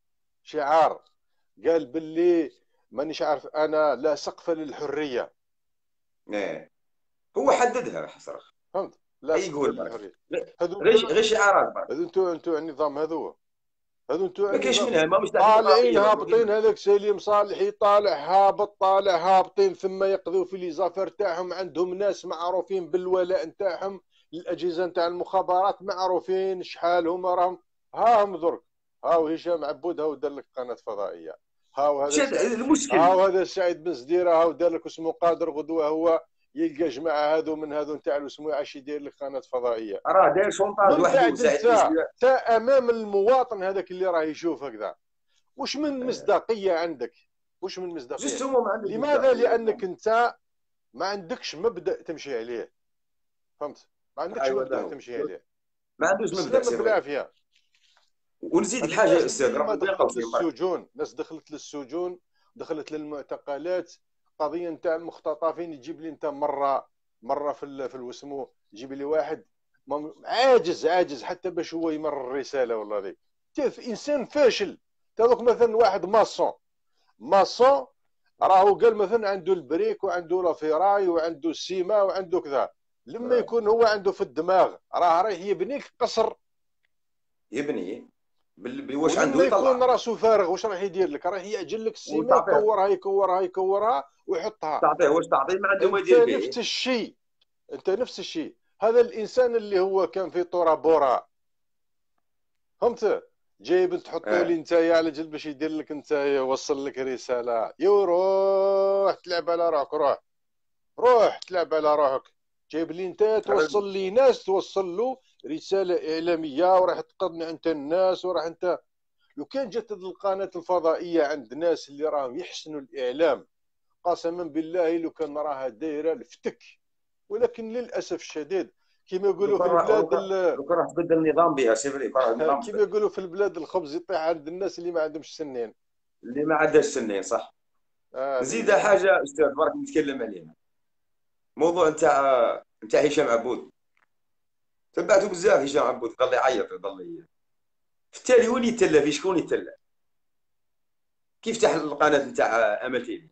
قال باللي مانيش عارف انا لا سقف للحريه. هو حددها حسره، فهمت؟ لا يقول للحريه. غير شعارات برك. هذو انتو النظام هذو ما كاينش منها، ما مش طالعين هابطين. هذاك سليم صالحي طالع هابطين، ثم يقضوا في لي زافير تاعهم. عندهم ناس معروفين بالولاء نتاعهم، الاجهزه نتاع المخابرات معروفين شحال هما راهم. هم درك هاو هشام عبود هاو دار لك قناه فضائيه، هاو هذا سعيد بن زديره هاو دار لك اسمه قادر غدوه هو يلقى جماعه هذو من هذو نتاع اسمه عاش يدير لك قناه فضائيه. راه داير شونطاج وحده تا امام المواطن هذاك اللي راه يشوف هكذا. واش من مصداقيه عندك؟ واش من مصداقيه؟ لماذا؟ لانك انت ما عندكش مبدا تمشي عليه. فهمت؟ ما عندكش مبدا تمشي عليه، ما عندوش مبدا بالعافيه. ونزيدك حاجه يا استاذ، ناس دخلت للسجون، دخلت للمعتقلات. قضيه نتاع المختطفين يجيب لي انت مره في الوسمو، يجيب لي واحد عاجز حتى باش هو يمرر الرساله. والله ذيك انسان فاشل. تاذوك مثلا واحد ماسون راهو قال مثلا عنده البريك وعنده لافيراي وعنده السيما وعنده كذا. لما يكون هو عنده في الدماغ راه رايح يبنيك قصر، يبني واش عنده يطلع. يكون راسو فارغ واش راح يدير لك؟ راح يعجل لك السيما يكورها ويحطها. تعطيه واش تعطيه ما عنده ما يدير به. انت نفس الشيء. هذا الانسان اللي هو كان في طورا بورا، فهمت؟ جايب تحطوا لي نتايا على جل باش يدير لك نتايا يوصل لك رساله. روح تلعب على روحك، روح تلعب على روحك. جايب لي نتايا توصل لي ناس، توصل له رساله اعلاميه وراح تقنع انت الناس وراح انت. لو كان جات هذه القناه الفضائيه عند ناس اللي راهم يحسنوا الاعلام، قسما بالله لو كان راها دايره الفتك. ولكن للاسف الشديد كما يقولوا في البلاد لو كان راح تبدل النظام بها سيفري، كان النظام كما يقولوا في البلاد الخبز يطيح عند الناس اللي ما عندهمش سنين، اللي ما عندهاش سنين، صح. زيد حاجه استاذ برك نتكلم عليها، موضوع نتاع هشام عبود. تبعته بزاف هشام عبود، ظل يعيط، ظل في التالي وين يتلى فيه؟ شكون يتلى؟ كيف فتح القناه نتاع امل تيفي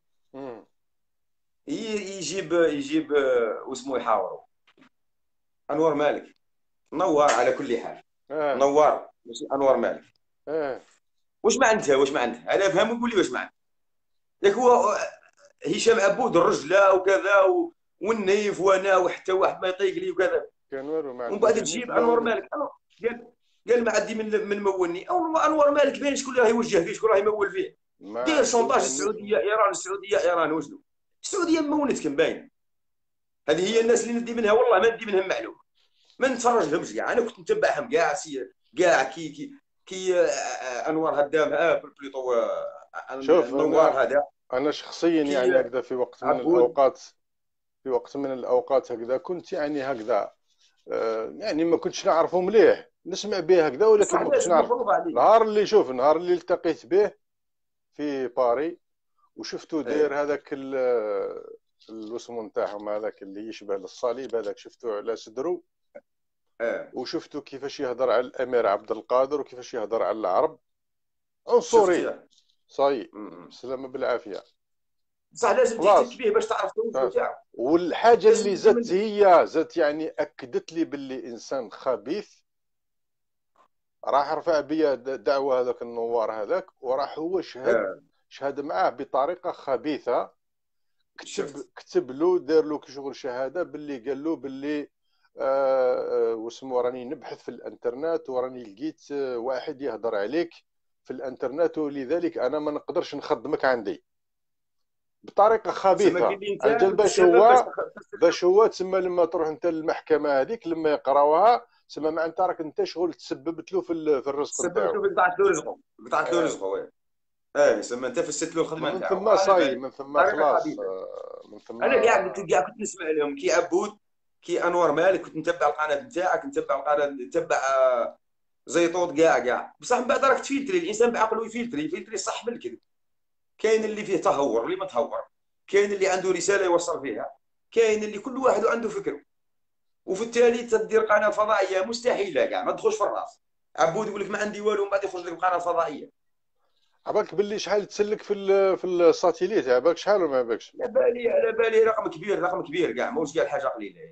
يجيب واسمه يحاوروا انوار مالك، نوار على كل حال. نوار ماشي انوار مالك. واش معناتها انا افهم ونقول لي واش معناتها. ياك هو هشام عبود الرجله وكذا والنيف وانا وحتى واحد ما يطيق لي وكذا، كان والو ما ومن بعد تجيب انوار مالك. قال ما عندي من مولني، او انوار مالك باين شكون راه يوجه فيه، شكون راه يمول فيه. دير شونطاج السعوديه، ايران، السعوديه ايران، وشنو السعوديه مولتكم باين. هذه هي الناس اللي ندي منها، والله ما ندي منهم معلومه، ما نتفرج لهمش كاع. انا كنت نتبعهم كاع كي انوار هدام بليطو شوف نوار هذا. انا شخصيا يعني هكذا في وقت من الاوقات هكذا كنت يعني هكذا يعني ما كنتش نعرفه مليح، نسمع به هكذا ولكن ما كنتش نعرف. النهار اللي التقيت به في باري وشفتو داير هذاك الوسم نتاعهم، هذاك اللي يشبه للصليب هذاك، شفتو على صدرو. وشفتو كيفاش يهضر على الامير عبد القادر وكيفاش يهضر على العرب عنصري. صاي سلامة بالعافيه. صح، لازم تحتك به باش تعرف الوجه تاعو. والحاجه اللي زادت يعني اكدت لي باللي انسان خبيث. راح رفع بيا دعوه هذاك النوار هذاك، وراح هو شهد معاه بطريقه خبيثه. كتب له، دار له كشغل شهاده باللي قال له باللي واسمو راني نبحث في الانترنت وراني لقيت واحد يهضر عليك في الانترنت، ولذلك انا ما نقدرش نخدمك عندي بطريقه خبيثه. اجل باش هو تسمى لما تروح انت للمحكمه هذيك لما يقراوها تسمى مع انت راك انت شغل تسببت له في الرزق نتاعو، تسببت له، قطعت له رزقه. وين يسمى انت فسدت له الخدمه نتاعو. من ثم صاي، من ثم خلاص. من ثم انا كاع كنت نسمع لهم كي عبود كي انوار مالك، كنت نتبع القناه نتاعك، نتبع زيطوط كاع بصح من بعد راك تفلتري. الانسان بعقله يفلتري صح بالكذب. كاين اللي فيه تهور واللي ما تهور، كاين اللي عنده رساله يوصل فيها، كاين اللي كل واحد عنده فكره. وفي التالي تدير قناه فضائيه مستحيله كاع ما تدخلش في الراس. عبود يقول لك ما عندي والو، ومن بعد يخرج لك القناه الفضائيه. عبالك باللي شحال تسلك في الساتيليت؟ عبالك شحال ولا ما عبالكش؟ على بالي رقم كبير كاع، ماهوش قال حاجه قليله،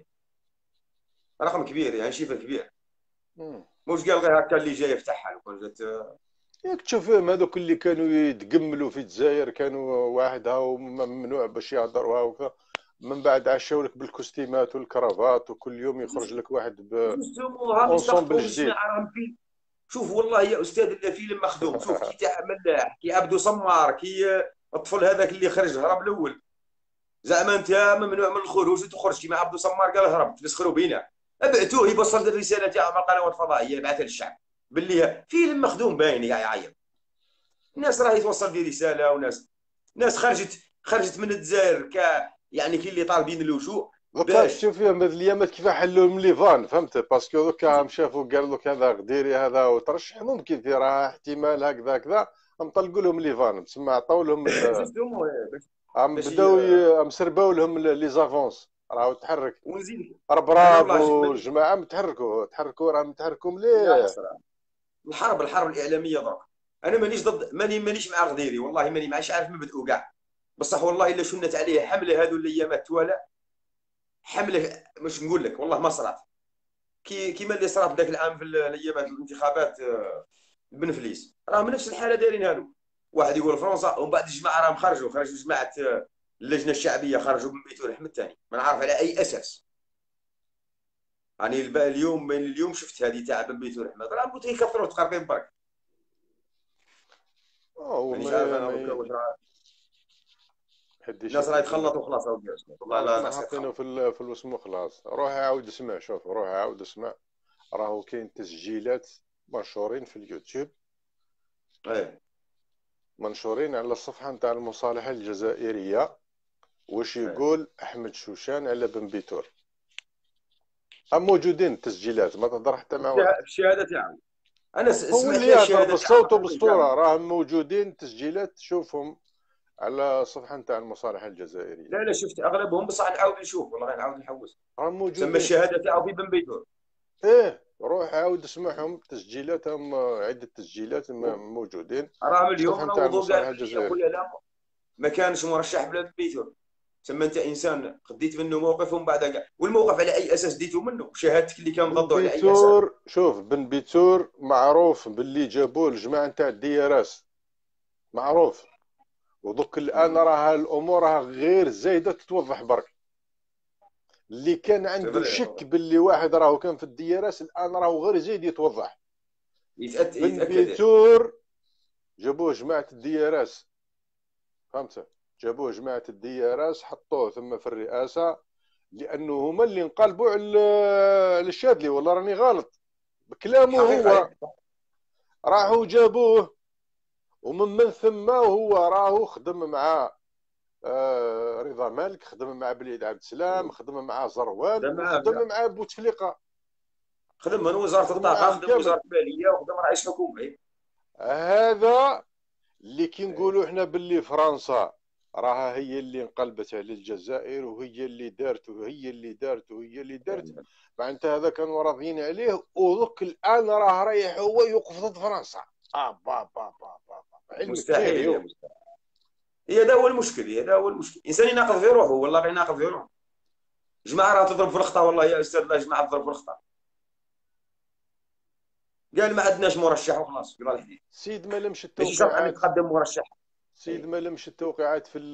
رقم كبير يعني شيفر كبير. ماهوش قال غير هكا اللي جاي يفتحها. لو كان جات ياك تشوفهم هذوك اللي كانوا يتقملوا في الجزائر، كانوا واحد هاو ممنوع باش يهضر وكذا، من بعد عشاو لك بالكوستيمات والكرافات وكل يوم يخرج لك واحد بأونسومبل جديد. شوف والله يا استاذ الفيلم مخدوم. شوف كي تاع ملاح، كي عبدو سمار، كي الطفل هذاك اللي خرج هرب الاول، زعما انت ممنوع من الخروج وتخرج كيما عبدو سمار قال هرب تسخروا بينا. ابعتوه يوصل الرساله تاعو مع القنوات الفضائيه، يبعثها للشعب باللي فيلم مخدوم باين يعيط. الناس راهي توصل في رساله، ناس خرجت من الجزائر يعني كاين اللي طالبين اللجوء باش تشوف فيهم هذه الايامات كيف حلوهم لي فان، فهمت؟ باسكو دوكا شافوا قالوا لك هذا غديري هذا وترشح، ممكن في راه احتمال هكذا نطلقوا لهم لي فان، تسمى عطاو لهم بداو مسرباو لهم لي زافونس، راهو تحرك ربراب والجماعه تحركوا راهم يتحركوا مليح. الحرب الاعلاميه درك. انا مانيش ضد، مانيش مع غديري، والله ماني معاش عارف مبدئو كاع، بصح والله الا شنت عليه حمله هذو الايامات توالى، حمله مش نقول لك والله ما صرات كيما اللي صرات ذاك العام في الايامات الانتخابات بن فليس، راهم نفس الحاله دايرين هذو. واحد يقول فرنسا، ومن بعد الجماعه راهم خرجوا جماعه اللجنه الشعبيه، خرجوا من بيت الرحمه الثاني، ما نعرف على اي اساس. يعني اليوم شفت هذه تاع بن بيت الرحمه، راهم قلت يكثروا تقريبا برك. مانيش عارف انا واش راه الناس راهي تخلط وخلاص. والله لا حاطينه في الوسمو خلاص. روح عاود اسمع، شوف روح عاود اسمع، راهو كاين تسجيلات مشهورين في اليوتيوب ايه منشورين على الصفحه نتاع المصالحه الجزائريه، واش يقول احمد شوشان على بن بيتور. موجودين التسجيلات، ما تهضر حتى مع واحد. الشهاده تاعو انا هو سمعت اللي فيها يهضر الشهاده بالصوت تاعو وبالصوره، راهم موجودين تسجيلات، تشوفهم على الصفحه نتاع المصالحه الجزائريه. لا شفت اغلبهم، بصح نعاود نشوف والله، غير نعاود نحوس. راهم سمى موجودين الشهاده تاعو في بن بيتور. روح عاود اسمعهم، تسجيلاتهم عده تسجيلات موجودين. راهم اليوم الصفحه نتاع نوضوا المصالحه قال لي يا الجزائريه. خويا لا ما كانش مرشح بلا بن بيتور. سما انت انسان خديت منه موقف ومن بعد كاع، والموقف على اي اساس ديته منه؟ شهادتك اللي كان ضده على اي اساس؟ بيتور شوف، بن بيتور معروف باللي جابوه الجماعه نتاع الدياراس، معروف. ودوك الان راها الامور راها غير زايده تتوضح برك. اللي كان عنده شك باللي واحد راهو كان في الدياراس الان راهو غير زايد يتوضح. بن بيتور جابوه جماعه الدياراس، فهمت؟ جابوه جماعه الدياراس حطوه ثم في الرئاسه، لانه هما اللي انقلبوا على الشاذلي. والله راني غلط بكلامه هو. راحوا جابوه، ومن ثم هو راهو خدم مع رضا مالك، خدم مع بليد عبد السلام، خدم مع زروان، وخدم مع بوتفليقه. خدم من وزاره الطاقه، خدم وزاره الماليه، وخدم رئيس حكومه. هذا اللي كي نقولوا احنا باللي فرنسا راها هي اللي انقلبت على الجزائر، وهي اللي دارت وهي اللي دارت وهي اللي دارت. معناتها هذا كانوا راضيين عليه، ودوك الان راه رايح هو يوقف ضد فرنسا. مستحيل. هي هذا هو المشكل، هذا هو المشكل. انسان يناقض في روحه، والله غير يناقض في روحه. جماعه راه تضرب في الخطا، والله يا استاذ، لا جماعه تضرب في الخطا. قال ما عندناش مرشح وخلاص، قال الحديث. سيد ما لمش ماشي شرط ان يتقدم مرشح. سيد ما لمش التوقيعات في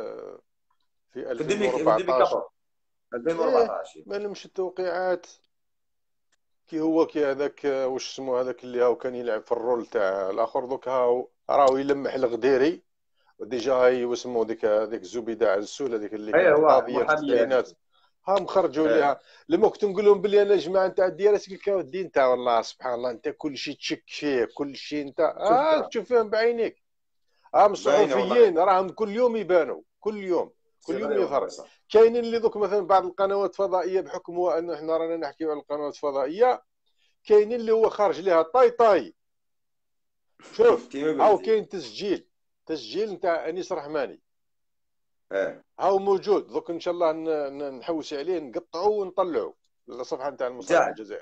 2014 ما لمش التوقيعات. كي هو كي هذاك واش اسمه هذاك اللي هاو كان يلعب في الرول تاع الاخر، دوك هاو راهو يلمح الغديري، وديجا هاي واسمو ديك الزبيده عزسول هذيك اللي كانت قاضيه في التسعينات، هم خرجوا ليها. لما كنت نقول لهم بلي انا جماعه نتاع الديارات قالوا الدين انت والله سبحان الله انت كل شيء تشك فيه، كل شيء انت تشوف فيهم بعينيك. الصحفيين راهم كل يوم يبانوا، كل يوم يظهر. كاينين اللي دوك مثلا بعض القنوات الفضائيه، بحكم هو انه احنا رانا نحكيو على القنوات الفضائيه، كاينين اللي هو خارج ليها طاي. شوف هاو كاين تسجيل نتاع انيس رحماني، هاو موجود دوك، ان شاء الله نحوس عليه نقطعوه ونطلعوه للصفحه نتاع المصالحه الجزائر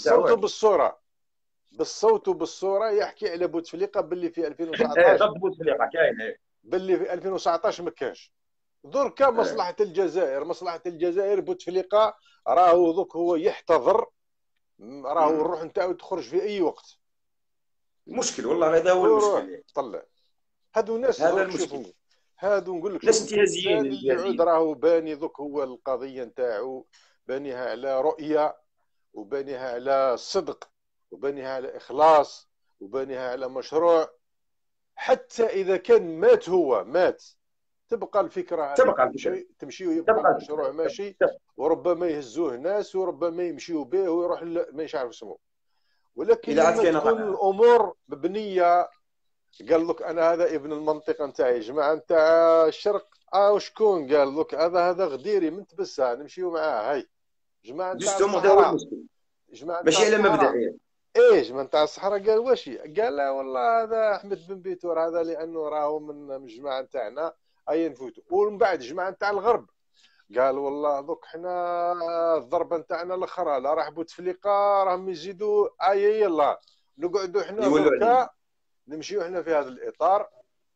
بالصوت وبالصوره يحكي على بوتفليقه باللي في 2019 ضد بوتفليقه كاين، باللي في 2019 ما كانش. دركا مصلحه الجزائر بوتفليقه راهو دوك هو يحتضر، راهو الروح نتاعو تخرج في اي وقت. مشكل والله، هذا هو المشكل. طلع هادو ناس، هذا المشكل. هادو نقول لك ناس انتهازيين اللي يعود راهو باني دوك هو القضيه نتاعو بانيها على رؤيه، وبانيها على صدق، وبانيها على اخلاص، وبانيها على مشروع. حتى اذا كان مات تبقى الفكره تمشي ويبقى المشروع ماشي، وربما يهزوه ناس وربما يمشيوا به ويروح ما يعرف اسمه. ولكن لما تكون الامور مبنيه، قال لك انا هذا ابن المنطقه نتاعي، جماعه نتاع الشرق وشكون قال لك هذا غديري من تبسه نمشيو معاه. هاي جماعه نتاع الصحراء، ماشي على مبدئيا. جماعه نتاع الصحراء قال واش قال لا والله هذا احمد بن بيتور هذا لانه راهو من الجماعه نتاعنا اي نفوتوا. ومن بعد جماعه نتاع الغرب قال والله دوك حنا الضربه نتاعنا الاخرى لا راح بوتفليقه راهم يزيدوا يلا نقعدوا حنا دركا نمشيو حنا في هذا الاطار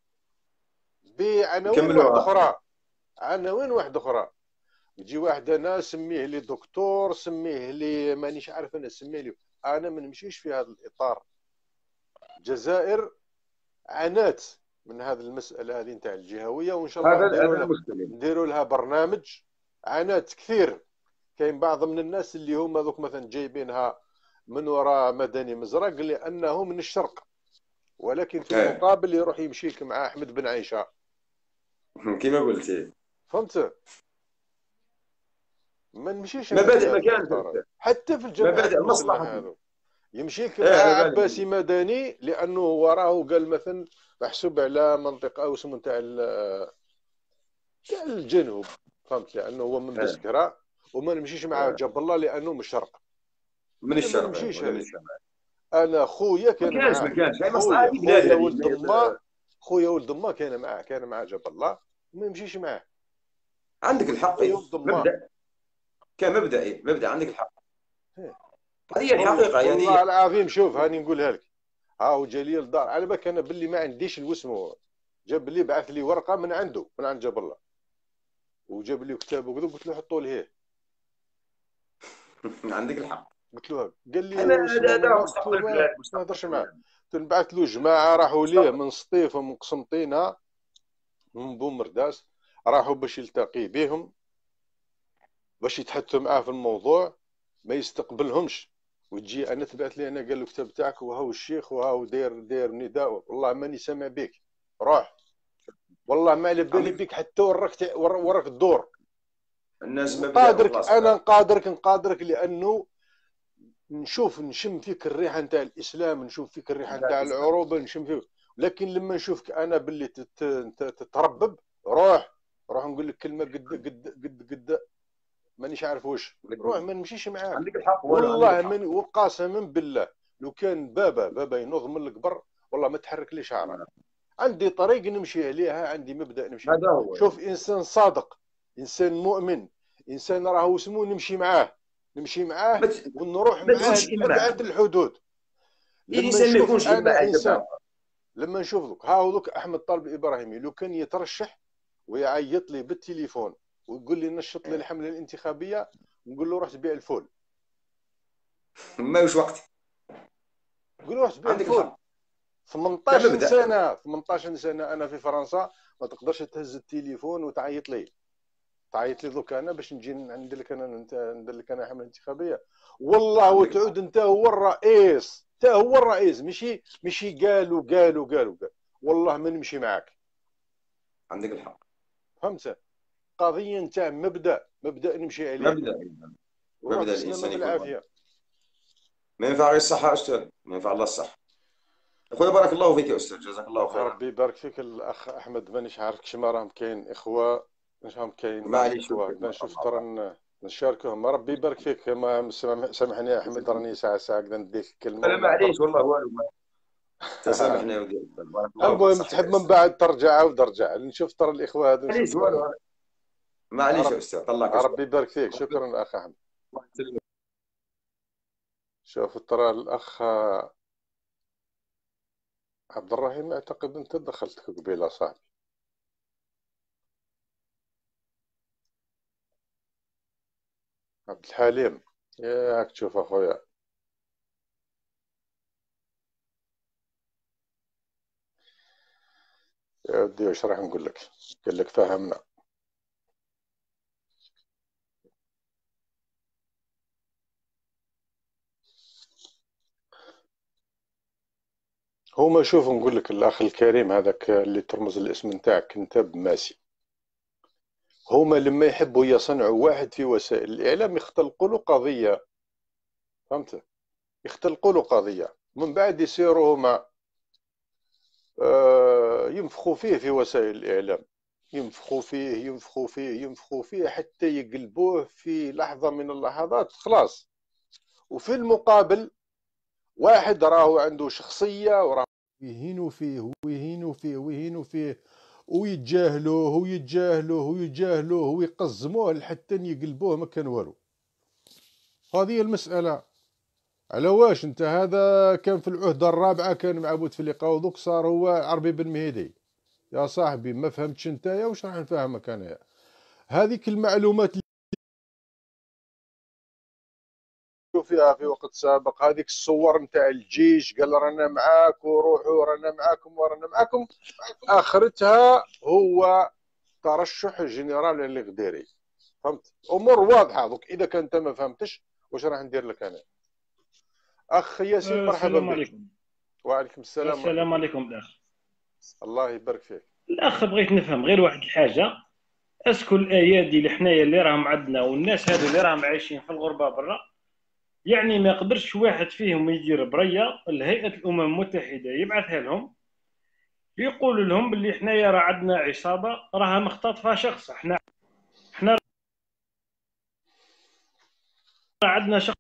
عناوين واحده اخرى. يجي واحد انا سميه لي دكتور، سميه لي مانيش عارف انا سميه لي، انا ما نمشيش في هذا الاطار. الجزائر عانات من هذه المساله هذه نتاع الجهويه، وان شاء الله نديروا لها برنامج. عانات كثير، كاين بعض من الناس اللي هما ذوك مثلا جايبينها من وراء مدني مزرق لانه من الشرق، ولكن في المقابل يروح يمشيك مع احمد بن عيشه كما قلتي، فهمت؟ ما نمشيش مبادئ مكان حتى في الجماعات مبادئ المصلحه هذو يمشي لك مع عباسي مدني لانه هو راهو قال مثلا محسوب على منطقه او اسمه تاع الجنوب، فهمت، لانه هو من بسكره، وما نمشيش مع جاب الله لانه من الشرق. من الشرق، ما نمشيش هذيك. انا خويا كان معاه، ما كانش خويا ولد امه، خويا ولد امه كان معاه جاب الله، وما يمشيش معاه. عندك الحق، مبدا مبدا عندك الحق، هذه الحقيقه يعني. والله العظيم شوف هاني نقولها لك، ها هو جا لي للدار على بالك انا باللي ما عنديش الوسمو، جاب لي بعث لي ورقه من عنده، من عند جاب الله، وجاب لي كتاب وكذا، قلت له حطوا لي عندك الحق، قلت له، قال لي هذا مستقبل ما نهضرش معاه. نبعث له جماعه راحوا ليه من سطيف ومن قسنطينه من بومرداس، راحوا باش يلتقي بهم، باش يتحدثوا معاه في الموضوع، ما يستقبلهمش. وتجي انا تبعت لي انا قال له الكتاب تاعك وهاو الشيخ وهاو داير نداء، والله ماني سامع بك، روح، والله ما على بالي بك حتى وراك الدور. الناس ما قادرك، انا نقادرك لانه نشم فيك الريحه نتاع الاسلام، نشوف فيك الريحه نتاع العروبه، نشم فيك. لكن لما نشوفك انا باللي تتربب، روح نقول لك كلمه قد مانيش عارف واش، روح ما نمشيش معاك. عندك الحق والله من وقاسما بالله لو كان بابا ينوض من القبر والله ما تحرك لي شعره. عندي طريق نمشي عليها، عندي مبدا نمشي عليه. شوف انسان صادق، انسان مؤمن، انسان راهو اسمه نمشي معاه ونروح معاه لابعد الحدود. لما نشوف لك هاولوك احمد طالب الابراهيمي لو كان يترشح ويعيط لي بالتليفون ويقول لي نشط لي الحمله الانتخابيه، نقول له روح تبيع الفول. ما وش وقت، نقول له روح تبيع الفول. 18 سنه انا في فرنسا، ما تقدرش تهز التليفون وتعيط لي دوك انا باش نجي ندير لك انا حمله انتخابيه. والله وتعود انت هو الرئيس، ماشي قالوا والله ما نمشي معاك. عندك الحق، فهمت؟ قضيه نتاع مبدا نمشي عليه، مبدا الانسان يكون ما ينفع غير الصحه يا استاذ، ما ينفع الله الصح. اخويا بارك الله فيك يا استاذ، جزاك الله خير. ربي يبارك فيك الاخ احمد، مانيش عارف كيما راهم كاين اخوه، راهم كاين معليش نشوف ترى نشاركهم. ربي يبارك فيك. ما سامحني يا احمد، راني ساعه كذا نديك الكلمه. لا معليش والله والو، تسامحنا يا ودي. المهم تحب من بعد ترجع عاود رجع نشوف ترى الاخوه هذو. معليش يا استاذ، طلعك. ربي يبارك فيك، شكرا اخ احمد. شوف ترى الاخ عبد الرحيم، اعتقد انت دخلتك قبيله صاحبي. عبد الحليم، ياك تشوف اخويا. يا ودي واش راح نقول لك؟ قال لك فهمنا. هما شوف نقول لك الاخ الكريم هذاك اللي ترمز الاسم نتاعك كنتاب ماسي، هما لما يحبوا يصنعوا واحد في وسائل الاعلام يختلقوا له قضيه، فهمت؟ يختلقوا له قضيه، من بعد يصيروا هما ينفخوا فيه في وسائل الاعلام، ينفخوا فيه حتى يقلبوه في لحظه من اللحظات خلاص. وفي المقابل واحد راهو عنده شخصيه وراه يهينوا فيه ويتجاهلوه ويقزموه حتى يقلبوه ما كان والو. هذه المسألة. على واش انت؟ هذا كان في العهدة الرابعة، كان مع بوتفليقة، ودوك صار هو عربي بن مهدي. يا صاحبي ما فهمتش نتايا، واش راح نفهمك انا؟ هذيك المعلومات فيها في وقت سابق، هذيك الصور نتاع الجيش قال رانا معاك وروحوا رانا معاكم، اخرتها هو ترشح الجنرال الغديري. فهمت؟ امور واضحه. دوك اذا كان انت ما فهمتش واش راح ندير لك انا؟ اخ ياسين مرحبا بك. عليكم. وعليكم السلام. السلام عليكم الاخ. الله يبارك فيك الاخ، بغيت نفهم غير واحد الحاجه. اسكو الايادي اللي حنايا اللي راهم عندنا والناس هذو اللي راهم عايشين في الغربه برا، يعني ما يقدرش واحد فيهم يدير بريه لهيئه الامم المتحده يبعثها لهم يقول لهم باللي حنايا راه عندنا عصابه راها مختطفه شخص، احنا راه عندنا شخص.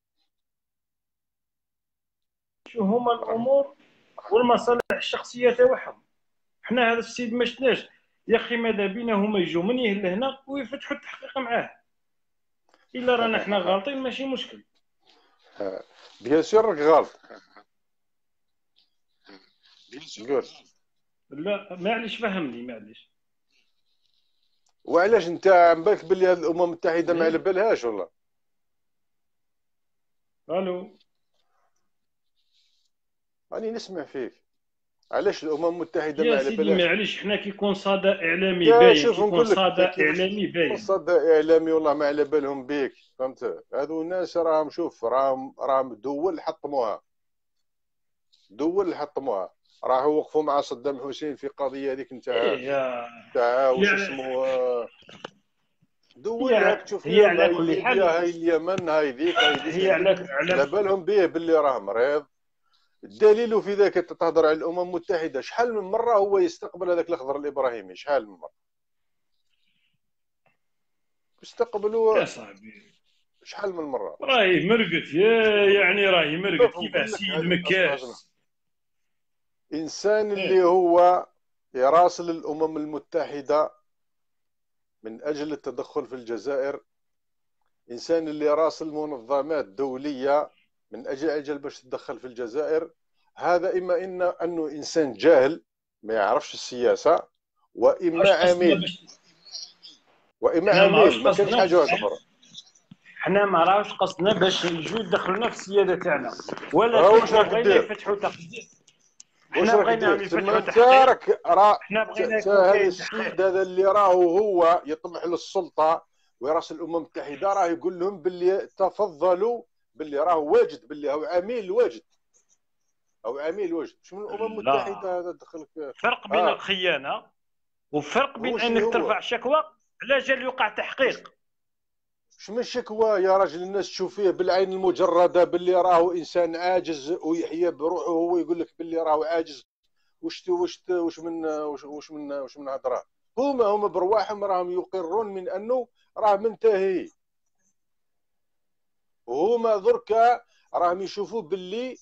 شو هما الامور والمصالح الشخصيه تاعهم. حنا هذا السيد ما شفناش يا اخي، ماذا بينا هما يجوا من لهنا ويفتحوا التحقيق معاه. الا رانا حنا غالطين ماشي مشكل. بيان سور راك غلط. قول. لا معليش فهمني معليش. وعلاش انت عم بالك باللي هذه الامم المتحده ما على بالهاش والله؟ الو راني نسمع فيك. علاش الامم المتحده ما يا على سيدي بالهاش؟ معليش، حنا كيكون صدى اعلامي يا باين، شوف كيكون نقول لك صدى كيفاش اعلامي باين. صدى اعلامي والله ما على بالهم بيك، فهمت؟ هذو الناس راهم شوف راهم دول حطموها، راهو وقفوا مع صدام حسين في قضيه هذيك نتاع واش يعني اسمه دول هاك تشوف هي فيهم، على هاي كل حال ليبيا، هاي اليمن، هاي ذيك هي على بالهم به باللي راه مريض. الدليل في ذاك تهضر على الامم المتحده، شحال من مره هو يستقبل هذاك الاخضر الابراهيمي، شحال من مره استقبلوا، يا صاحبي شحال من مره. راهي مرقت يعني راهي مرقت شوف كيف نقول لك سيد اسمع مكاس. انسان اللي هو يراسل الامم المتحده من اجل التدخل في الجزائر، انسان اللي راسل منظمات دوليه من اجل باش تدخل في الجزائر، هذا اما انه انسان جاهل ما يعرفش السياسه، واما عميل، ما كانش حاجه اخرى. حنا ما راهوش قصدنا باش يجوا يدخلونا في السياده تاعنا، ولا واش راك بغينا دير؟ يفتحوا تحقيق. واش حنا راك بغينا دير؟ يفتحوا انت تحقيق. راك راه حنا بغينا يكون هذا كاين السيد تحقيق. هذا اللي راهو هو يطمح للسلطه ويراسل الامم المتحده، راه يقول لهم باللي تفضلوا، باللي راه واجد، باللي هو عميل واجد او عميل واجد. شو من الامم المتحده هذا دخلك؟ فرق بين الخيانه وفرق بين وش انك هو ترفع شكوى على جال يوقع تحقيق. شو من شكوى يا راجل؟ الناس تشوف فيه بالعين المجرده باللي راهو انسان عاجز ويحيى بروحه، هو يقول لك باللي راهو عاجز. وش من هضره؟ هما برواحهم راهم يقرون من انه راه منتهي. هما دركا راهم يشوفوا باللي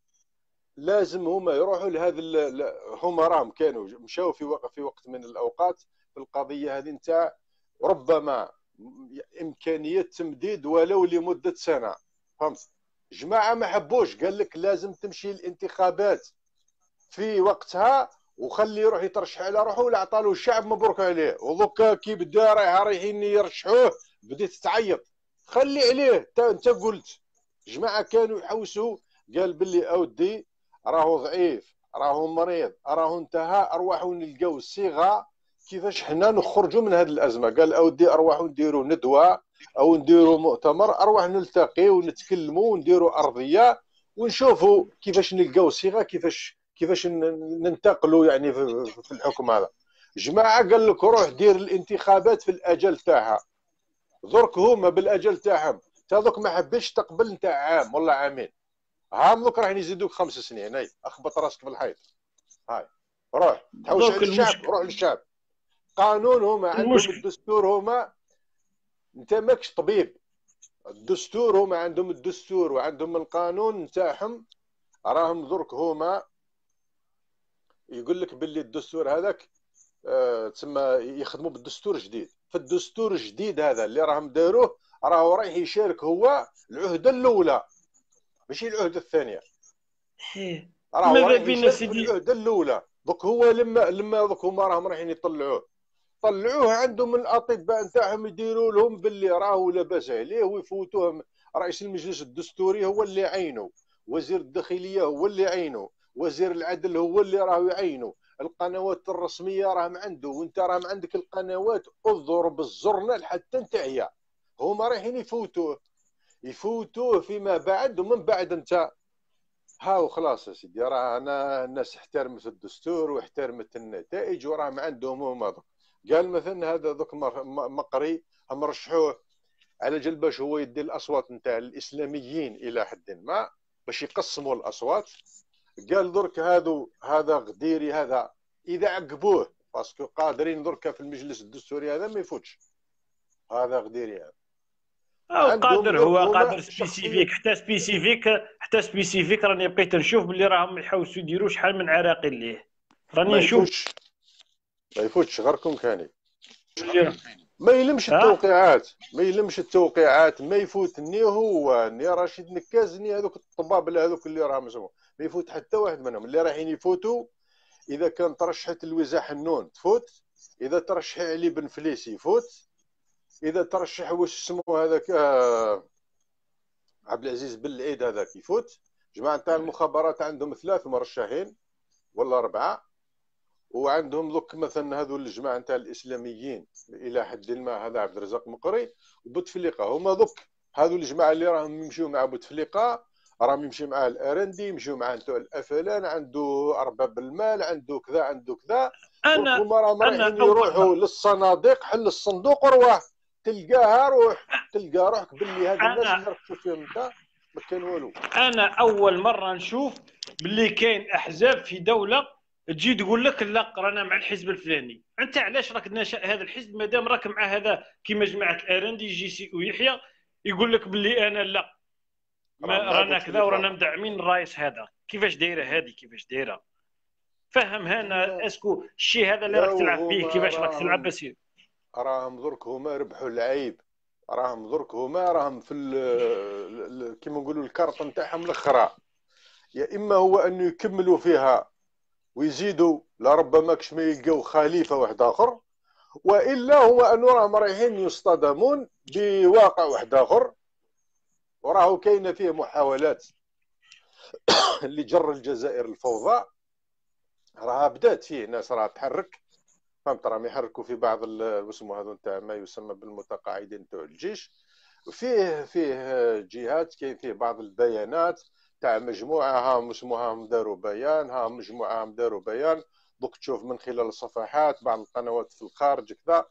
لازم هما يروحوا لهذا هما راهم كانوا مشاو في وقت من الاوقات في القضيه هذه نتاع ربما امكانيه تمديد ولو لمده سنه، فهمت؟ جماعه ما حبوش، قال لك لازم تمشي الانتخابات في وقتها وخلي يروح يترشح على روحه، ولا عطالو الشعب مبروك عليه. ودوكا كي بدا رايحين يرشحوه بديت تعيط. خلي عليه، انت قلت جماعه كانوا يحوسوا، قال باللي اودي راهو ضعيف، راهو مريض، راهو انتهى، ارواحوا نلقاو الصيغه كيفاش حنا نخرجوا من هذه الازمه. قال اودي ارواحوا نديروا ندوه او نديروا مؤتمر، ارواح نلتقي ونتكلموا ونديروا ارضيه ونشوفوا كيفاش نلقاو صيغه، كيفاش ننتقلوا يعني في الحكم هذا. جماعه قال لك روح دير الانتخابات في الاجل تاعها. درك هما بالاجل تاعهم هذوك ما حبيتش تقبل نتاع عام ولا عامين، هام دوك راح يزيدوك 5 سنين. هاي اخبط راسك في الحيط، هاي روح تحوس على الشعب، روح للشعب. قانون هما عندهم الدستور، هما انت ماكش طبيب، الدستور هما عندهم الدستور وعندهم القانون نتاعهم. راهم درك هما يقول لك باللي الدستور هذاك تسمى يخدموا بالدستور جديد. فالدستور الجديد هذا اللي راهم داروه راهو رايح يشارك هو العهده الاولى ماشي العهده الثانيه، راهو رايح يشارك في العهده الاولى. دوك هو لما دوك هما راهم رايحين طلعوه عندهم الاطباء نتاعهم يديروا لهم باللي راهو لاباس عليه ويفوتوه. رئيس المجلس الدستوري هو اللي عينه، وزير الداخليه هو اللي عينه، وزير العدل هو اللي راهو يعينه، القنوات الرسميه راهم عنده، وانت راهم عندك القنوات اضرب الزرنال حتى انتهي. هما رايحين يفوتوه فيما بعد، ومن بعد انت هاو خلاص يا سيدي. راه انا الناس احترمت الدستور واحترمت النتائج وراهم عندهم هما. قال مثلا هذا دوك مقري هم رشحوه على جال باش هو يدي الاصوات نتاع الاسلاميين الى حد ما باش يقسموا الاصوات. قال درك هذا غديري، هذا اذا عقبوه باسكو قادرين دركا في المجلس الدستوري هذا ما يفوتش، هذا غديري هذا قادر، هو قادر سبيسيفيك، حتى سبيسيفيك راني بقيت نشوف باللي راهم يحوسوا يديروا شحال من عراقيل ليه، راني نشوف ما يفوتش غيركم كاني ما يلمش التوقيعات، ما يفوتني هو ني رشيد نكازني هذوك الطبابل هذوك اللي راهم يسموا ما يفوت حتى واحد منهم. اللي رايحين يفوتوا اذا كان ترشحت الوزا حنون تفوت، اذا ترشح علي بن فليس يفوت، اذا ترشح واش اسمه هذاك عبد العزيز بن العيد هذاك يفوت. جماعه تاع المخابرات عندهم 3 مرشحين ولا 4، وعندهم دوك مثلا هذو الجماعه نتاع الاسلاميين الى حد ما، هذا عبد الرزاق مقري وبوتفليقه، هما دوك هذو الجماعه اللي راهم يمشيو مع بوتفليقه، راهم يمشي مع الارندي، يمشيو مع نتاع الافلان، عنده ارباب المال، عنده كذا هما راهم رايحين يروحوا للصناديق، حل الصندوق وروح تلقاها، تلقى روحك باللي هاد الناس اللي راك تشوف فيهم انت ما كان والو. انا اول مره نشوف باللي كاين احزاب في دوله تجي تقول لك لا رانا مع الحزب الفلاني. انت علاش راك ناشئ هذا الحزب مادام راك مع هذا كيما جماعه الارندي جي سي ويحيى يقول لك باللي انا لا ما رانا كذا ورانا مدعمين الرئيس هذا؟ كيفاش دايره هذه؟ كيفاش دايره؟ فهم هنا اسكو الشيء هذا اللي راك تلعب به كيفاش راك تلعب بسير؟ راهم درك هما ربحوا العيب، راهم درك هما راهم في كيما نقولوا الكارت نتاعهم الاخرى، يا اما هو انه يكملوا فيها ويزيدوا لربما كش ما يلقاو خليفه واحد اخر، والا هو انه راهم رايحين يصطدمون بواقع واحد اخر. وراه كاينه فيه محاولات اللي جر الجزائر الفوضى، راها بدات فيه ناس راها تحرك، فهمت، راهم يحركوا في بعض اسمه هذو نتاع ما يسمى بالمتقاعدين نتاع الجيش. فيه جهات كاين فيه بعض البيانات تاع مجموعه هاهم اسموها داروا بيان، هاهم مجموعه داروا بيان. دوك تشوف من خلال الصفحات بعض القنوات في الخارج كذا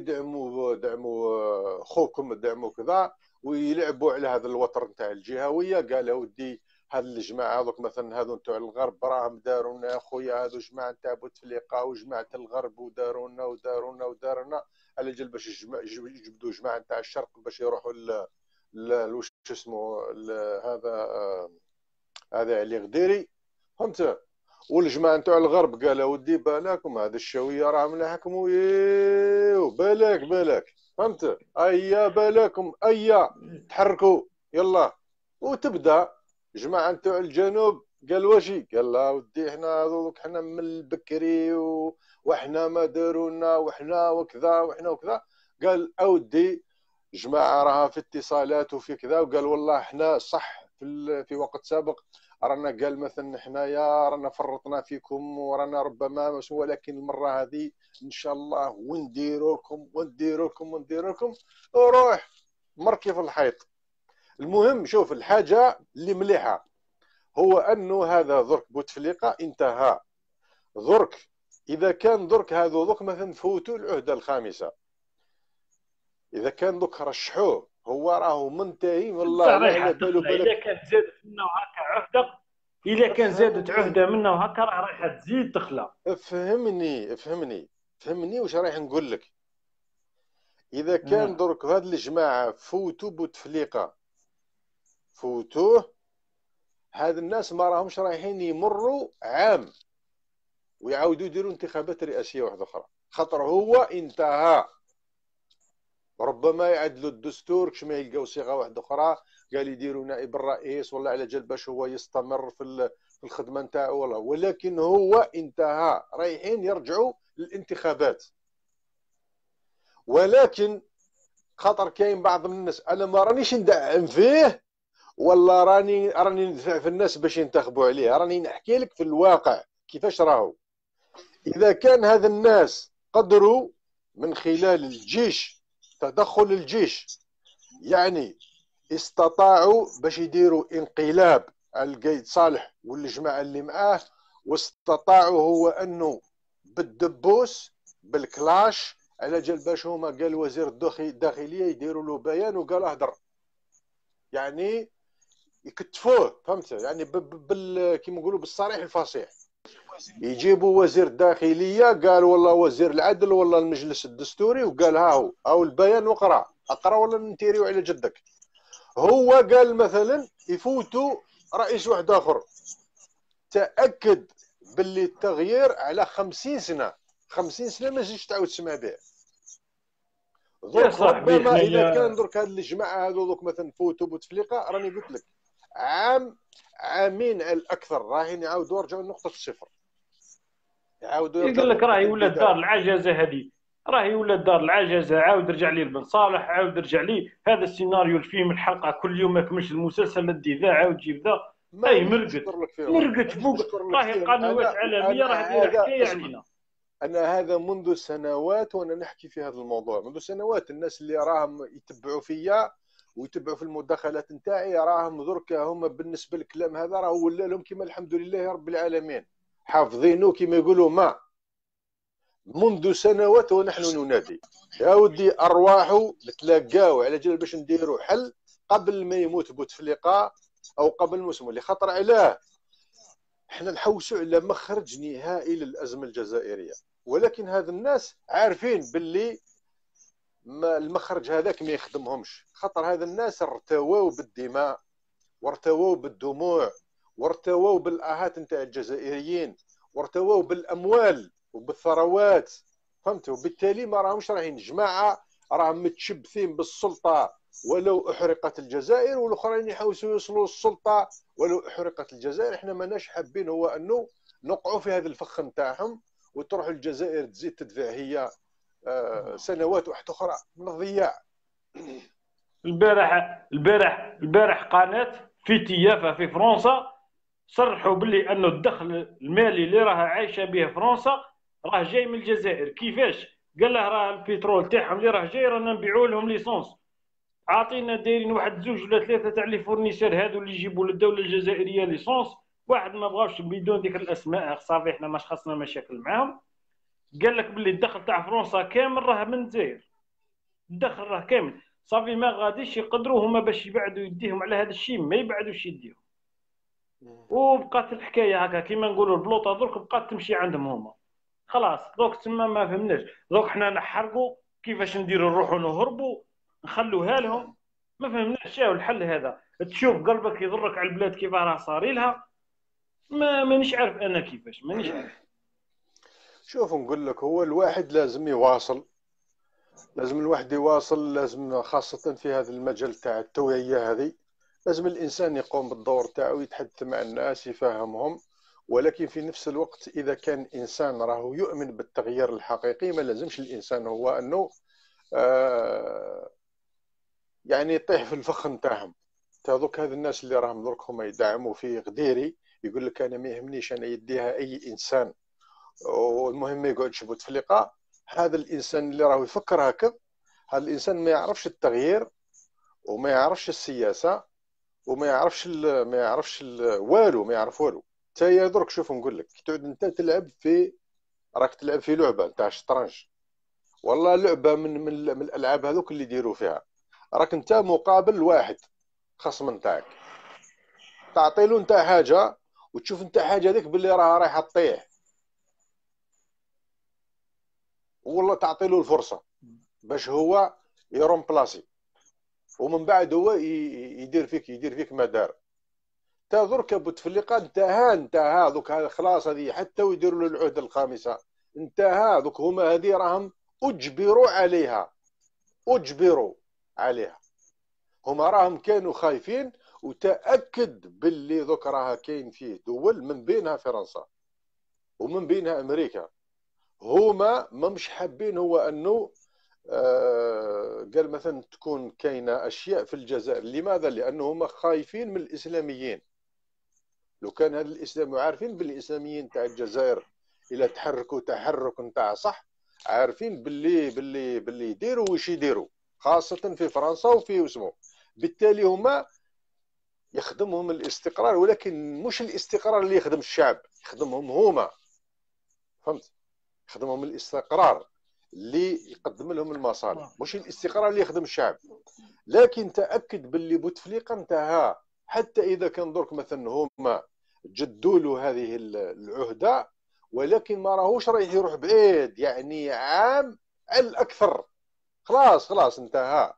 دعموا خوكم، دعموا كذا، ويلعبوا على هذا الوتر نتاع الجهويه. قالوا ودي هاد الجماعه هذوك مثلا هذو نتاع الغرب راهم داروا لنا اخويا، هذو جماعه نتاع بوتفليقه وجماعه الغرب وداروا لنا على جال باش يجبدوا جماعه نتاع الشرق باش يروحوا واش اسمه هذا علي غديري، فهمت. والجماعه نتاع الغرب قالوا ودي بالكم هذا الشويه راهم نحكموا بالك فهمت، ايا بالكم ايا تحركوا يلا. وتبدا جماعه نتاع الجنوب قال واشي، قال لا ودي احنا هذوك احنا من البكري وحنا ما دارونا وحنا وكذا. قال اودي جماعه راها في اتصالات وفي كذا، وقال والله احنا صح في وقت سابق رانا قال مثلا حنايا رانا فرطنا فيكم ورانا ربما، ولكن المره هذه ان شاء الله ونديروكم روح مركي في الحيط. المهم شوف الحاجه اللي مليحه هو انه هذا درك بوتفليقه انتهى. درك اذا كان درك هذو درك مثلا فوتوا العهده الخامسه، اذا كان درك رشحوه هو راهو منتهي والله لا على بالو بالك. اذا كانت زادت منه هكا عهده، اذا كان زادت عهده منه هكا راه رايحه تزيد تخلى. فهمني واش رايح نقول لك. اذا كان درك هاد الجماعه فوتوا بوتفليقه فوتوه، هاد الناس ما راهمش رايحين يمروا عام ويعاودوا يديروا انتخابات رئاسيه واحده اخرى، خاطر هو انتهى. ربما يعدلوا الدستور كش ما يلقاو صيغه واحده اخرى، قال يديروا نائب الرئيس ولا على جال باش هو يستمر في الخدمه نتاعو، ولكن هو انتهى، رايحين يرجعوا للانتخابات. ولكن خاطر كاين بعض من الناس، انا ما رانيش ندعم فيه ولا راني ندفع في الناس باش ينتخبوا عليه، راني نحكي لك في الواقع كيفاش راهو. اذا كان هذا الناس قدروا من خلال الجيش، تدخل الجيش، يعني استطاعوا باش يديروا انقلاب على القايد صالح والجماعه اللي معاه، واستطاعوا هو انه بالدبوس بالكلاش على جال باش هما قال وزير الداخليه يديروا له بيان وقال اهدر، يعني يكتفوه، فهمت؟ يعني كيما نقولوا بالصريح الفصيح. يجيبوا وزير الداخليه قال والله وزير العدل والله المجلس الدستوري، وقال هاو البيان وقرا اقرا ولا نتيريو على جدك. هو قال مثلا يفوتوا رئيس واحد اخر، تاكد باللي التغيير على 50 سنه، 50 سنه ما تجيش تعاود تسمع به. يا صاحبي ربما اذا حنايا كان درك هاد الجماعه هذوك مثلا فوتوا بوتفليقه، راني قلت لك عامين على الاكثر راهين يعاودوا يرجعوا لنقطه الصفر، يعاودوا يقول يرجعوا لك راهي لنقطه ولات دار البدايه. العجزه هذه، راهي ولات دار العجزه، عاود رجع لي بن صالح، عاود رجع لي هذا السيناريو الفيلم الحلقه كل يوم ما كملش المسلسل دي ذا عاود جيب ذا. هاي مانيش مرقت نشكر لك فيهم، مرقت مانيش فوق، نشكر لك راهي فيهم. قنوات عالميه راح دايره حكايه علينا. أنا هذا منذ سنوات وأنا نحكي في هذا الموضوع، منذ سنوات. الناس اللي راهم يتبعوا فيا ويتبعوا في المداخلات نتاعي راهم درك هما بالنسبة للكلام هذا راه ولا لهم كما الحمد لله رب العالمين حافظينه كما يقولوا. ما منذ سنوات ونحن ننادي يا ودي أرواحوا نتلاقاو على جال باش نديروا حل قبل ما يموت بوتفليقة أو قبل الموسم اللي خطر عليه. احنا نحوسوا على مخرج نهائي للأزمة الجزائرية، ولكن هذا الناس عارفين باللي ما المخرج هذاك ما يخدمهمش، خاطر هذا الناس ارتووا بالدماء وارتووا بالدموع وارتووا بالآهات نتاع الجزائريين وارتووا بالأموال وبالثروات، فهمتوا؟ وبالتالي ما راهمش راهين جماعة راهم متشبثين بالسلطة ولو أحرقت الجزائر، والآخرين يحاولوا يوصلوا للسلطة ولو أحرقت الجزائر. احنا ماناش حابين هو أنه نقعوا في هذا الفخ نتاعهم وتروح الجزائر تزيد تدفع هي سنوات واحدة أخرى من الضياع. البارح قناة في تيافا في فرنسا صرحوا باللي انه الدخل المالي اللي راها عايشه به فرنسا راه جاي من الجزائر. كيفاش؟ قال له راه البترول تاعهم اللي راه جاي رانا نبيعوا لهم ليسونس، عاطينا دايرين واحد زوج ولا ثلاثه تاع لي فورنيسور هذو اللي يجيبوا للدوله الجزائريه ليسونس. واحد ما بغاوش بدون ذكر الاسماء، صافي احنا ماش خاصنا مشاكل معاهم. قال لك باللي الدخل تاع فرنسا كامل راه من الجزائر، الدخل راه كامل، صافي ما غاديش يقدروا هما باش يبعدوا يديهم على هذا الشيء، ما يبعدوش يديهم. وبقات الحكايه هكا كيما نقولوا البلوطه درك بقات تمشي عندهم هما. خلاص دوك تما ما فهمناش، دوك حنا نحرقوا كيفاش نديروا نروحوا نهربوا نخلوها لهم، ما فهمناش شنو الحل هذا. تشوف قلبك يضرك على البلاد كيف راه صاري لها، مانيش عارف انا كيفاش، مانيش عارف. شوف نقول لك، هو الواحد لازم يواصل، لازم الواحد يواصل، لازم خاصة في هذا المجال تاع التوعية هذه، لازم الإنسان يقوم بالدور تاعو، يتحدث مع الناس يفهمهم. ولكن في نفس الوقت إذا كان إنسان راهو يؤمن بالتغيير الحقيقي ما لازمش الإنسان هو أنه يعني يطيح في الفخ نتاعهم. تاذوك هذا الناس اللي راهم درك هما يدعموا في غديري، يقول لك أنا ما يهمنيش أنا يديها أي إنسان والمهم ما يقعدش بوتفليقة. هذا الإنسان اللي راهو يفكر هكا، هذا الإنسان ما يعرفش التغيير وما يعرفش السياسة وما يعرفش والو، ما يعرف والو. تايا درك شوف نقول لك، تعود انت تلعب في، راك تلعب في لعبه تاع الشطرنج، والله لعبه من الالعاب هذوك اللي يديروا فيها، راك انت مقابل واحد خصم نتاعك، تعطي له انت حاجه وتشوف انت حاجه هذيك باللي راها رايحه تطيح، والله تعطي له الفرصه باش هو يروم بلاصي، ومن بعد هو يدير فيك ما دار. تا درك بوتفليقه انتهى دوك خلاص هذه حتى ويديروا له العهده الخامسه انتهى. دوك هما هذه راهم اجبروا عليها، هما راهم كانوا خايفين. وتاكد باللي دوك راها كاين فيه دول من بينها فرنسا ومن بينها امريكا، هما ما مش حابين هو انه قال مثلا تكون كاينه اشياء في الجزائر. لماذا؟ لانه هما خايفين من الاسلاميين. لو كان هذا الاسلام عارفين باللي الاسلاميين تاع الجزائر الى تحركوا تحرك نتاع صح، عارفين باللي يديروا واش يديروا، خاصه في فرنسا وفي اسمه. بالتالي هما يخدمهم الاستقرار، ولكن مش الاستقرار اللي يخدم الشعب، يخدمهم هما، فهمت؟ يخدمهم الاستقرار اللي يقدم لهم المصالح، مش الاستقرار اللي يخدم الشعب. لكن تاكد باللي بوتفليقه انتهى، حتى اذا كان درك مثلا هما جدوا له هذه العهده، ولكن ما راهوش رايح يروح بعيد، يعني عام على الاكثر. خلاص انتهى.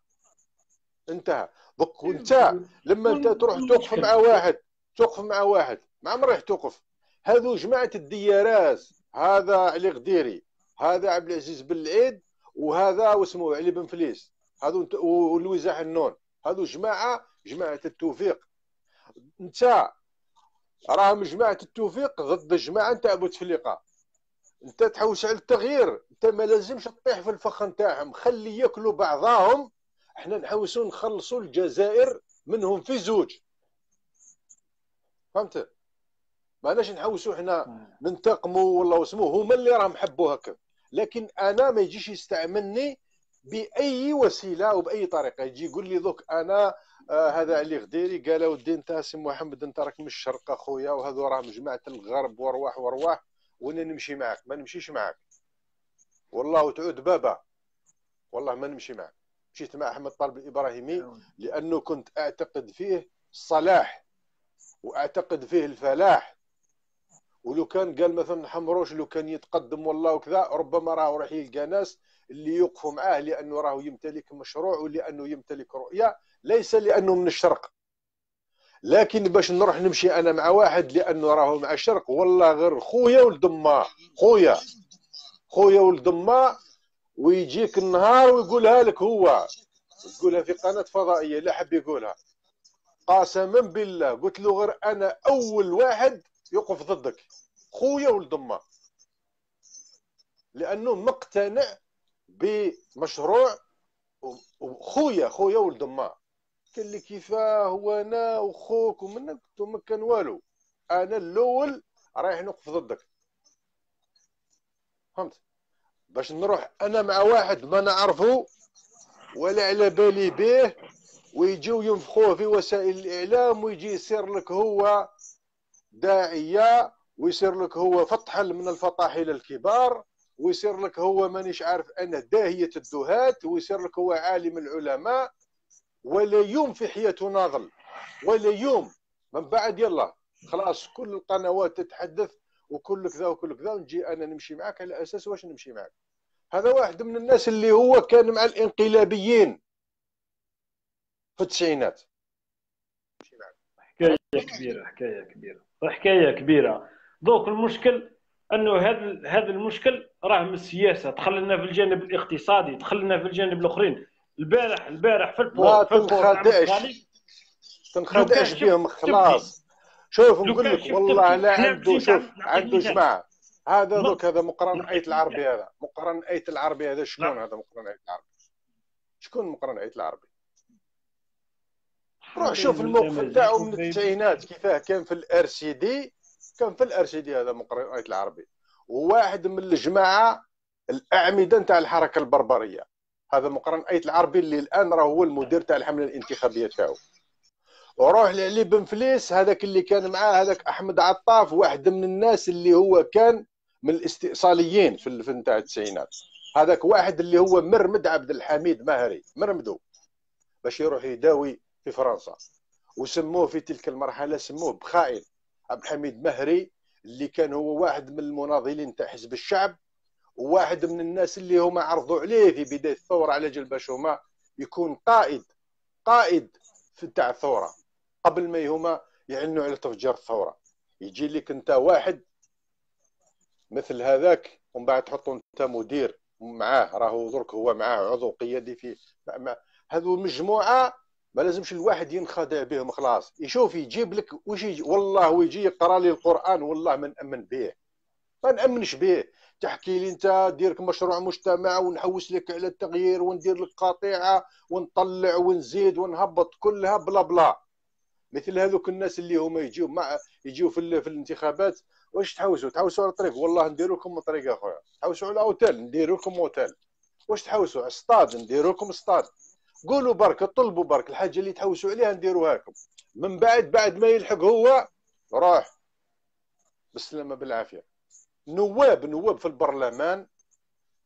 دوك وانت لما انت تروح توقف مع واحد ما عمر رايح توقف. هذو جماعه الديارات، هذا علي غديري، هذا عبد العزيز بن العيد، وهذا واسمه علي بن فليس، هذو ولويزا حنون، هذو جماعه التوفيق. انت راهم جماعه التوفيق ضد الجماعه نتاع بوتفليقه. انت تحوس على التغيير، انت ما لازمش تطيح في الفخ نتاعهم، خلي ياكلوا بعضاهم. احنا نحوسوا نخلصوا الجزائر منهم في زوج، فهمت؟ ماناش نحوسوا احنا ننتقموا والله واسموه، هما اللي راهم حبوا هكا. لكن انا ما يجيش يستعملني باي وسيله وباي طريقه، يجي يقول لي دوك انا هذا علي غديري قال ودي انت سي محمد انت راك من الشرق اخويا، وهذو راهم جماعه الغرب وارواح وانا نمشي معك. ما نمشيش معك والله، وتعود بابا والله ما نمشي معك. مشيت مع احمد طالب الابراهيمي لانه كنت اعتقد فيه الصلاح واعتقد فيه الفلاح، ولو كان قال مثلا حمروش لو كان يتقدم والله وكذا، ربما راه راح يلقى ناس اللي يوقفوا معاه، لانه راه يمتلك مشروع ولانه يمتلك رؤيه، ليس لانه من الشرق. لكن باش نروح نمشي انا مع واحد لانه راهو مع الشرق، والله غير خويا ولد ما خويا ولد ما، ويجيك النهار ويقولها لك، هو تقولها في قناه فضائيه لا حب يقولها، قسما بالله قلت له غير انا اول واحد يوقف ضدك، خويا ولد ما، لانه مقتنع بمشروع خويا ولد ما. قال لي كيفاه هو انا وخوك ومنك؟ ما كان والو، انا الاول رايح نوقف ضدك، فهمت؟ باش نروح انا مع واحد ما نعرفه ولا على بالي به، ويجيو ينفخوه في وسائل الاعلام، ويجي يصير لك هو داعيه، ويصير لك هو فطحل من الفطاحل الكبار، ويصير لك هو مانيش عارف انا داهيه الدهات، ويصير لك هو عالم العلماء، ولا يوم في حياته ناضل، ولا يوم. من بعد يلا خلاص كل القنوات تتحدث وكل كذا وكل كذا، ونجي انا نمشي معك على اساس واش نمشي معك؟ هذا واحد من الناس اللي هو كان مع الانقلابيين في التسعينات. حكايه كبيره. دوك المشكل انه هذا المشكل راه من السياسه، دخلنا في الجانب الاقتصادي، دخلنا في الجانب الاخرين. البارح في البور ما تنخدعش بهم خلاص. شوف نقول لك والله لا عنده، شوف عنده جماعه هذا دوك، هذا مقرن آية العربي، هذا مقرن آية العربي، هذا شكون هذا مقرن آية العربي؟ شكون مقرن آية العربي؟ روح شوف الموقف نتاعو من التسعينات كيفاه كان في الار سي دي، هذا مقرن آية العربي، وواحد من الجماعه الاعمده نتاع الحركه البربريه، هذا مقرن آية العربي اللي الان راه هو المدير تاع الحمله الانتخابيه تاعو. وروح لعلي بن فليس، هذاك اللي كان معاه هذاك احمد عطاف، واحد من الناس اللي هو كان من الاستئصاليين في نتاع التسعينات، هذاك واحد اللي هو مرمد عبد الحميد مهري، مرمدو باش يروح يداوي في فرنسا، وسموه في تلك المرحله سموه بخائن. عبد الحميد مهري اللي كان هو واحد من المناضلين تاع حزب الشعب، وواحد من الناس اللي هما عرضوا عليه في بدايه الثوره على جال باش هما يكون قائد في تاع الثوره قبل ما هما يعلنوا على تفجير الثوره. يجي لك انت واحد مثل هذاك ومن بعد تحطوا انت مدير معاه، راهو درك هو معاه عضو قيادي في هذو مجموعه ما لازمش الواحد ينخدع بهم خلاص. يشوف يجيب لك واش يجي، والله ويجي يقرا لي القران والله ما نامن به، ما نامنش به. تحكي لي انت ديرك مشروع مجتمع ونحوس لك على التغيير وندير لك قطيعه ونطلع ونزيد ونهبط، كلها بلا بلا. مثل هذوك الناس اللي هما يجيو في الانتخابات، واش تحوسوا على الطريق؟ والله نديروا لكم طريق اخويا. تحوسوا على اوتيل، نديروا لكم اوتيل. واش تحوسوا على استاد؟ نديروا لكم استاد. قولوا برك، طلبوا برك الحاجه اللي تحوسوا عليها نديروها لكم. من بعد ما يلحق هو روح بالسلامه بالعافيه. نواب في البرلمان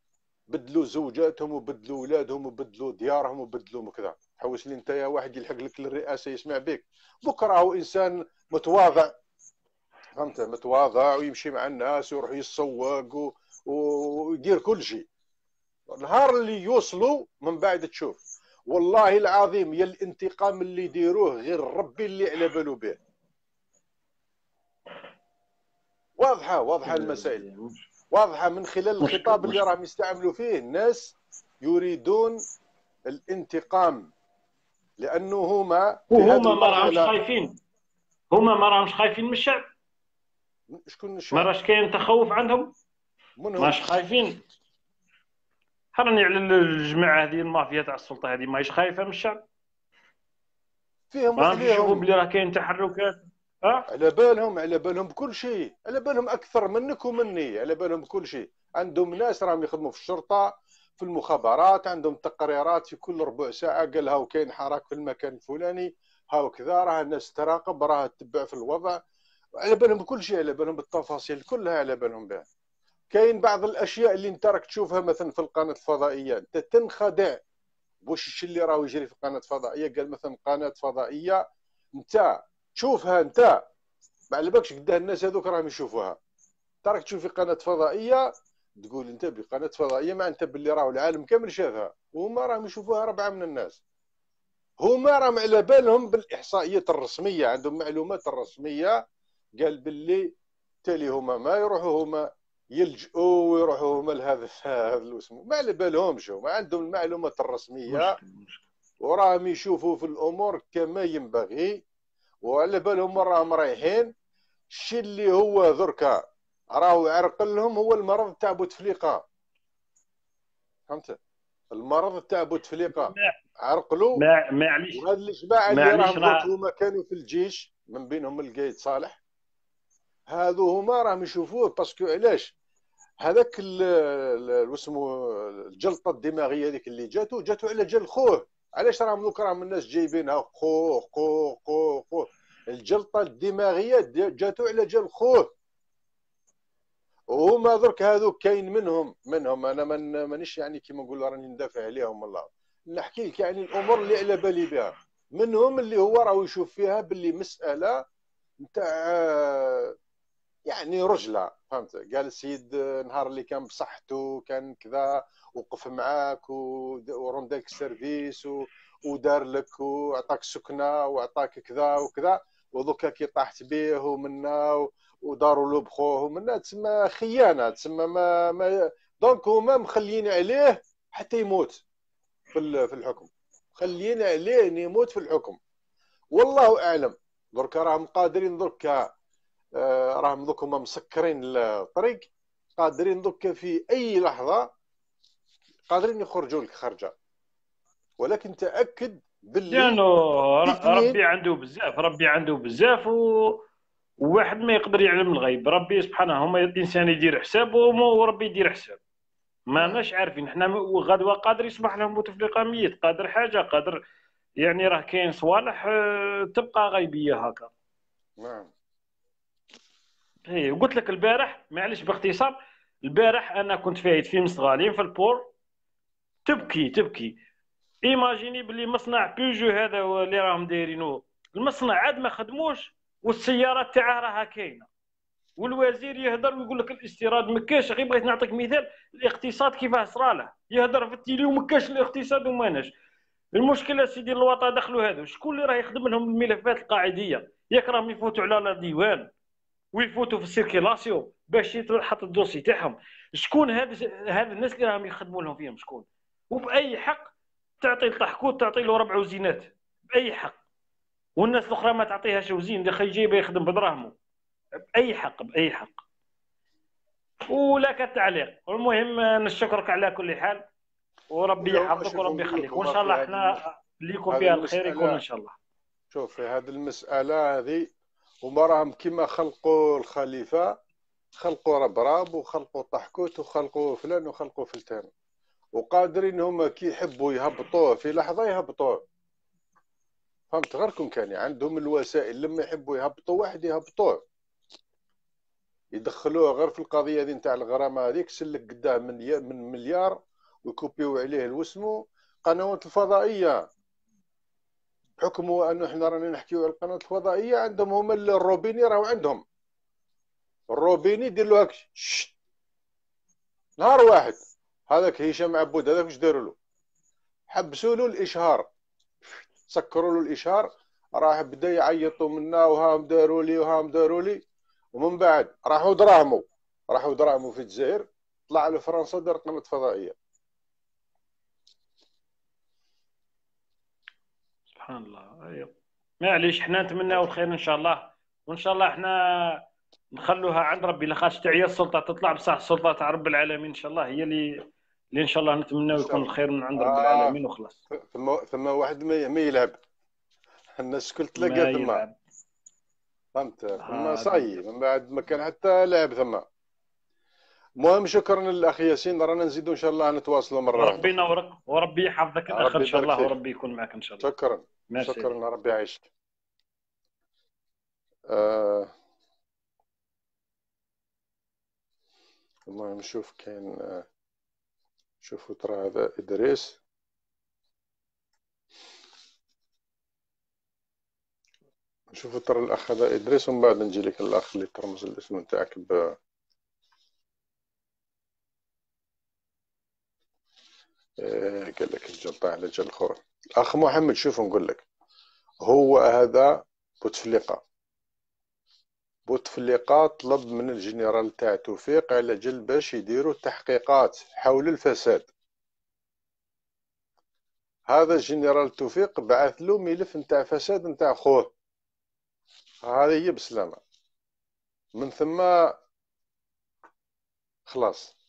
بدلوا زوجاتهم وبدلوا ولادهم وبدلوا ديارهم وبدلوا كذا. حوس لي انت يا واحد يلحق لك للرئاسه يسمع بك، بكره هو انسان متواضع، فهمت، متواضع ويمشي مع الناس ويروح يتسوق ويدير كل شيء. النهار اللي يوصلوا من بعد تشوف والله العظيم يا الانتقام اللي يديروه غير ربي اللي على باله به. واضحه المسائل، واضحه من خلال الخطاب اللي راهم يستعملوا فيه. الناس يريدون الانتقام لانه هما وهما ما راهمش خايفين، هما ما راهمش خايفين من الشعب. شكون الشعب؟ ما راهش كاين تخوف عندهم، ماش خايفين. راني على الجماعه هذه المافيا تاع السلطه هذه ماهيش خايفه من الشعب، فيهم ما يشوفوا بلي راه كاين تحركات. على بالهم بكل شيء، على بالهم اكثر منك ومني، على بالهم بكل شيء. عندهم ناس راهم يخدموا في الشرطه في المخابرات، عندهم تقريرات في كل ربع ساعه قال هاو كاين حراك في المكان الفلاني، هاو كذا، راه الناس تراقب، راه تتبع في الوضع، على بالهم بكل شيء، على بالهم بالتفاصيل كلها، على بالهم بها. كاين بعض الاشياء اللي انت راك تشوفها مثلا في القناه الفضائيه انت تنخدع واش الشيء اللي راه يجري في القناه الفضائيه. قال مثلا قناه فضائيه انت تشوفها انت ما على بالكش قداه الناس هذوك راهم يشوفوها. انت راك تشوف في قناه فضائيه تقول انت بقناه فضائيه ما انت باللي راهو العالم كامل شافها، وهما راهم يشوفوها 4 من الناس. هما راهم على بالهم بالاحصائيات الرسميه، عندهم معلومات الرسميه. قال باللي تالي هما ما يروحوا هما يلجؤوا ويروحوا هما لهذا اسمه، ما على بالهمش، هما عندهم المعلومات الرسميه وراهم يشوفوا في الامور كما ينبغي، وعلى بالهم راهم رايحين. الشيء اللي هو دركا راهو يعرقل لهم هو المرض تاع بوتفليقه، فهمت؟ المرض تاع بوتفليقه عرقلوا. معليش، وهذا الجماعه اللي راهم هما كانوا في الجيش من بينهم القايد صالح، هذو هما راهم يشوفوه. باسكو علاش هذاك اسمه الجلطه الدماغيه هذيك اللي جاتو على جال خوه. علاش راهم دوك راهم الناس جايبينها خوه الجلطه الدماغيه جاتو على جال خوه. وهما درك هذوك كاين منهم انا مانيش يعني كيما نقول راني ندافع عليهم، والله نحكي لك يعني الامور اللي على بالي بها. منهم اللي هو راهو يشوف فيها باللي مساله نتاع يعني رجله، فهمت؟ قال السيد نهار اللي كان بصحته كان كذا وقف معاك وروندك السيرفيس ودار لك وعطاك سكنه وعطاك كذا وكذا، ودوكا كي طاحت به ومنا وداروا له بخوه ومنا، تسمى خيانه، تسمى ما دونك هما مخليين عليه حتى يموت في الحكم، مخليين عليه ان يموت في الحكم. والله اعلم. دركا راهم قادرين، دركا راهم دوك هما مسكرين الطريق، قادرين دوك في اي لحظه قادرين يخرجوا لك خرجه، ولكن تاكد باللي لانه ربي عنده بزاف وواحد ما يقدر يعلم الغيب. ربي سبحانه، هما الانسان يدير حسابه وربي يدير حساب، ما ناش عارفين. حنا غدوه قادر يصبح لهم بوتفليقه ميت، قادر حاجه، قادر يعني راه كاين صوالح تبقى غيبيه هكا. نعم. اي قلت لك البارح، معليش باختصار، البارح انا كنت فايت في مستغالين في البور، تبكي ايماجيني باللي مصنع بيجو هذا اللي راهم دايرينه، المصنع عاد ما خدموش والسيارات تاعه راها كاينه، والوزير يهضر ويقول لك الاستيراد مكاش. غير بغيت نعطيك مثال الاقتصاد كيفاه صراله، يهضر في التيلي ومكاش الاقتصاد وماناش. المشكله سيدي الوطن دخلوا هذو، شكون اللي راه يخدم لهم الملفات القاعديه؟ ياك راهم يفوتوا على الديوان ويفوتوا في السيركيلاسيون باش يتحط الدوسي تاعهم. شكون هذا الناس اللي راهم يخدموا لهم فيهم؟ شكون؟ وباي حق تعطي الطحكوت تعطي له 4 وزينات؟ باي حق؟ والناس الاخرى ما تعطيهاش وزين، اللي خي جايبه يخدم بدراهمه. باي حق؟ باي حق؟ ولك التعليق. المهم نشكرك على كل حال، وربي يحفظك وربي يخليك، وان شاء الله احنا اللي يكون فيها الخير يكون ان شاء الله. شوف في هذه المساله هذه هما راهم كيما خلقوا الخليفه، خلقوا ربراب وخلقوا طحكوت وخلقوا فلان وخلقوا فلتان، وقادرين هما كي يحبوا يهبطوه في لحظه يهبطوه، فهمت؟ غيركم كان عندهم الوسائل لما يحبوا يهبطوا واحد يهبطوه، يدخلوه غير في القضيه هذه نتاع الغرامه هذيك. سلك قدام من مليار ويكوبيو عليه واسمه قنوات الفضائيه. بحكم انه احنا رانا نحكيو على القنوات الفضائيه، عندهم هما الروبيني، راهو عندهم الروبيني يدير له هاك نهار واحد. هذاك هشام عبود هذاك واش داروا له؟ حبسوا له الاشهار، سكروا له الاشهار، راح بدا يعيطوا منا وهام داروا لي وهام داروا لي. ومن بعد راحوا دراهموا في الجزائر، طلع لفرنسا دار قناه فضائيه. سبحان الله. ايوه معليش، حنا نتمناو الخير ان شاء الله، وان شاء الله حنا نخلوها عند ربي. لاخاطش تعيا السلطه تطلع، بصح السلطه تاع رب العالمين ان شاء الله هي اللي ان شاء الله نتمناو يكون الخير من عند رب العالمين وخلاص. ثم واحد ما يلعب، الناس الكل تلاقى ما ثم يلعب. فهمت. ثم صاي من بعد ما كان حتى لعب ثم. المهم شكرا للاخ ياسين، رانا نزيدوا ان شاء الله نتواصلوا مره واحده. ربي ينورك وربي يحفظك الاخ ان شاء الله، وربي يكون معك ان شاء الله. شكرا ميرسي. شكرا، ربي يعيشك. المهم نشوف كاين شوفوا ترى هذا ادريس. نشوفوا ترى الاخ هذا ادريس، ومن بعد نجي لك الاخ اللي ترمز الاسم نتاعك قال لك الجلطة على جل خوه. الاخ محمد شوف نقول لك، هو هذا بوتفليقة طلب من الجنرال تاع توفيق على جل باش يديروا تحقيقات حول الفساد. هذا الجنرال توفيق بعث له ملف نتاع فساد نتاع خوه، هذه هي بسلامة. من ثم خلاص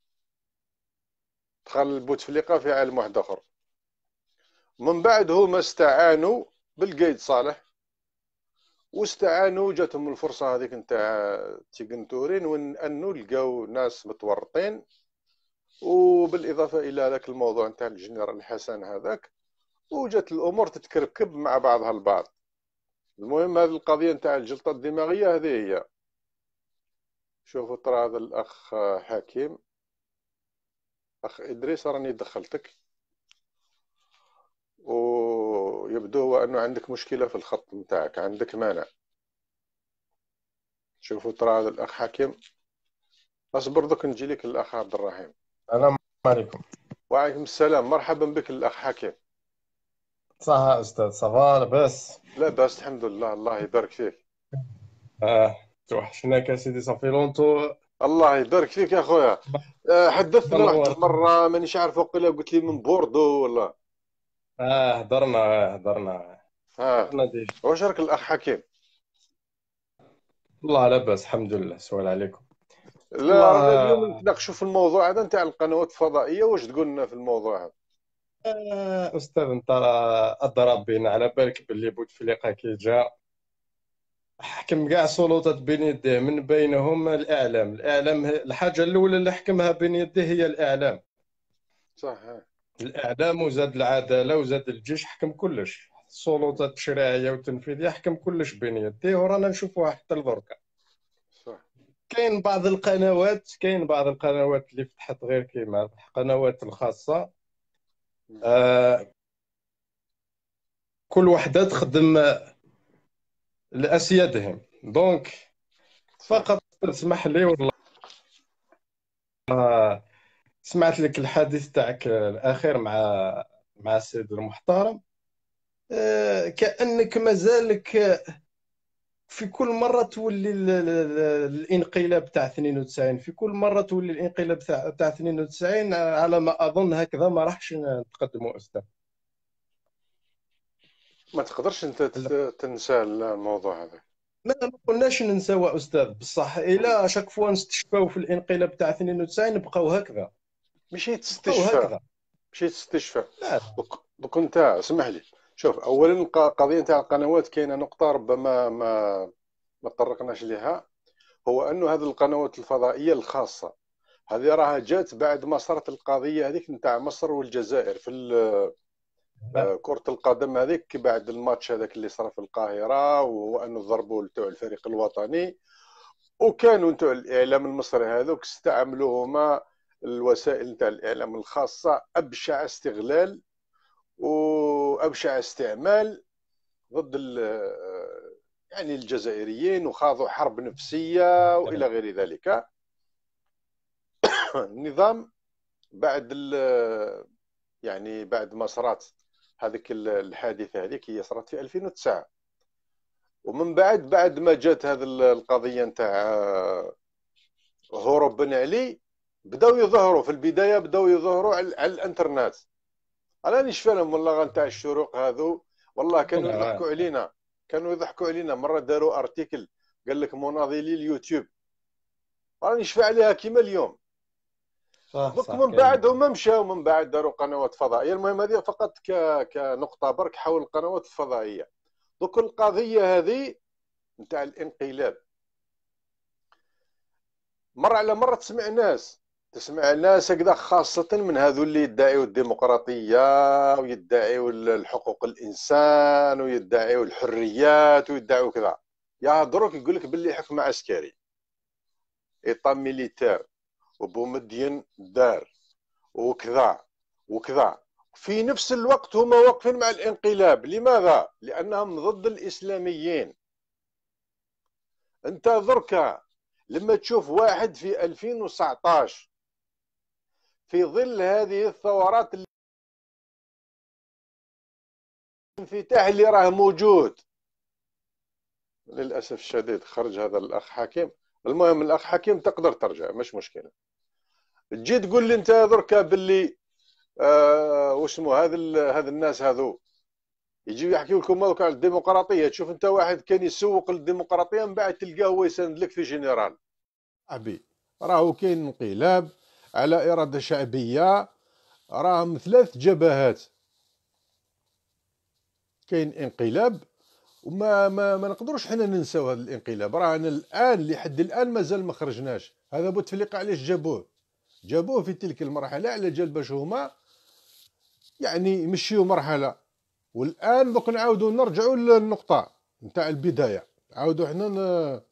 دخل بوتفليقة في عالم واحد اخر. من بعد هما استعانوا بالقايد صالح، واستعانوا جاتهم الفرصة هذيك نتاع تيغنتورين، وانه لقاو ناس متورطين. وبالاضافة الى ذاك الموضوع نتاع الجنرال حسن هذاك، وجات الامور تتكركب مع بعضها البعض. المهم هذه القضية نتاع الجلطة الدماغية هذه هي. شوفوا ترى هذا الاخ حكيم، اخ ادريس راني دخلتك، ويبدو هو انه عندك مشكلة في الخط نتاعك، عندك مانع. شوفوا ترى هذا الاخ حكيم، اصبر دوك نجي لك الاخ عبد الرحيم. السلام عليكم. وعليكم السلام، مرحبا بك الاخ حكيم. صح استاذ، صافا لاباس؟ لاباس الحمد لله، الله يبارك فيك. توحشناك يا سيدي، صافي لونتو. الله يبارك فيك يا خويا. حدثنا واحد المره مانيش عارف، وقيلا قلت لي من بوردو ولا. هضرنا ديجا. واش راك الاخ حكيم؟ والله لاباس الحمد لله. سؤال عليكم. لا رانا اليوم نتناقشوا في الموضوع هذا نتاع القنوات الفضائيه، واش تقول لنا في الموضوع هذا؟ استاذ انت اضرب بينا، على بالك باللي بوتفليقه كي جا حكم كاع سلطات بين يديه، من بينهم الاعلام. الحاجه الاولى اللي حكمها بين يديه هي الاعلام. صح. الاعلام وزاد العداله وزاد الجيش، حكم كلش. السلطات التشريعيه والتنفيذيه حكم كلش بين يديه، ورانا نشوفوها حتى لدركا. كاين بعض القنوات اللي فتحت غير كيما القنوات الخاصه، كل وحده تخدم لاسيادهم. دونك فقط اسمح لي والله، سمعت لك الحديث تاعك الاخير مع السيد المحترم. كانك مازالك في كل مره تولي الانقلاب تاع 92، في كل مره تولي الانقلاب تاع 92. على ما اظن هكذا ما راحش نتقدموا استاذ. ما تقدرش انت تنسى الموضوع هذا. ما قلناش ننساو استاذ، بصح الى شاك فوا نستشفاو في الانقلاب تاع 92 نبقاو هكذا. ماشي تستشفى. دوك انت اسمح لي، شوف اولا القضيه نتاع القنوات كاينه نقطه ربما ما طرقناش لها، هو انه هذه القنوات الفضائيه الخاصه هذه راها جات بعد ما صارت القضيه هذيك نتاع مصر والجزائر في كرة القدم هذيك، بعد الماتش هذاك اللي صار في القاهرة، وأنه ضربوا تاع الفريق الوطني، وكانوا تاع الإعلام المصري هذوك استعملوا هما الوسائل نتاع الاعلام الخاصه ابشع استغلال وابشع استعمال ضد يعني الجزائريين، وخاضوا حرب نفسيه والى غير ذلك. النظام بعد يعني بعد ما صرات هذيك الحادثه هذيك، هي صرات في 2009، ومن بعد ما جات هذه القضيه نتاع هروب بن علي، بداو يظهروا في البدايه، بداو يظهروا على الانترنت. انا رانيش فاهم والله نتاع الشروق هذو، والله كانوا يضحكوا علينا، كانوا يضحكوا علينا. مره داروا ارتيكل قال لك مناضلي اليوتيوب، رانيش فاهم عليها كيما اليوم. دوك من بعد هما مشاو، من بعد داروا قنوات فضائيه. المهم هذه فقط كنقطه برك حول القنوات الفضائيه. دوك القضيه هذه نتاع الانقلاب، مره على مره تسمع ناس هكذا، خاصه من هذو اللي يدعيوا الديمقراطيه ويدعيوا الحقوق الانسان ويدعيوا الحريات ويدعيوا كذا، يهضروك يقول لك باللي حكم عسكري، ايطا ميليتير، وبومدين دار وكذا وكذا. في نفس الوقت هما واقفين مع الانقلاب. لماذا؟ لانهم ضد الاسلاميين. انت دركا لما تشوف واحد في 2019 في ظل هذه الثورات، الانفتاح اللي راه موجود، للاسف الشديد خرج هذا الاخ حكيم. المهم الاخ حكيم تقدر ترجع، مش مشكله. تجي تقول لي انت دركا باللي واسمو هذا الناس هذو يجيو يحكيو لكم على الديمقراطيه. تشوف انت واحد كان يسوق للديمقراطيه، من بعد تلقاه هو يساند لك في جنرال. ابي راهو كاين انقلاب على اراده شعبيه، راهم 3 جبهات. كاين انقلاب وما نقدروش حنا ننساو هذا الانقلاب. رانا الان لحد الان مازال ما خرجناش. هذا بوتفليقه علاش جابوه في تلك المرحله، على جال باش هما يعني يمشيو مرحله. والان دوك نعاودوا نرجعوا للنقطه نتاع البدايه. عاودوا حنا ما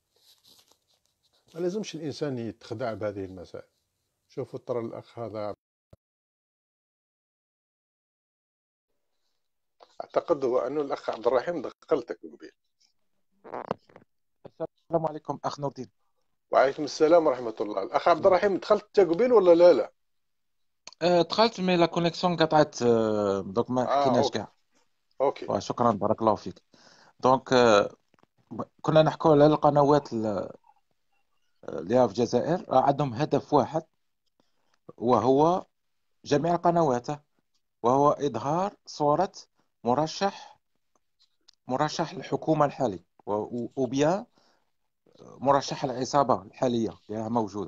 لازمش الانسان يتخدع بهذه المسائل. شوفوا ترى الاخ هذا اعتقد هو انه الاخ عبد الرحيم دخلتك قبيل. السلام عليكم اخ نور الدين. وعليكم السلام ورحمه الله. الاخ عبد الرحيم دخلت انت قبيل ولا لا؟ دخلت مي لا كونيكسيون قطعت، دوك ما حكيناش كاع. اوكي شكرا بارك الله فيك. دونك كنا نحكوا على القنوات اللي في الجزائر، عندهم هدف واحد، وهو جميع القنوات، وهو إظهار صورة مرشح الحكومة الحالي، وبيان مرشح العصابة الحالية اللي موجودة.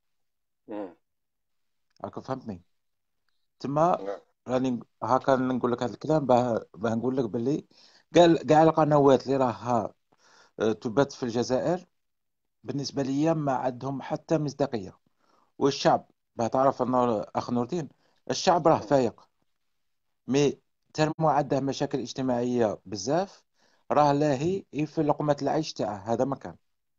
هاكا فهمتني؟ تما راني هاكا نقول لك هذا الكلام باه نقول لك باللي كاع القنوات اللي راها تبث في الجزائر بالنسبة لي ما عندهم حتى مصداقية. والشعب باه تعرف أنه أخ نور الدين، الشعب راه فايق، مي ترمو عنده مشاكل اجتماعية بزاف، راه لاهي في لقمة العيش تاعه. هذا ما كان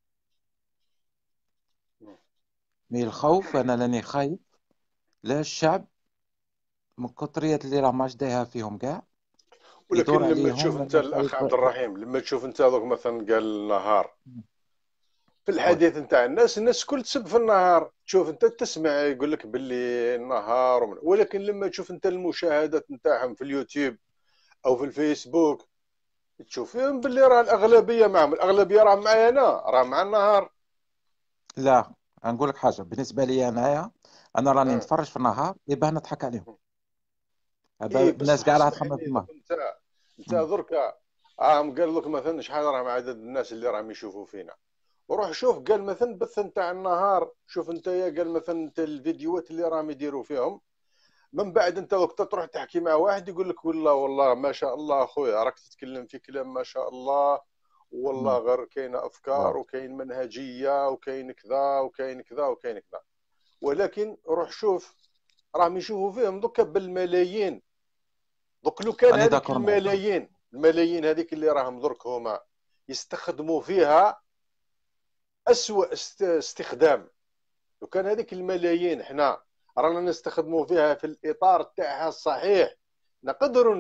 مي الخوف. أنا لاني خايف لا الشعب من كثريات اللي راه ماش دايها فيهم كاع ولكن يدور لما تشوف عليهم. انت الاخ عبد الرحيم، لما تشوف انت هذوك مثلا قال نهار في الحديث نتاع الناس الكل تسب في النهار. تشوف انت تسمع يقول لك باللي النهار ولكن لما تشوف انت المشاهدات نتاعهم في اليوتيوب او في الفيسبوك، تشوف فيهم باللي راه الاغلبيه معهم. الاغلبيه راه معايا انا، راه مع النهار. لا نقول لك حاجه، بالنسبه لي انا راني نتفرج في النهار يباه نضحك عليهم. هذا الناس كاع راه تخمم في النهار. انت دركا قال لك مثلا شحال راه عدد الناس اللي راهم يشوفوا فينا، وروح شوف قال مثلا بث نتاع النهار. شوف انت قال مثلا انت الفيديوهات اللي راهم يديروا فيهم. من بعد انت وقت تروح تحكي مع واحد يقول لك والله ما شاء الله اخويا راك تتكلم في كلام ما شاء الله، والله غير كاينه افكار وكاين منهجيه وكاين كذا وكاين كذا وكاين كذا. ولكن روح شوف راهم يشوفوا فيهم دوكا بالملايين. دوك لو كان هذيك الملايين هذيك اللي راهم درك هما يستخدموا فيها أسوأ استخدام لو كان هذيك الملايين حنا رانا نستخدموا فيها في الاطار تاعها الصحيح، نقدروا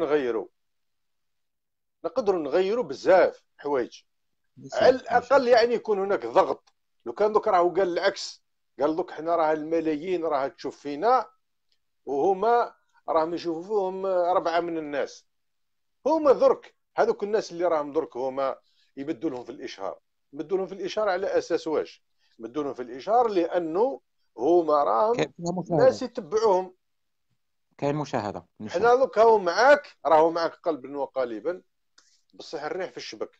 نغيروا بزاف حوايج. على الاقل يعني يكون هناك ضغط. لو كان دوك راهو قال العكس، قال دوك حنا راه الملايين راه تشوف فينا وهما راهم يشوفوا فيهم 4 من الناس، هما درك هذوك الناس اللي راهم درك هما يمدوا لهم في الاشهار. يمدوا لهم في الاشهار على اساس واش؟ يمدوا لهم في الاشهار لانه هما راهم ناس يتبعوهم. كاين مشاهده حنا دوك راهو معاك، راهو معاك قلبا وقالبا، بصح الريح في الشبك.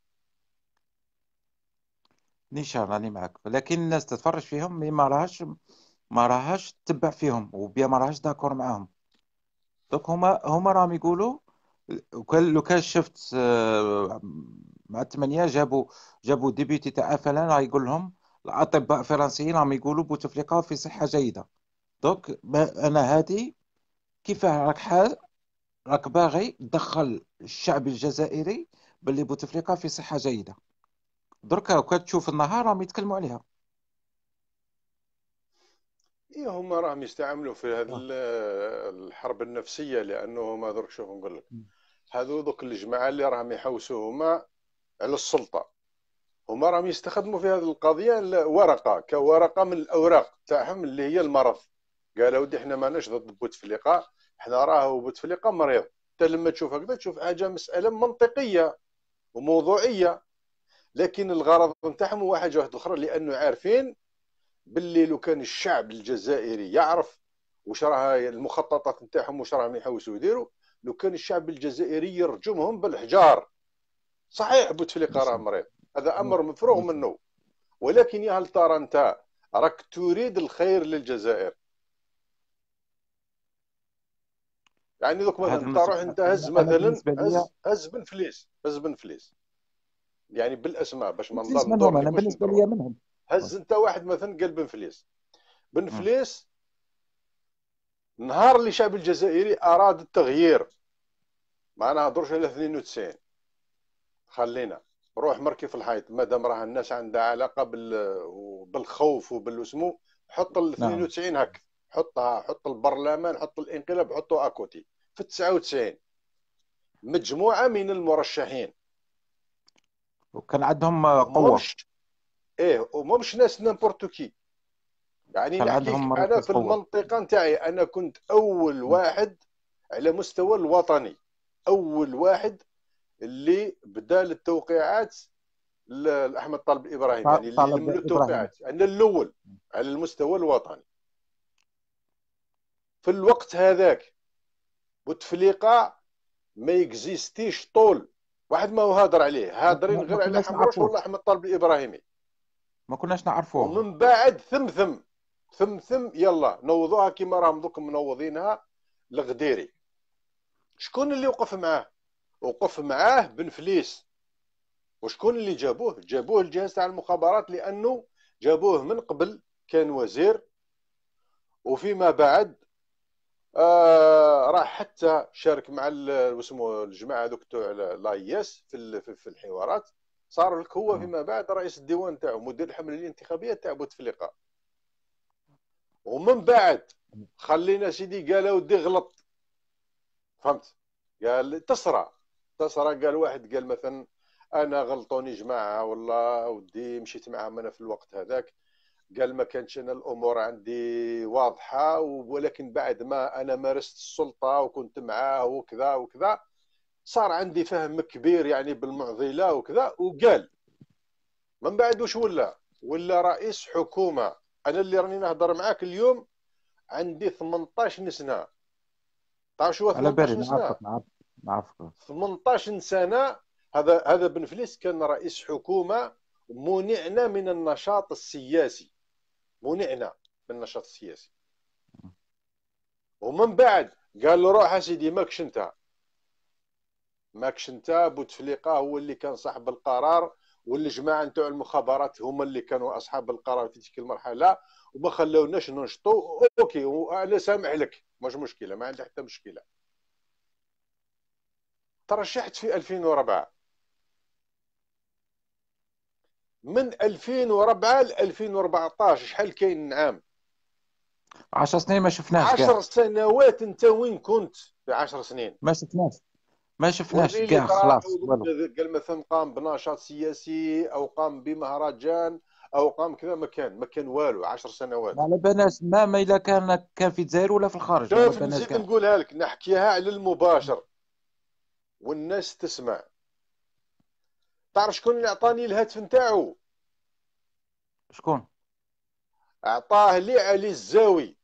نيشان راني معك، لكن الناس تتفرج فيهم مي ما راهاش تتبع فيهم، وبيا ما راهاش داكور معاهم. دوك هما راهم يقولوا لو كان شفت مع الثمانية جابوا ديبيوتي تاع افلان، راه يقول لهم الاطباء الفرنسيين راهم يقولوا بوتفليقه في صحه جيده. دوك انا هادي كيف راك باغي تدخل الشعب الجزائري باللي بوتفليقه في صحه جيده. دركا كتشوف النهار راهم يتكلموا عليها. إيه هما راهم يستعملوا في هذه الحرب النفسيه، لانه هما درك شوف نقول لك، هذو دوك الجماعه اللي راهم يحوسوا هما على السلطه، هما راهم يستخدموا في هذه القضيه ورقه كورقه من الاوراق تاعهم اللي هي المرض. قالوا ودي احنا ماناش ضد بوتفليقه، احنا راهو بوتفليقه مريض. انت لما تشوف هكذا تشوف حاجه مساله منطقيه وموضوعيه، لكن الغرض نتاعهم هو حاجه واحده اخرى، لانه عارفين باللي لو كان الشعب الجزائري يعرف واش راه المخططات نتاعهم واش راهم يحوسوا يديروا، لو كان الشعب الجزائري يرجمهم بالحجار. صحيح بوتفليقه راه مريض، هذا امر مفروغ منه، ولكن يا هل ترى انت راك تريد الخير للجزائر؟ يعني دوك مثلا انت روح انت هز مثلا هز بن فليس يعني بالاسماء باش ما منهم. انا بالنسبه لي منهم. هز انت واحد مثلا قال بن فليس نهار اللي الشعب الجزائري اراد التغيير، ما نهضروش على 92، خلينا روح مركي في الحيط، مادام راه الناس عندها علاقه بالخوف وبالاسمو، حط ال 92 هك، حط البرلمان، حط الانقلاب، حطه اكوتي. في 99 مجموعه من المرشحين وكان عندهم قوه، ومش ناس نامبورتو يعني نحكيك انا في المنطقه نتاعي، انا كنت اول واحد على مستوى الوطني، اول واحد اللي بدا التوقيعات لاحمد طالب ابراهيم، يعني اللي لم له التوقيعات، انا الاول على المستوى الوطني. في الوقت هذاك بوتفليقه ما يكزيستيش طول واحد ما هو هادر عليه، هادرين غير على حمروش ولا احمد طالب الابراهيمي، ما كناش نعرفوه. ومن بعد ثم يلا نوضوها كما راهم دوك منوضينها الغديري. شكون اللي وقف معاه؟ وقف معاه بن فليس. وشكون اللي جابوه الجهاز تاع المخابرات، لانه جابوه من قبل كان وزير، وفيما بعد راح حتى شارك مع واسمو الجماعه هذوك تاع لاياس في الحوارات، صار لك هو فيما بعد رئيس الديوان تاعو، مدير الحمله الانتخابيه تاع بوتفليقه. ومن بعد خلينا سيدي قال ودي غلط، فهمت؟ قال تسرى قال واحد قال مثلا انا غلطوني جماعه والله ودي مشيت معاهم انا في الوقت هذاك، قال ما كانتش انا الامور عندي واضحه، ولكن بعد ما انا مارست السلطه وكنت معاه وكذا وكذا صار عندي فهم كبير يعني بالمعضله وكذا. وقال من بعد وش ولا رئيس حكومه. انا اللي راني نهضر معاك اليوم عندي 18 سنه. تعرف شو 18 سنه؟ نعرفك 18 سنه. هذا بن فليس كان رئيس حكومه، منعنا من النشاط السياسي، ومن بعد قال له روح سيدي ماكش انت بوتفليقه هو اللي كان صاحب القرار، والجماعه نتاع المخابرات هما اللي كانوا اصحاب القرار في تلك المرحله، وما خلوناش ننشطوا. اوكي وانا سامح لك، مش مشكله، ما عندي حتى مشكله. ترشحت في 2004 من 2004 ل 2014 شحال كاين عام؟ 10 سنين ما شفناش 10 كاع. سنوات. انت وين كنت في 10 سنين؟ ما شفناش وريني كاع، ترى خلاص والو. قال مثلا قام بنشاط سياسي او قام بمهرجان او قام كذا، ما كان والو 10 سنوات. ما على بالناش ما الا كان في الجزائر ولا في الخارج، ما على شوف بالناش نزيد كاع. نقولها لك، نحكيها على المباشر والناس تسمع. تعرف شكون اللي عطاني الهاتف نتاعو؟ شكون؟ عطاه لي علي الزاوي.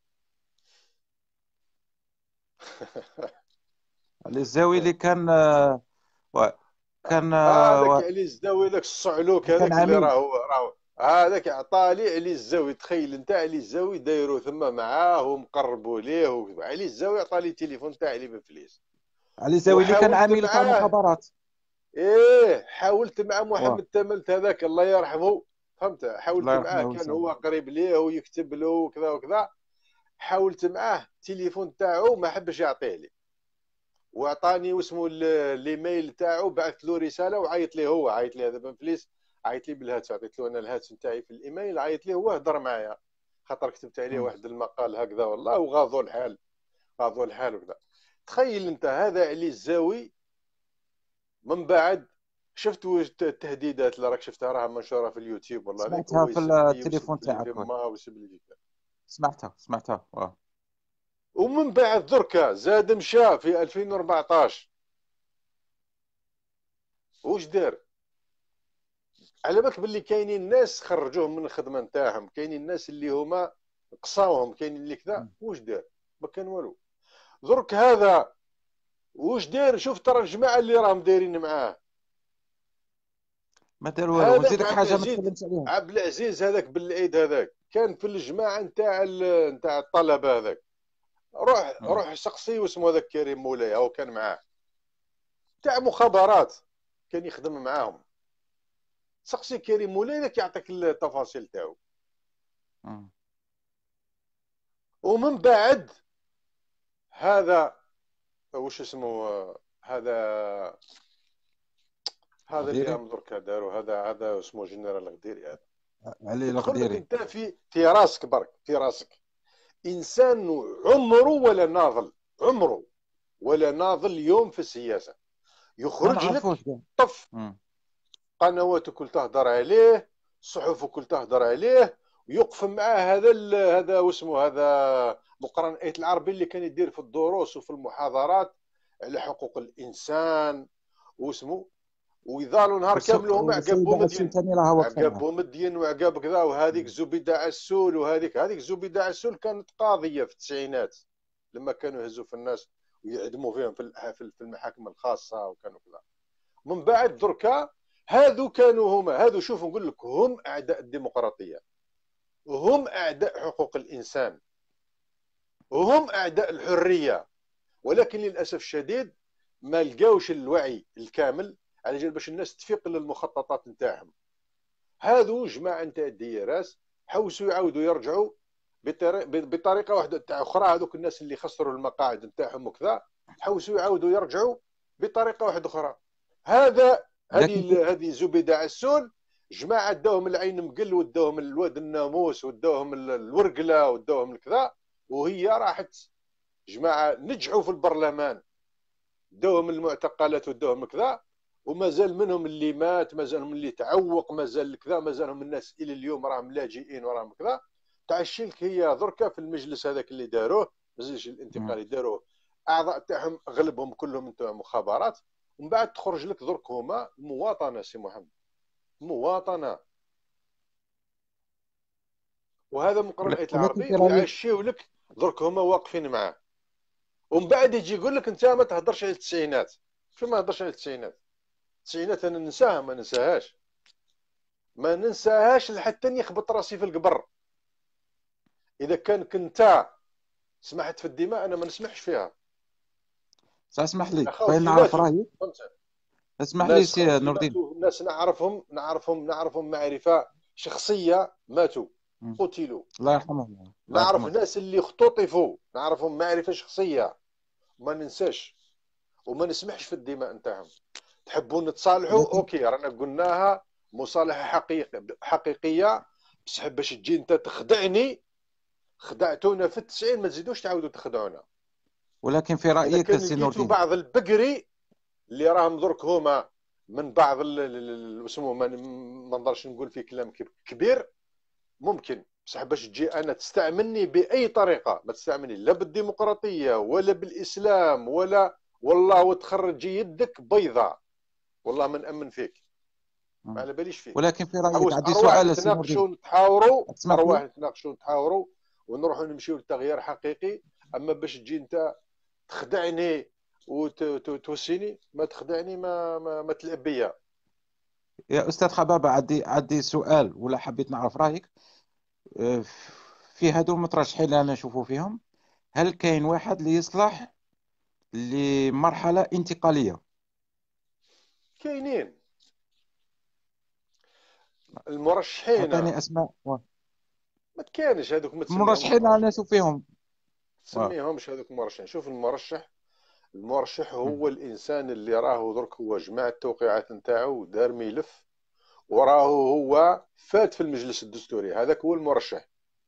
علي الزاوي اللي كان كان هذاك علي الزاوي، ذاك الصعلوك هذاك كان اللي عميل. راهو هذاك عطالي علي الزاوي. تخيل انت علي الزاوي دايرو ثم معاه ومقربوا ليه، علي الزاوي عطالي التليفون تاع علي بفليس. علي الزاوي اللي كان وحاولت عميل تاع معاه، المخابرات. حاولت مع محمد تملت هذاك الله يرحمه، فهمت؟ حاولت الله معاه، يرحمه كان ويسامحه. هو قريب ليه ويكتب له وكذا وكذا. حاولت معاه التليفون تاعو ما حبش يعطيه لي، وعطاني واسمه الايميل تاعو، بعثت له رساله وعيط ليه هو، عيط لي هذا بن فليس، عيط لي بالهاتف، عطيت له انا الهاتف نتاعي في الايميل، عيط ليه هو هضر معايا، خاطر كتبت عليه واحد المقال هكذا والله، وغاضوا الحال وكذا. تخيل انت هذا علي الزاوي. من بعد شفت التهديدات اللي راك شفتها راها منشوره في اليوتيوب والله، هذيك سمعتها هو في يسب لي التليفون ويسب لي تاعك. لما ويسب لي كذا. سمعتها ومن بعد دركا زاد مشى في 2014. واش دار؟ على بالك باللي كاينين ناس خرجوهم من الخدمه نتاعهم، كاينين ناس اللي هما قصاوهم، كاينين اللي كذا. واش دار؟ ما كان والو. درك هذا واش دار؟ شوف ترى الجماعه اللي راهم دايرين معاه، ما دار والو. هذاك وزيدك حاجه ما تكلمتش عليها. عبد العزيز هذاك بالعيد هذاك كان في الجماعه نتاع الطلبه هذاك. روح سقسي واسمه هذاك كريم مولاي، هو كان معاه تاع مخابرات، كان يخدم معاهم. سقسي كريم مولاي ذاك يعطيك التفاصيل تاعو. ومن بعد هذا واش اسمه، هذا اللي هم دركا داروا، هذا اسمه جنرال الغديري. هذا علي تدخل لك الغديري. انت في راسك برك، في راسك انسان عمره ولا ناضل اليوم في السياسه، يخرج لك طف قنواته كل تهدر عليه، صحفه كل تهدر عليه، ويقف معاه هذا واسمه هذا مقرن ايت العربي اللي كان يدير في الدروس وفي المحاضرات على حقوق الانسان واسمه، ويظلوا نهار كامل هما عقاب مدين وعقاب كذا. وهذيك زبيده عسول، وهذيك زبيده عسول كانت قاضيه في التسعينات لما كانوا يهزوا في الناس ويعدموا فيهم في المحاكم الخاصه وكانوا كذا. من بعد دركا هذو كانوا هما شوف نقول لك هم اعداء الديمقراطيه، وهم اعداء حقوق الانسان، وهم اعداء الحريه، ولكن للاسف الشديد ما لقاوش الوعي الكامل على جال باش الناس تفيق للمخططات نتاعهم. هذو جماعه نتاع الدياراس حوسوا يعاودوا يرجعوا بطريقه واحده اخرى. هذوك الناس اللي خسروا المقاعد نتاعهم وكذا حوسوا يعاودوا يرجعوا بطريقه واحده اخرى. هذه زبيده عسول جماعه داوهم العين مقل، وداوهم الواد الناموس، وداوهم الورقله، وداوهم الكذا، وهي راحت جماعه نجحوا في البرلمان، داوهم المعتقلات وداوهم كذا، ومازال منهم اللي مات، مازالهم اللي تعوق، مازال كذا، مازالهم الناس الى اليوم راهم لاجئين وراهم كذا. تعشيلك هي دركا في المجلس هذاك اللي داروه، المجلس الانتقالي داروه، اعضاء تاعهم اغلبهم كلهم نتاع مخابرات. ومن بعد تخرج لك درك هما المواطنه سي محمد، مواطنه. وهذا مقرن الايت العربي ويعشيو لك درك هما واقفين معاه. ومن بعد يجي يقول لك انت ما تهضرش على التسعينات. شو ما نهضرش على التسعينات؟ التسعينات انا ننساها، ما ننساهاش لحتى يخبط راسي في القبر. اذا كان كنت سمحت في الدماء انا ما نسمحش فيها. اسمح لي بغيت نعرف رايك. اسمح لي سي نور الدين. الناس نعرفهم معرفه شخصيه، ماتوا قتلوا الله يرحمهم. نعرف ناس اللي اختطفوا، نعرفهم معرفه شخصيه، ما ننساش وما نسمحش في الدماء نتاعهم. تحبون نتصالحوا اوكي، رانا قلناها مصالحه حقيقيه، بصح باش تجي انت تخدعني، خدعتونا في ال90 ما تزيدوش تعاودوا تخدعونا. ولكن في رايك لكن سي نور لقيتوا الدين، بعض البقري اللي راهم درك هما من بعض اسمه ما نقدرش نقول فيه كلام كبير، ممكن بصح باش تجي انا تستعملني باي طريقه، ما تستعملني لا بالديمقراطيه ولا بالاسلام ولا والله وتخرج يدك بيضاء، والله ما نامن فيك، ما على باليش فيك. ولكن في رايك عاوز عندي ارواح سؤال سي نور نتناقشوا الدين، نتحاوروا، تسمح ارواح لي؟ نتناقشوا نتحاوروا ونروحوا نمشيو لتغيير حقيقي. اما باش تجي انت تخدعني وتوسيني، ما تخدعني، ما تلعب بيا. يا استاذ خبابه، عندي سؤال ولا حبيت نعرف رايك في هذو المترشحين اللي انا نشوفوا فيهم. هل كاين واحد اللي يصلح لمرحله انتقاليه؟ كاينين المرشحين، اعطيني اسماء ما كانش هذوك ما تسميهمش المرشحين اللي انا مرشحين، نشوف فيهم. تسميهمش هذوك مرشحين. شوف المرشح هو الانسان اللي راهو درك هو جمع التوقيعات نتاعو ودار ملف وراهو هو فات في المجلس الدستوري، هذاك هو المرشح.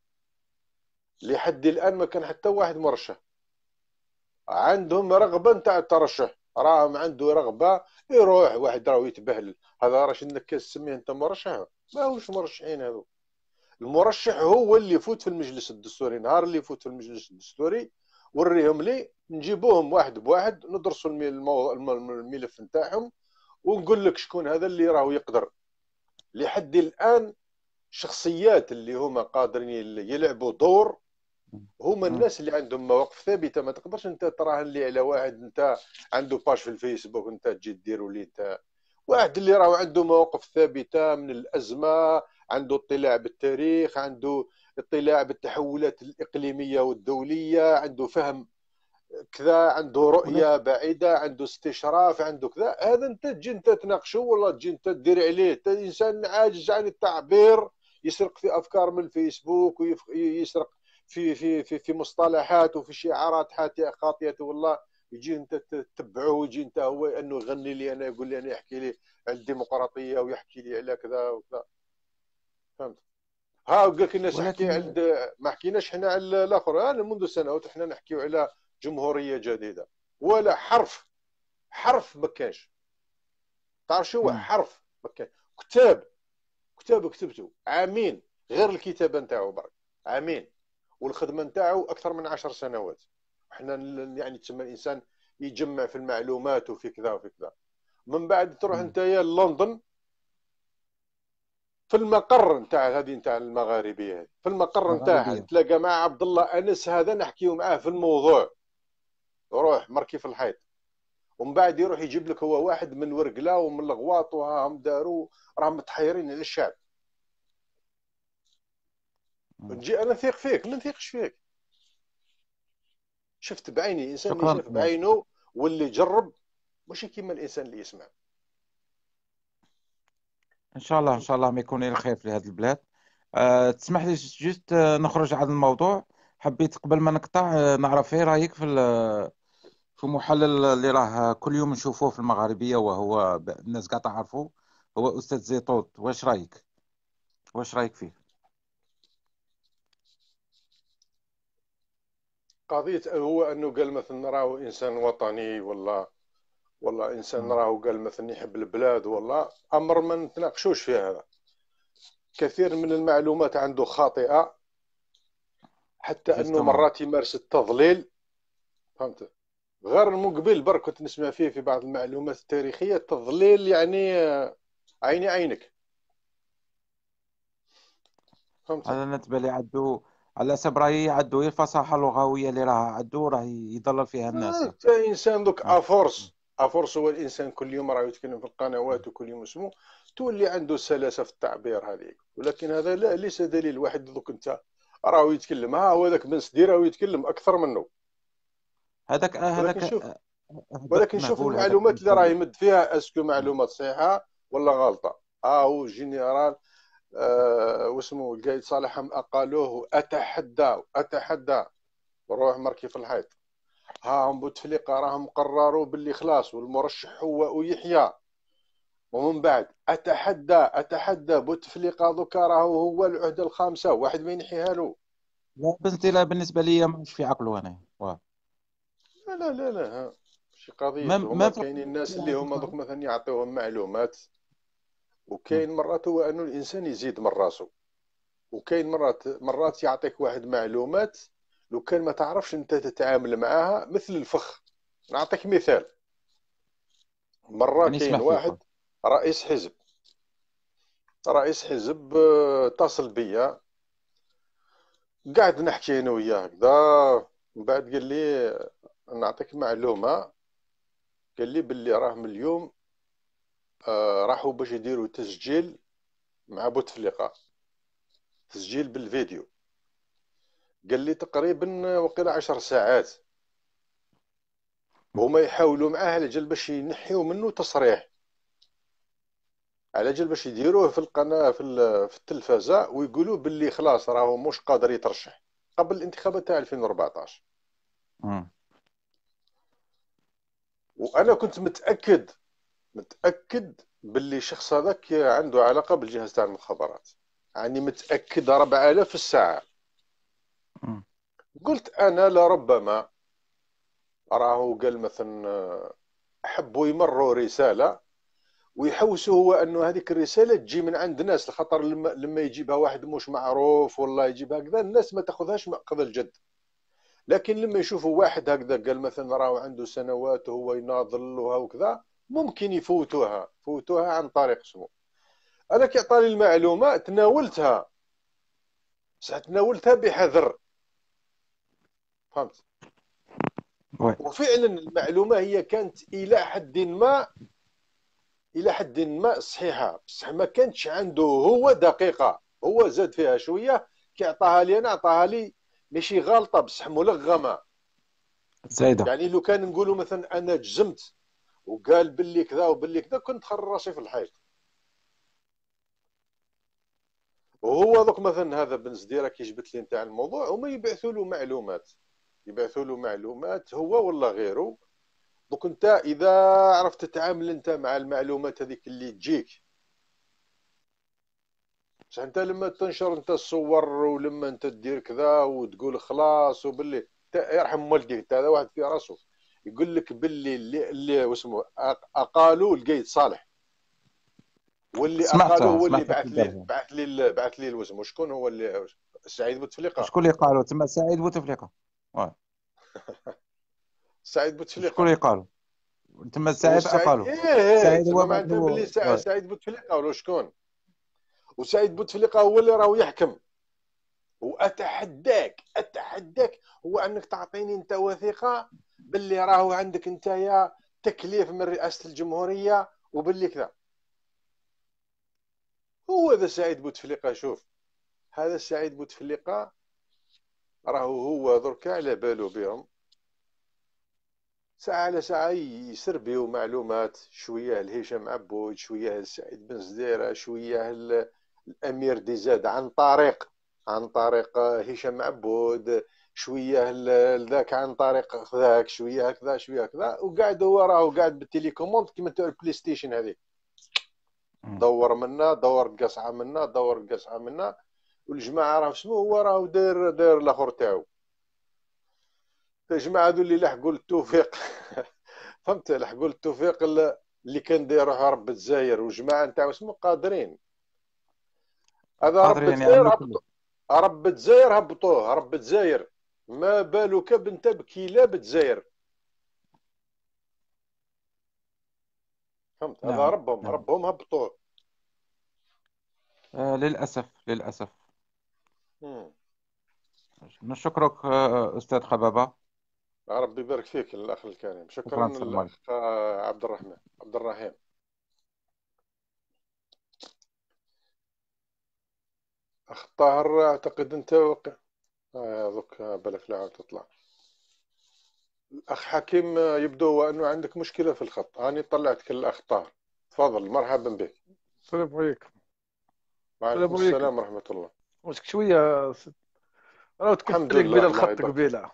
لحد الان ما كان حتى واحد مرشح عندهم رغبه نتاع الترشح، راهم عنده رغبه يروح واحد راهو يتبهلل، هذا راش انك تسميه انت مرشح؟ ما هوش مرشحين هذو. المرشح هو اللي يفوت في المجلس الدستوري، نهار اللي يفوت في المجلس الدستوري وريهم لي، نجيبوهم واحد بواحد ندرسوا الملف نتاعهم ونقول لك شكون هذا اللي راهو يقدر. لحد الان شخصيات اللي هما قادرين يلعبوا دور هما الناس اللي عندهم مواقف ثابته. ما تقدرش انت تراهن اللي على واحد انت عنده باج في الفيسبوك انت تجي ديروا لي انت. واحد اللي راهو عنده مواقف ثابته من الازمه، عنده اطلاع بالتاريخ، عنده اطلاع بالتحولات الاقليميه والدوليه، عنده فهم كذا، عنده رؤيه بعيده، عنده استشراف، عنده كذا. هذا انت تجي انت تناقشه ولا تجي انت تدير عليه. انت انسان عاجز عن التعبير، يسرق في افكار من الفيسبوك ويسرق في مصطلحات وفي شعارات خاطئه، والله يجي انت تتبعه ويجي انت هو انه يغني لي انا، يقول لي انا، يحكي لي على الديمقراطيه ويحكي لي على كذا وكذا. فهمت؟ ها قال لك الناس حكي على، ما حكيناش احنا على الاخر. انا منذ سنوات احنا نحكيو على جمهوريه جديده، ولا حرف ما كانش. تعرف شو حرف ما كان؟ كتاب كتبته عامين، غير الكتابه نتاعو برك عامين، والخدمه نتاعو اكثر من 10 سنوات. احنا يعني تسمى الانسان يجمع في المعلومات وفي كذا وفي كذا. من بعد تروح انت يا لندن في المقر نتاع هذه نتاع المغاربيه هذه، في المقر نتاعها تلاقى مع عبد الله انس هذا نحكيو معاه في الموضوع، روح مركي في الحيط. ومن بعد يروح يجيب لك هو واحد من ورقله ومن الغواط وهم داروا راهم متحيرين على الشعب. تجي انا نثيق فيك، ما نثيقش فيك. شفت بعيني انسان اللي شاف بعينه واللي جرب، ماشي كيما الانسان اللي يسمع. ان شاء الله ما يكون الخير في هذه البلاد. تسمح لي جست نخرج عن الموضوع. حبيت قبل ما نقطع نعرف ايه رايك في محلل اللي راه كل يوم نشوفوه في المغاربيه، وهو الناس قاعده تعرفوه، هو استاذ زيتوت. واش رايك فيه؟ قضيه هو انه قال مثلا راهو انسان وطني، والله انسان راهو قال مثلا يحب البلاد، والله امر ما نتناقشوش فيه. هذا كثير من المعلومات عنده خاطئه، حتى انه مرات يمارس التضليل. فهمت؟ غير المقبل برك كنت نسمع فيه في بعض المعلومات التاريخيه التضليل، يعني عيني عينك. فهمت؟ هذا بالنسبه لي عدو على حسب رايي عدو الفصاحه اللغويه اللي راه يضلل فيها الناس. انت انسان دوك افورس هو الانسان كل يوم راه يتكلم في القنوات وكل يوم اسمه تولي عنده سلاسه في التعبير هذيك. ولكن هذا لا، ليس دليل. واحد دوك انت راهو يتكلم، هو ذاك بن سدير راهو يتكلم اكثر منه. هذاك ولكن شوف المعلومات اللي راه يمد فيها، اسكو معلومات صحيحه ولا غلطه. هو الجنرال واسمه القايد صالح قالوه اتحدى روح مركي في الحيط. هم بوتفليقه راهم قرروا باللي خلاص والمرشح هو ويحيى، ومن بعد اتحدى بوتفليقه دوكا راهو هو العهده الخامسه واحد ما ينحيها له. لا بنتي، لا بالنسبه لي مش في عقله انا لا لا لا لا ها. شي قضيه ما هما فهم كاينين الناس اللي هما دوك مثلا يعطيوهم معلومات، وكاين مرات هو انه الانسان يزيد من راسه، وكاين مرات يعطيك واحد معلومات لو كان ما تعرفش انت تتعامل معاها مثل الفخ. نعطيك مثال. مره يعني كاين يسمح فيكم. واحد رئيس حزب اتصل بيا، قاعد نحكي انا وياه هكذا، من بعد قال لي نعطيك معلومه، قال لي باللي راهم اليوم راحوا باش يديروا تسجيل مع بوتفليقه، تسجيل بالفيديو. قال لي تقريبا وقيل 10 ساعات، وهما يحاولوا معاه على جال باش ينحيو منه تصريح، على جال باش يديروه في القناه في التلفزه، ويقولوا باللي خلاص راهو مش قادر يترشح قبل الانتخابات تاع 2014. وانا كنت متاكد باللي الشخص هذاك عنده علاقه بالجهاز تاع المخابرات، يعني متاكد 4000 في الساعه. قلت انا لربما راهو قال مثلا حبوا يمروا رساله ويحوسوا هو انه هذيك الرساله تجي من عند ناس، لخطر لما يجيبها واحد مش معروف والله يجيبها هكذا الناس ما تاخذهاش مأخذ الجد. لكن لما يشوفوا واحد هكذا قال مثلا راهو عنده سنوات وهو يناضل وها وكذا، ممكن يفوتوها عن طريق اسمه. انا كي عطاني المعلومه تناولتها، بصح تناولتها بحذر، فهمت؟ وفعلا المعلومه هي كانت الى حد ما صحيحه، بصح ما كانتش عنده هو دقيقه، هو زاد فيها شويه. كي عطاها لي انا عطاها لي ماشي غلطه بصح ملغمه زايده. يعني لو كان نقولوا مثلا انا جزمت وقال باللي كذا وباللي كذا كنت خر راسي في الحيط. وهو دوك مثلا هذا بن زديره كي جبت لي نتاع الموضوع، هما يبعثوا له معلومات هو ولا غيره. دوك انت اذا عرفت تتعامل انت مع المعلومات هذيك اللي تجيك، بصح انت لما تنشر انت الصور ولما انت تدير كذا وتقول خلاص وباللي يرحم والديك، انت هذا واحد في راسه يقول لك باللي اللي واسمه اقالوا القيد صالح، واللي اقالوا هو اللي بعث لي الوسم. وشكون هو اللي سعيد بوتفليقه؟ شكون اللي قالوا تما؟ سعيد بوتفليقه. سعيد بوتفليقه شكون اللي قالوا تما؟ سعيد قالوا. سعيد هو معناتها باللي سعيد بوتفليقه ولا شكون؟ وسعيد بوتفليقه هو اللي راهو يحكم. واتحداك هو انك تعطيني انت وثيقه باللي راهو عندك انت يا تكليف من رئاسه الجمهوريه وباللي كذا. هو هذا سعيد بوتفليقه. شوف هذا سعيد بوتفليقه راهو هو دركا على بالو بهم، ساعة على ساعة يسربيو معلومات، شوية لهشام عبود، شوية لسعيد بن زديرة، شوية الأمير ديزاد عن طريق هشام عبود، شوية لذاك عن طريق ذاك، شوية هكذا شوية هكذا. وقاعد هو راهو قاعد بالتليكوموند كيما تاع البلاي ستيشن هذيك، دور منا دور قصعة منا دور قصعة منا. والجماعة راه شنو هو راهو داير الاخر تاعو. الجماعة هذو اللي لحقوا التوفيق فهمت، لحقوا التوفيق اللي كان دايره رب الجزائر وجماعة نتاعو اسمه قادرين. هذا رب الجزائر هبطوه، رب الجزائر ما بالك بنت بكلاب الجزائر، فهمت؟ هذا ربهم هبطوه. للأسف. نشكرك أستاذ خبابة. ربي يبارك فيك الأخ الكريم. شكرا الأخ عبد الرحيم. أخ طاهر أعتقد أنت دوك بالك لا تطلع. الأخ حكيم يبدو أنه عندك مشكلة في الخط. أنا طلعتك الأخ طاهر، تفضل مرحبا بك. السلام عليكم. وعليكم السلام ورحمة الله. واش شوية راه تكبت لي قبيله الخط قبيله.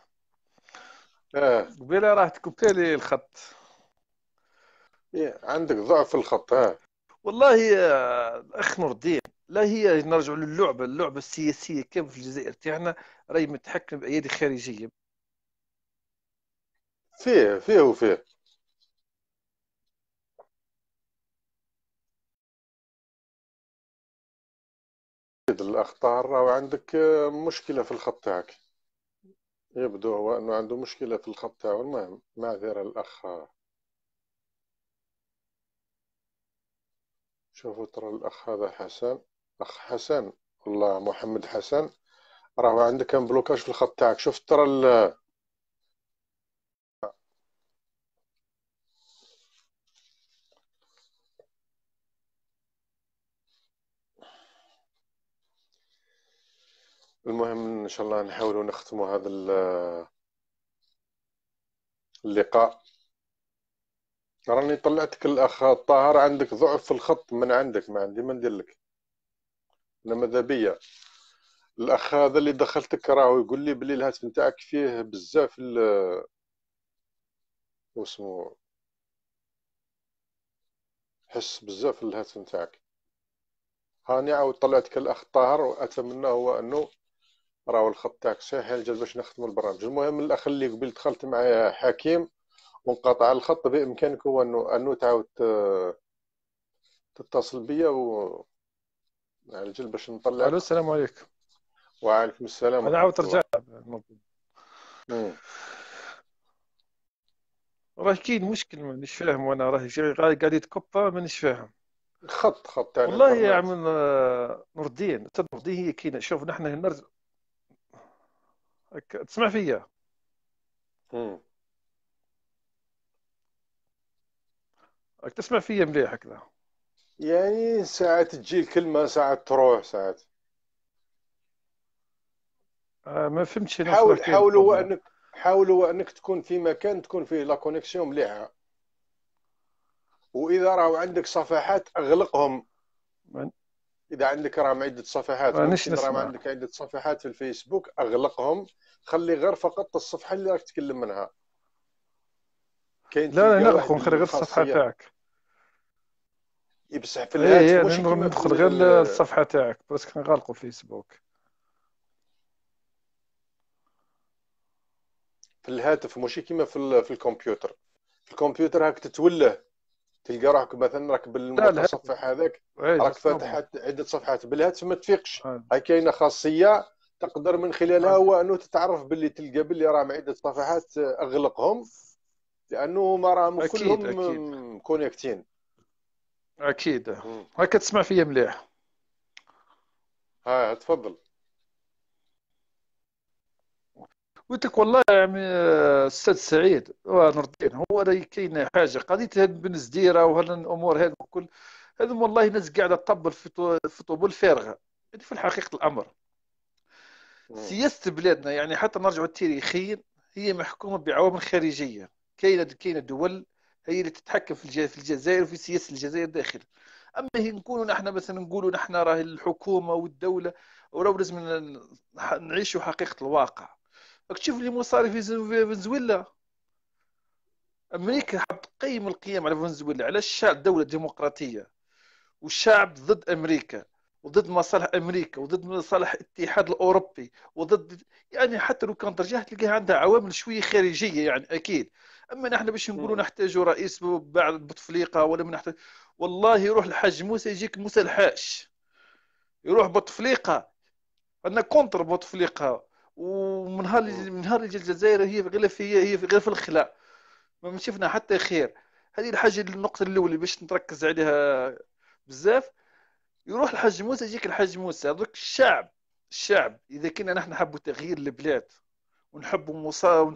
قبيله راه تكبت لي الخط. عندك ضعف في الخط. والله الاخ نور الدين، لا هي نرجع اللعبه السياسيه كم في الجزائر تاعنا راهي متحكم بايادي خارجيه. فيه وفيه. الاخ طاهر راهو عندك مشكله في الخط تاعك، يبدو هو انه عنده مشكله في الخط تاعو. المهم معذره الاخ. شوفوا ترى الاخ هذا حسن، اخ حسن والله محمد حسن، راهو عندك كان بلوكاج في الخط تاعك. شوف ترى المهم ان شاء الله نحاولوا نختموا هذا اللقاء. راني طلعتك الاخ طاهر، عندك ضعف في الخط من عندك، ما عندي ما ندير لك. انا ماذا بيا الاخ هذا اللي دخلتك راهو يقول لي بلي الهاتف نتاعك فيه بزاف واسمو حس بزاف الهاتف نتاعك. هاني عاود طلعتك الاخ طاهر، واتمنى هو انه راهو الخط تاعك ساهل جد باش نختموا البرنامج. المهم الاخ اللي قبل دخلت معايا حكيم وانقطع الخط، بامكانك هو انه تعاود تتصل بيا و على جل باش نطلعك. الو السلام عليكم. وعليكم السلام انا عاود رجع. راه كاين مشكل مانيش فاهم، وانا راهي قاعد يتكبى مانيش فاهم. خط تاع والله يا عم نور الدين، نور الدين هي كاينه. شوف نحن نرجع، تسمع فيا؟ راك تسمع فيا مليح هكذا؟ يعني ساعات تجي الكلمه، ساعات تروح، ساعات ما فهمتش انا. حاولوا انك تكون في مكان تكون فيه لا كونيكسيون مليحه، واذا راهو عندك صفحات اغلقهم. اذا عندك راهم عده صفحات، ممكن راهم عندك عده صفحات في الفيسبوك، اغلقهم. خلي غير فقط الصفحه اللي راك تتكلم منها. كاين لا نغلقهم، خلي غير الصفحه تاعك. بصح في الهاتف ماشي كيما ندخل غير الصفحه تاعك، بس نغلقوا الفيسبوك. في الهاتف ماشي كيما في الكمبيوتر. في الكمبيوتر هاك تتوله، تلقى روحك مثلا راك بالمتصفح هذاك راك فاتح عده صفحات. بالهاتف ما تفيقش. هاي كاينه خاصيه تقدر من خلالها هو انه تتعرف باللي تلقى باللي راهم عده صفحات اغلقهم، لانه ما راهم كلهم كونيكتين. اكيد. هاك تسمع فيا مليح؟ تفضل. قلت لك والله يا عمي استاذ سعيد ونور الدين، هو راهي كاينه حاجه قضيه هاد بن زديره وهالامور هذه كل هذم والله ناس قاعده تطبل في طبول فارغه. في الحقيقه الامر سياسه بلادنا، يعني حتى نرجعوا تاريخيا، هي محكومه بعوامل خارجيه. كاينه دول هي اللي تتحكم في الجزائر وفي سياسه الجزائر داخل. اما هي نكونوا نحن مثلا نقولوا نحن راه الحكومه والدوله، ولو لازم نعيشوا حقيقه الواقع. تشوف اللي مصاري في فنزويلا. امريكا حاب تقيم القيام على فنزويلا على الشعب، دوله ديمقراطيه والشعب ضد امريكا وضد مصالح امريكا وضد مصالح الاتحاد الاوروبي وضد، يعني حتى لو كان ترجع تلقاها عندها عوامل شويه خارجيه يعني اكيد. اما نحن باش نقولوا نحتاجوا رئيس بعد بوتفليقه ولا من نحتاج، والله يروح الحاج موسى يجيك موسى الحاج، يروح بوتفليقه. انا كونتر بوتفليقه، ومن نهار يجي الجزائر هي غير في الخلاء، ما شفنا حتى خير. هذه الحاجه، النقطه الاولى باش نركز عليها بزاف. يروح الحاج موسى يجيك الحاج موسى. هذوك الشعب اذا كنا نحن نحبوا تغيير البلاد ونحبوا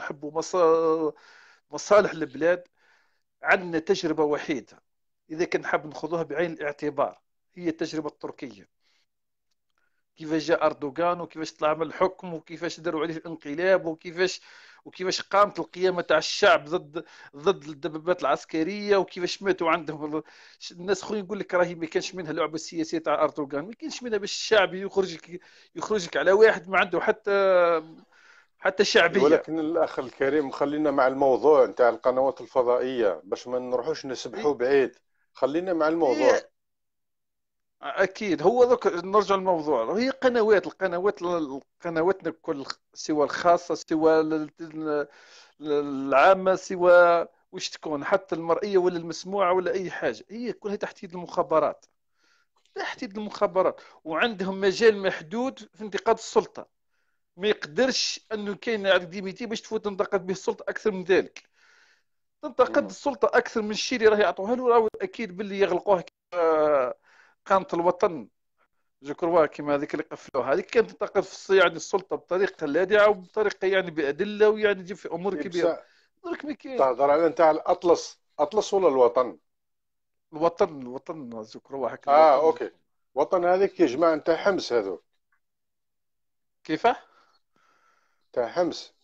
مصالح البلاد، عندنا تجربه وحيده اذا كان نحب ناخذوها بعين الاعتبار، هي التجربه التركيه. كيفاش جاء اردوغان وكيفاش طلع من الحكم وكيفاش داروا عليه الانقلاب وكيفاش قامت القيامه تاع الشعب ضد الدبابات العسكريه، وكيفاش ماتوا عندهم الناس. اخرين يقول لك راهي ما كانش منها اللعبه السياسيه تاع اردوغان، ما كانش منها باش الشعب يخرجك على واحد ما عنده حتى شعبيه. ولكن الاخ الكريم خلينا مع الموضوع نتاع القنوات الفضائيه باش ما نروحوش نسبحوا بعيد. خلينا مع الموضوع. اكيد. هو ذوك نرجع للموضوع، هي قنواتنا كل، سواء الخاصه سواء العامه سواء وش تكون، حتى المرئيه ولا المسموعه ولا اي حاجه، هي كلها تحت يد المخابرات، تحت يد المخابرات، وعندهم مجال محدود في انتقاد السلطه. ما يقدرش انه كاين اكتيفيتي باش تفوت تنتقد به السلطه اكثر من ذلك. تنتقد السلطه اكثر من الشيء اللي راه يعطوها له، راهو اكيد باللي يغلقوه قامة الوطن جو كروا كيما هذيك اللي قفلوها، هذيك كانت تنتقد في يعني السلطه بطريقه لاذعه وبطريقه يعني بادله، ويعني تجيب في امور كبيره. درك ما كاين. تهضر على نتاع الاطلس ولا الوطن؟ الوطن جو كروا هكا. الوطن. اوكي. وطن هذيك يا جماعه نتاع حمص هذوك. كيفاه؟ تاع حمص.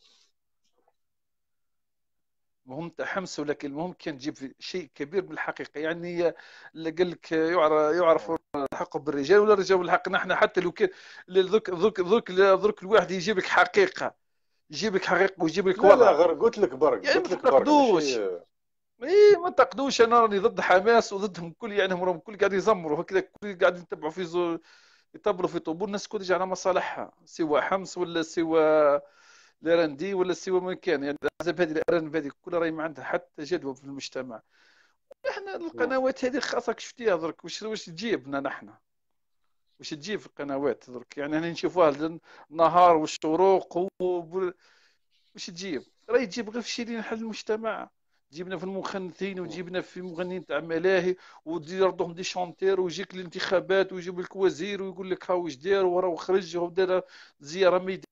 المهم تاع حمص، ولكن المهم كان تجيب شيء كبير بالحقيقه، يعني اللي قال لك يعرف الحق بالرجال ولا الرجال بالحق. نحن حتى لو كان ذوك الواحد يجيب لك حقيقه، يجيب لك حقيقه ويجيب لك وضع. لا غير قلت لك برك، يعني قلت ما لك برك تنتقدوش. ما تنتقدوش. انا راني ضد حماس وضدهم كل، يعني هم كل قاعد يزمروا هكذا، كل قاعد يتبعوا في يطبلوا في طابور، الناس كل تجي على مصالحها، سواء حمص ولا سواء الاراندي ولا سواء من كان. يعني الأحزاب هذه الارانب هذه كلها راهي ما عندها حتى جدوى في المجتمع. احنا القنوات هذه خاصك شفتيها درك، واش تجيب لنا نحن، واش تجيب في القنوات درك؟ يعني احنا نشوفوها النهار والشروق واش تجيب؟ راهي تجيب غير في الشيء اللي ينحل المجتمع. جبنا في المخنثين وجبنا في مغنيين تاع ملاهي، ودير عندهم دي شونتير، ويجيك الانتخابات ويجيب لك وزير ويقول لك ها واش دار وراه خرج ودار زياره ميدانيه.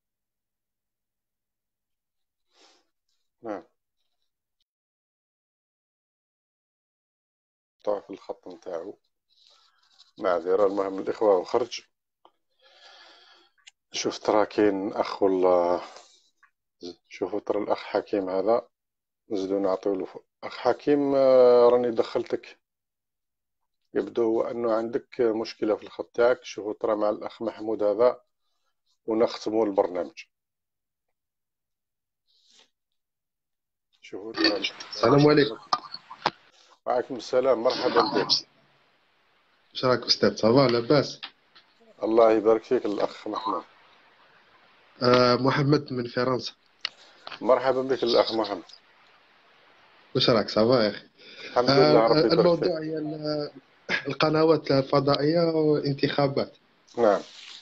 نعم. طاح في الخط نتاعو، معذرة. المهم الإخوة وخرج. شوف ترى كاين أخ ولا، شوفوا ترى الأخ حكيم هذا، نزيدو نعطيولو. أخ حكيم راني دخلتك، يبدو هو أنه عندك مشكلة في الخط تاعك. شوفوا ترى مع الأخ محمود هذا ونختموا البرنامج. شوفوا ترى. السلام عليكم. وعليكم السلام، مرحبا بك. واش راك استاذ؟ صافا لاباس؟ الله يبارك فيك الأخ محمود. محمد من فرنسا. مرحبا بك الأخ محمد. واش راك؟ صافا يا اخي؟ الحمد لله ربي يبارك فيك. الموضوع هي القنوات الفضائية وانتخابات. نعم.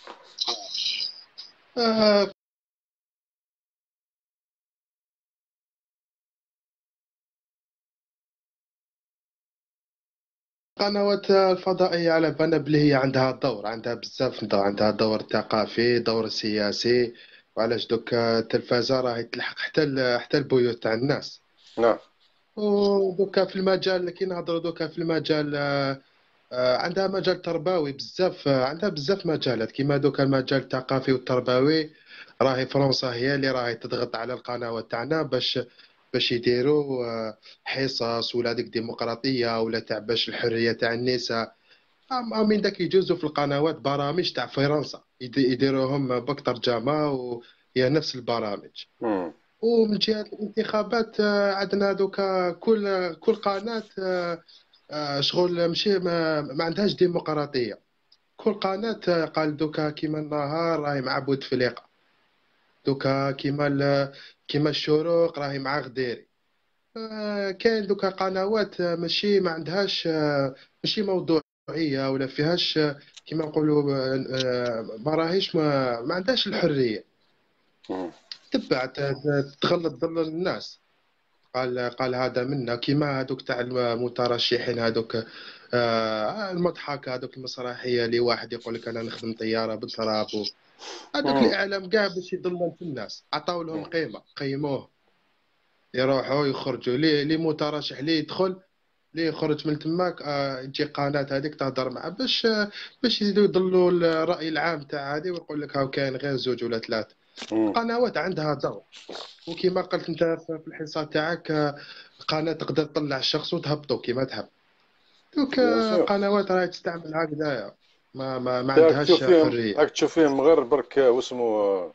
القنوات الفضائية على بالنا بلي هي عندها دور، عندها بزاف دور، عندها دور ثقافي، دور سياسي. وعلاش دوك التلفازة راهي تلحق حتى البيوت تاع الناس. نعم. ودوكا في المجال كي نهضروا دوكا في المجال عندها مجال تربوي بزاف، عندها بزاف مجالات كيما دوكا المجال الثقافي والتربوي. راهي فرنسا هي اللي راهي تضغط على القنوات تاعنا باش يديروا حصص ولا ديك ديمقراطيه ولا تاع باش الحريه تاع النساء. من داك يجوزوا في القنوات برامج تاع فرنسا يديروهم بك ترجمه وهي نفس البرامج. ومن جهه الانتخابات عندنا دوكا كل قناه شغل ماشي ما عندهاش ديمقراطيه. كل قناه قال دوكا كيما النهار راهي مع بوتفليقه، دوكا كيما الشروق راهي مع غديري. كاين دوكا قنوات ماشي ما عندهاش ماشي موضوعيه ولا فيهاش كيما نقولوا ما راهيش ما عندهاش الحريه. تبع تغلط ضل الناس. قال هذا منا كيما هذوك تاع المترشحين هذوك المضحك هذوك المسرحيه اللي واحد يقول لك انا نخدم طياره بالتراب. هذوك الاعلام كاع باش يضلل في الناس، عطاو لهم قيمه، قيموه يروحوا يخرجوا لي مترشح لي يدخل لي يخرج من تماك تجي قناه هذيك تهضر معاه باش يزيدوا يضلوا الراي العام تاع هذه، ويقول لك هاو كاين غير زوج ولا ثلاث. القنوات عندها دور، وكما قلت انت في الحصه تاعك قناه تقدر تطلع الشخص وتهبطه كيما تحب. دوك قنوات راهي تستعمل هكذايا، ما عندهاش حريه. راك تشوف فيهم غير برك واسمه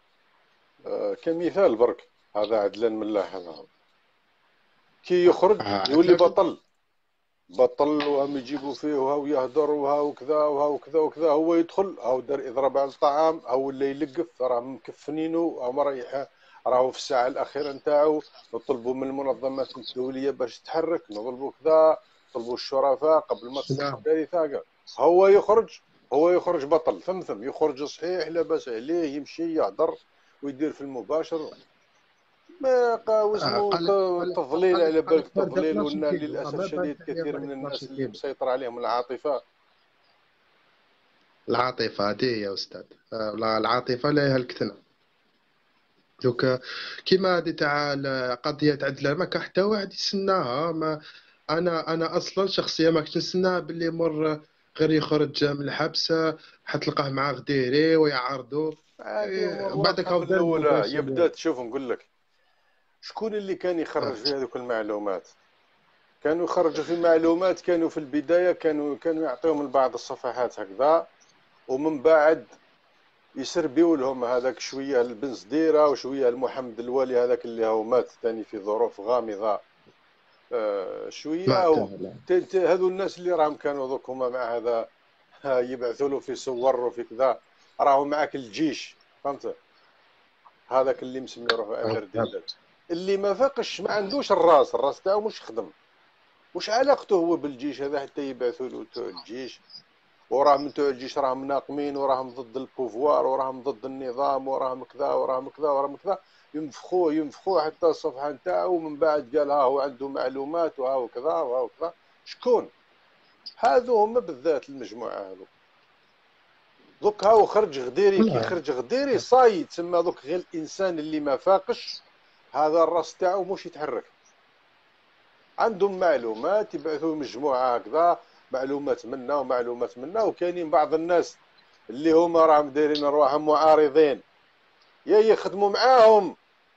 كمثال برك هذا عدلان ملاح هذا كي يخرج يولي بطل، بطل وهم يجيبوا فيه وهاو يهدر وهاو وكذا وهاو وكذا وكذا، هو يدخل هاو دار اضراب على الطعام، هاو اللي يلقف راه مكفنينو، هاو مريح راهو في الساعه الاخيره نتاعو. نطلبوا من المنظمات الدوليه باش تتحرك، نطلبوا كذا، نطلبوا الشرفاء قبل ما تصير كارثه. هو يخرج بطل ثم يخرج صحيح لاباس عليه، يمشي يهدر ويدير في المباشر، ما واسمه تضليل على بالك تضليل. وان للاسف الشديد كثير من الناس اللي مسيطر عليهم العاطفه. العاطفه هذه يا استاذ، العاطفه لا يهلكتنا دوك كيما هذه تاع قضيه عدل، ما كان حتى واحد يسناها. ما انا اصلا شخصيا ما كنتش نسناها باللي مر غير يخرج من الحبس حتلقاه مع غديري ويعارضوا. بعدك الاولى يبدا تشوف. نقول لك شكون اللي كان يخرج في هذوك المعلومات. كانوا يخرجوا في معلومات، كانوا في البدايه كانوا يعطيهم بعض الصفحات هكذا، ومن بعد يسربيو لهم هذاك شويه البن صديره وشويه المحمد الوالي هذاك اللي هو مات ثاني في ظروف غامضه. شويه هذو الناس اللي راهم كانوا دوك هما مع هذا يبعثوا له في صور وفي كذا، راهو معاك الجيش، فهمت؟ هذاك اللي مسمي روحه امير دلال، اللي ما فاقش، ما عندوش الراس تاعو مش خدم. وش علاقته هو بالجيش هذا حتى يبعثوا له تاع الجيش؟ وراهم نتوع الجيش راهم ناقمين وراهم ضد البوفوار وراهم ضد النظام وراهم كذا وراهم كذا وراهم كذا. ينفخوه حتى الصفحه نتاعو، ومن بعد قال ها هو عنده معلومات وها هو كذا وها هو كذا. شكون هذو؟ هما بالذات المجموعه هذو. دوك هاو خرج غديري، كي خرج غديري صاي تسمى دوك غير الانسان اللي ما فاقش هذا الراس تاعو مش يتحرك. عندهم معلومات يبعثوا مجموعه هكذا، معلومات منا ومعلومات منا. وكاينين بعض الناس اللي هما راهم دايرين ارواحهم معارضين، يا يخدموا معاهم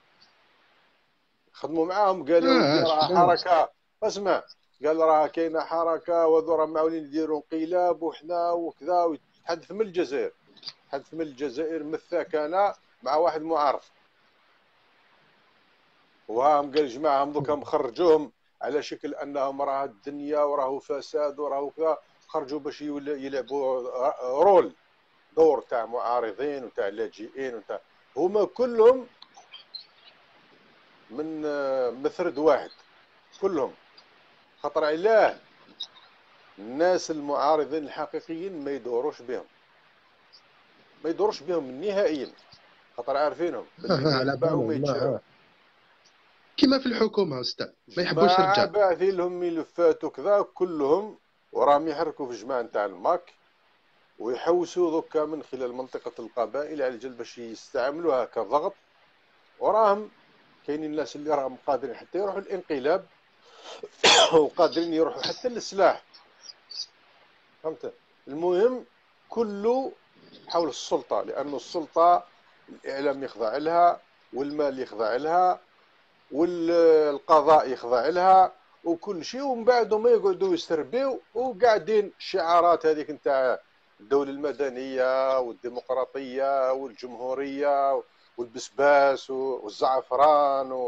قالوا راه حركه. اسمع، قال راه كاينه حركه وذو راهم معولين يديروا انقلاب وحنا وكذا، ويتحدث من الجزائر من الثكنه مع واحد معارض. وهم قال جماعه دوكا مخرجوهم على شكل انهم راه الدنيا وراه فساد وراه كذا، خرجوا باش يلعبوا دور تاع معارضين وتاع لاجئين وتاع، هما كلهم من مثرد واحد كلهم. خطر علاه الناس المعارضين الحقيقيين ما يدوروش بهم نهائيا، خطر عارفينهم على بالهم كيما في الحكومه استاذ ما يحبوش الرجال، باعثين لهم ملفات وكذا كلهم، وراهم يحركوا في جماعه نتاع الماك ويحوسوا دوكا من خلال منطقه القبائل على الجل باش يستعملوها كضغط. وراهم كاينين الناس اللي راهم قادرين حتى يروحوا الانقلاب وقادرين يروحوا حتى للسلاح، فهمت؟ المهم كله حول السلطه، لانه السلطه الاعلام يخضع لها والمال يخضع لها والقضاء يخضع لها وكل شيء. ومن بعد ما يقعدوا يستربيو وقاعدين الشعارات هذيك نتاع الدوله المدنيه والديمقراطيه والجمهوريه والبسباس والزعفران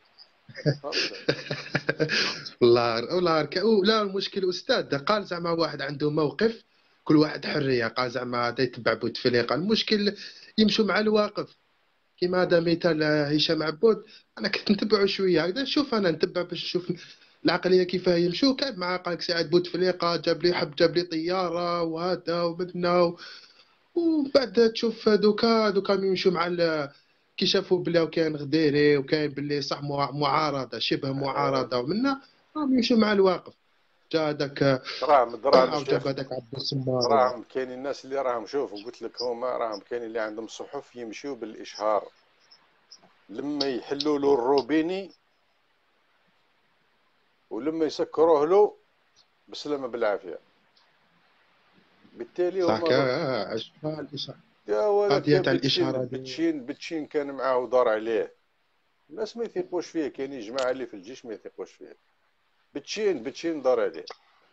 والله لا المشكل استاذ قال زعما واحد عنده موقف، كل واحد حريه، قال زعما هذا يتبع بوتفليقه. المشكل يمشوا مع الواقف. كيما هذا مثال هشام عبود، انا كنت نتبعه شويه هكذا، نشوف انا نتبع باش نشوف العقليه كيفاه يمشوا. كان مع قالك سعد بوتفليقه جاب لي طياره وهذا ومدنا، ومن بعد تشوف دوكا يمشوا مع كي شافوا بلي كاين غديري وكاين بلي صح معارضه شبه معارضه ومنا راهم يمشوا مع الواقف. جا هذاك جاب هذاك عبد الصمار. راهم كاين الناس اللي راهم شوف قلت لك هما راهم كاين اللي عندهم صحف يمشيو بالاشهار. لما يحلوا له الروبيني ولما يسكروه له بسلامه بالعافيه، بالتالي هما يا ولد بتشين كان معاه ودار عليه. الناس ما يثيقوش فيه، كاين جماعه اللي في الجيش ما يثيقوش فيه. بتشين دار عليه،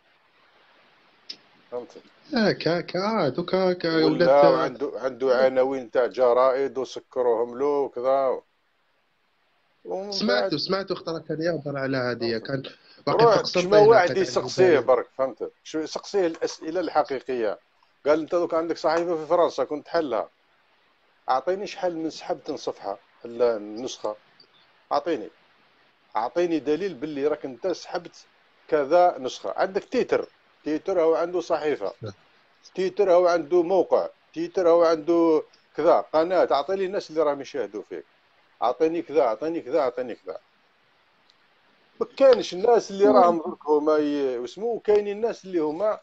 فهمت؟ دوكا ولا عنده عناوين تاع جرائد وسكروهم له وكذا. ومن سمعته بعد اختار كان يهضر على هذه، كان واقف في روح كشما قسنطينه واحد عطيك يسقسيه البدايه. برك، فهمت؟ شو يسقسيه الاسئله الحقيقيه. قال انت دوك عندك صحيفه في فرنسا كنت تحلها، اعطيني شحال من سحبت صفحه النسخه، اعطيني دليل باللي راك انت سحبت كذا نسخه. عندك تيتر هو عنده صحيفه، تيتر هو عنده موقع، تيتر هو عنده كذا قناه. اعطيني الناس اللي راهم يشاهدوا فيك، اعطيني كذا اعطيني كذا اعطيني كذا. ما كانش الناس اللي راهم درك هما واسمو، كاينين الناس اللي هما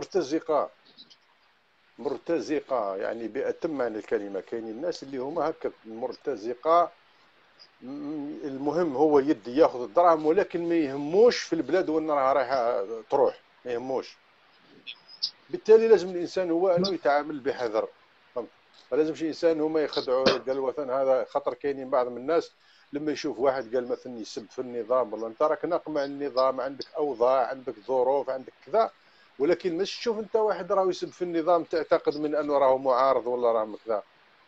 مرتزقه يعني بأتم معنى الكلمه. كاينين الناس اللي هما هكا مرتزقه، المهم هو يدي ياخذ الدراهم، ولكن ما يهموش في البلاد وين رايحه تروح، ما يهموش. بالتالي لازم الانسان هو انه يتعامل بحذر، فهمت؟ ما لازمش الانسان هما يخدعوا. قال مثلا هذا خطر، كاينين بعض من الناس لما يشوف واحد قال مثلا يسب في النظام، والله انت راك ناقم عن النظام، عندك اوضاع، عندك ظروف، عندك كذا، ولكن مش تشوف انت واحد راه يسب في النظام تعتقد من انه راه معارض ولا راه كذا،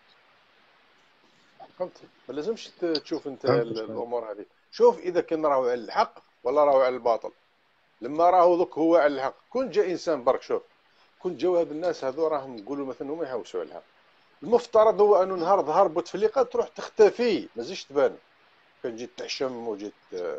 فهمت؟ ما لازمش تشوف انت الامور هذه. شوف اذا كان راهو على الحق ولا راهو على الباطل. لما راهو دوك هو على الحق، كون جا انسان برك، شوف كون جاو هاد الناس هذو راهم يقولوا مثلا هما يحوسوا على الحق، المفترض هو انه نهار ظهر بوتفليقه تروح تختفي، ما تزيدش تبان. كان جيت تحشم وجيت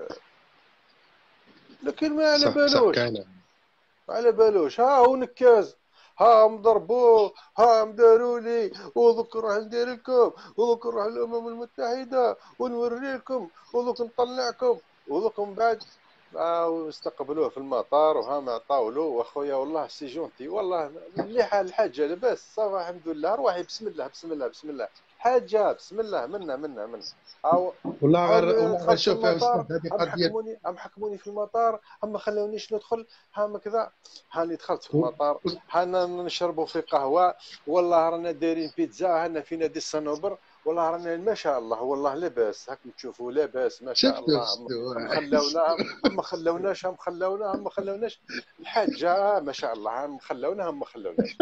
لكن ما على بالوش، على بالوش. ها هو نكاز، ها مضربوه، ها مداروا لي، وذوك نروح ندير لكم، وذوك نروح الامم المتحده ونوريكم، وذوك نطلعكم، وذوك من بعد واستقبلوه في المطار وها عطاو له. واخويا والله سي جونتي، والله مليحه الحاجه، لاباس صافا الحمد لله، روحي بسم الله بسم الله بسم الله، حاجه بسم الله منا والله غير شوف يا استاذ، هذه قضيه هم حكموني في المطار، هم ما خلونيش ندخل، هم كذا. هاني دخلت في المطار، هانا نشربوا في قهوه، والله رانا دايرين بيتزا، هانا في نادي الصنوبر، والله رانا ما شاء الله، والله لاباس هاك تشوفوا لاباس ما شاء الله. هم خلوناش الحاجه ما شاء الله، هم ما خلوناش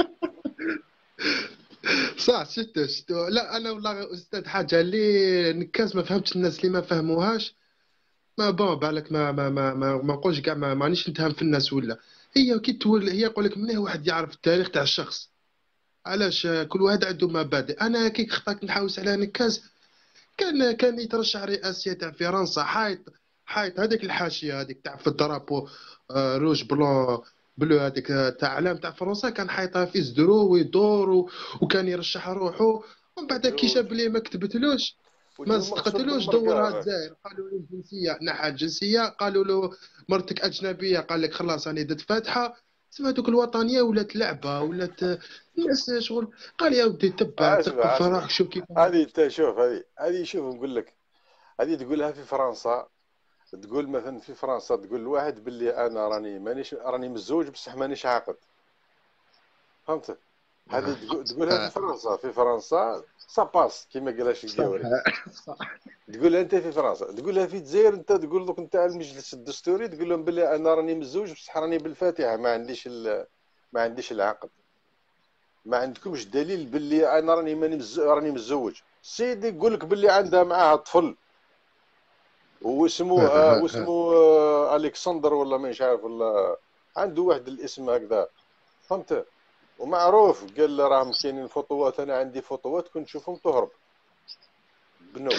صح. شفتوا لا انا والله استاذ حاجه اللي نكاز ما فهمتش الناس اللي ما فهموهاش. ما بون بالك ما نقولش كاع مانيش نتهم في الناس، ولا هي كي تولي هي يقول لك منين واحد يعرف التاريخ تاع الشخص، علاش كل واحد عنده مبادئ. انا كي خطاك نحوس على نكاز، كان يترشح رئاسيه تاع فرنسا، حايط هذيك الحاشيه هذيك تاع في الدرابو روج بلون بلو، هذيك تاع علام تاع فرنسا، كان حايطها في صدرو ويدور وكان يرشح روحه. ومن بعد كي شاف بلي ما كتبتلوش ما صدقتلوش، دورها الجزائر، قالوا له الجنسيه، نحى الجنسيه، قالوا له مرتك اجنبيه، قال لك خلاص راني درت فاتحه. تسمى دوك الوطنيه ولات لعبه، ولات الناس شغل. قال يا ودي تبع ثقف في روحك، شوف كيف هذه انت شوف. هذه شوف نقول لك، هذه تقولها في فرنسا، تقول مثلا في فرنسا تقول لواحد باللي انا راني متزوج بصح مانيش عاقد، فهمت؟ هذه تقولها في فرنسا ساباس كيما قالش القاوري. تقولها انت في فرنسا، تقولها في الجزائر انت تقول لك انت المجلس الدستوري، تقول لهم باللي انا راني متزوج بصح راني بالفاتحه، ما عنديش العقد. ما عندكمش دليل باللي انا راني متزوج. سيدي يقول لك باللي عندها معاه طفل واسمه الكسندر ولا مانيش عارف، ولا عنده واحد الاسم هكذا، فهمت؟ ومعروف قال راهم كاينين فوطوات، انا عندي فوطوات كنت نشوفهم تهرب بنو.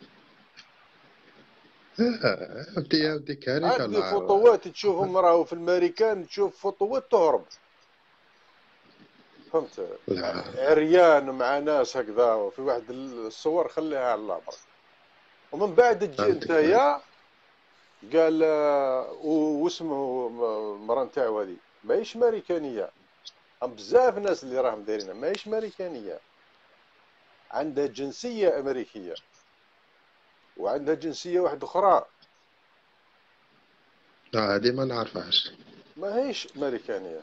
يا ودي كارثه. عندي فوطوات تشوفهم راهو في الامريكان، تشوف فوطوات تهرب، فهمت؟ عريان مع ناس هكذا، وفي واحد الصور خليها على الله برك. ومن بعد تجي نتايا قال واسمه مرا نتاعو هذه ماهيش ماريكانيه، بزاف ناس اللي راهم دايرينها ماهيش ماريكانيه، عندها جنسيه امريكيه وعندها جنسيه واحده اخرى. هذه ما نعرفهاش، ماهيش ماريكانيه،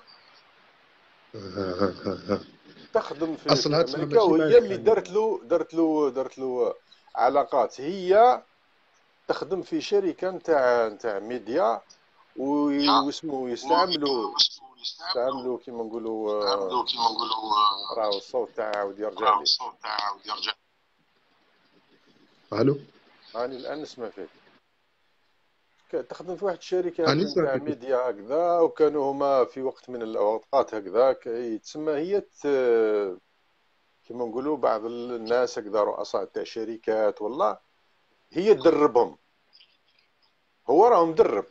تخدم في اصلها امريكا، وهي اللي درت له علاقات. هي تخدم في شركه نتاع ميديا، واسمه يستعملوا كيما نقولوا راهو الصوت تاعها عاود يرجع لي. الو راني الان نسمع فيك. تخدم في واحد الشركه راني هكا نتاع سامعك. ميديا هكذا، وكانوا هما في وقت من الاوقات هكذا يتسمى هي كما نقولوا بعض الناس هكذا رؤساء تاع شركات والله هي تدربهم. هو راه مدرب،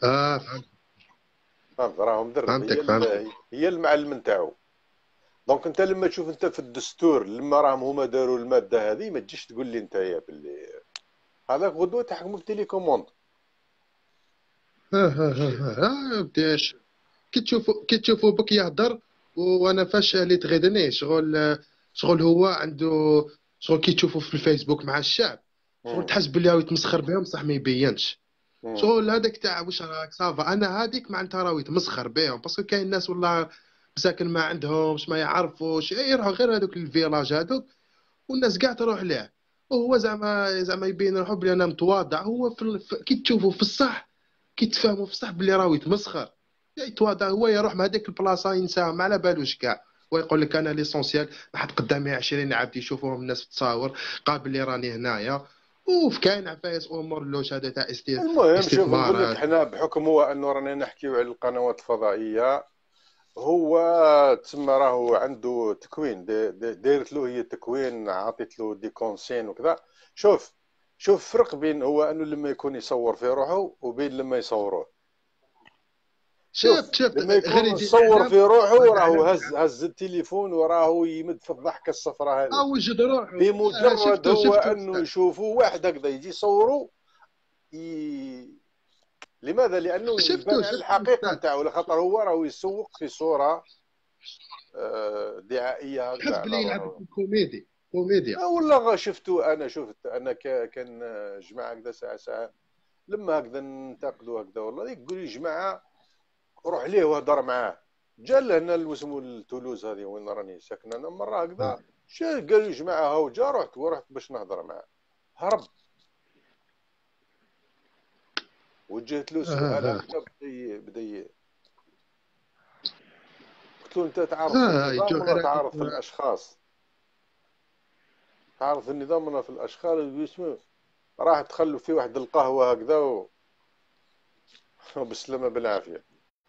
فهمت، راه مدرب، فهمتك. هي المعلم نتاعو. دونك انت لما تشوف انت في الدستور لما راهم هما داروا الماده هذه، ما تجيش تقول لي نتايا باللي هذاك غدوه تحكموا بتيليكوموند. بداش كي تشوفوا بك يهضر، وانا فاش اللي تغيدني شغل هو عنده شغل. كي تشوفوا في الفيسبوك مع الشعب شغل تحس بلي هو يتمسخر بهم، بصح ما يبينش. شغل هذاك تاع واش راك صافا، انا هذيك معناتها راهو يتمسخر بهم، باسكو كاين ناس والله مساكن ما عندهمش ما يعرفوش، يروحوا غير هذوك الفيلاج هذوك والناس كاع تروح له، وهو زعما يبين روحو بلي انا متواضع. هو كي تشوفوا في الصح، كي تفهموا في الصح بلي راهو يتمسخر يتواضع. هو يروح من هذيك البلاصه ينساها، ما على بالوش كاع، ويقول لك انا ليسونسيال ما حد قدامي 20 عبد يشوفوهم الناس تصاور قابل لي راني هنايا. وف كاين عفايس امور لوش هذا تاع المهم شوف نقول لك استثمارات. حنا بحكم هو انه رانا نحكيو على القنوات الفضائيه، هو تسمى راهو عنده تكوين دايرت له هي تكوين، عطيت له دي كونسين وكذا. شوف فرق بين هو انه لما يكون يصور في روحه وبين لما يصوروه. شوف لما يكون يصور في روحه راهو هز التليفون وراهو يمد في الضحكه الصفراء هذه، وجد روحه بمجرد هو انه يشوفوا واحد هكذا يجي يصوروا لماذا؟ لانه يبان على الحقيقه نتاعو، لخاطر هو راهو يسوق في صوره دعائيه هكذا. تحس بلي يلعب في كوميديا. والله شفت انا كان جماعه هكذا ساعه لما هكذا ننتقدوا هكذا، والله يقول لي جماعه روح ليه وهضر معاه. جا لهنا اسمه تولوز هذه وين راني ساكن انا، مره هكذا قال لي جماعه هاو جا، رحت باش نهضر معاه، هرب. وجهت له سؤال هكذا بدا قلت له انت تعرف النظام ولا تعرف الاشخاص؟ تعرف النظام ولا في الاشخاص اللي اسمه راح تخلوا فيه واحد القهوه هكذا وبالسلامه بالعافيه.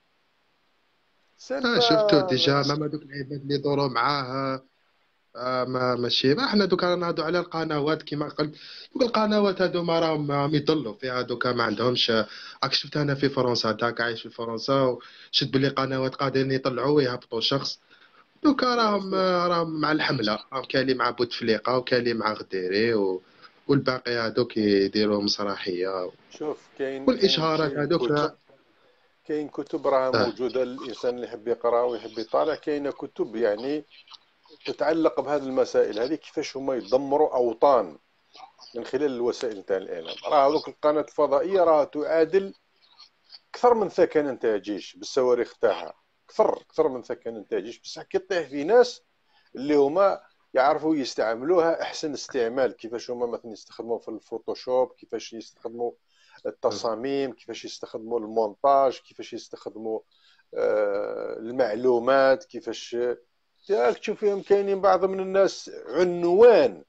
شفتوا ديجا ما دوك العباد اللي دوروا معاه ماشي ما احنا دوكا نهضوا على القنوات كما قلت. دوك القنوات هادو ما راهم يضلوا فيها دوكا، ما عندهمش. راك شفت انا في فرنسا، داك عايش في فرنسا وشفت بلي قنوات قادرين يطلعوا ويهبطوا شخص. دوكا راهم مع الحمله، راهم كاين مع بوتفليقه وكاين مع غديري والباقي هادوك يديروا مسرحيه. شوف كاين والاشهارات هادوك كاين كتب راها موجوده للانسان اللي يحب يقرا ويحب يطالع. كاينه كتب يعني تتعلق بهذه المسائل هذه، كيفاش هما يدمروا اوطان من خلال الوسائل تاع الاعلام. راه هذوك القناه الفضائيه راه تعادل اكثر من ثكن نتاع جيش بالصواريخ تاعها، اكثر من ثكن نتاع جيش. بصح كيطيح في ناس اللي هما يعرفوا يستعملوها احسن استعمال. كيفاش هما مثلا يستخدموا في الفوتوشوب، كيفاش يستخدموا التصاميم، كيفاش يستخدموا المونتاج، كيفاش يستخدموا المعلومات، كيفاش تشوف فيهم كاينين بعض من الناس عنوان.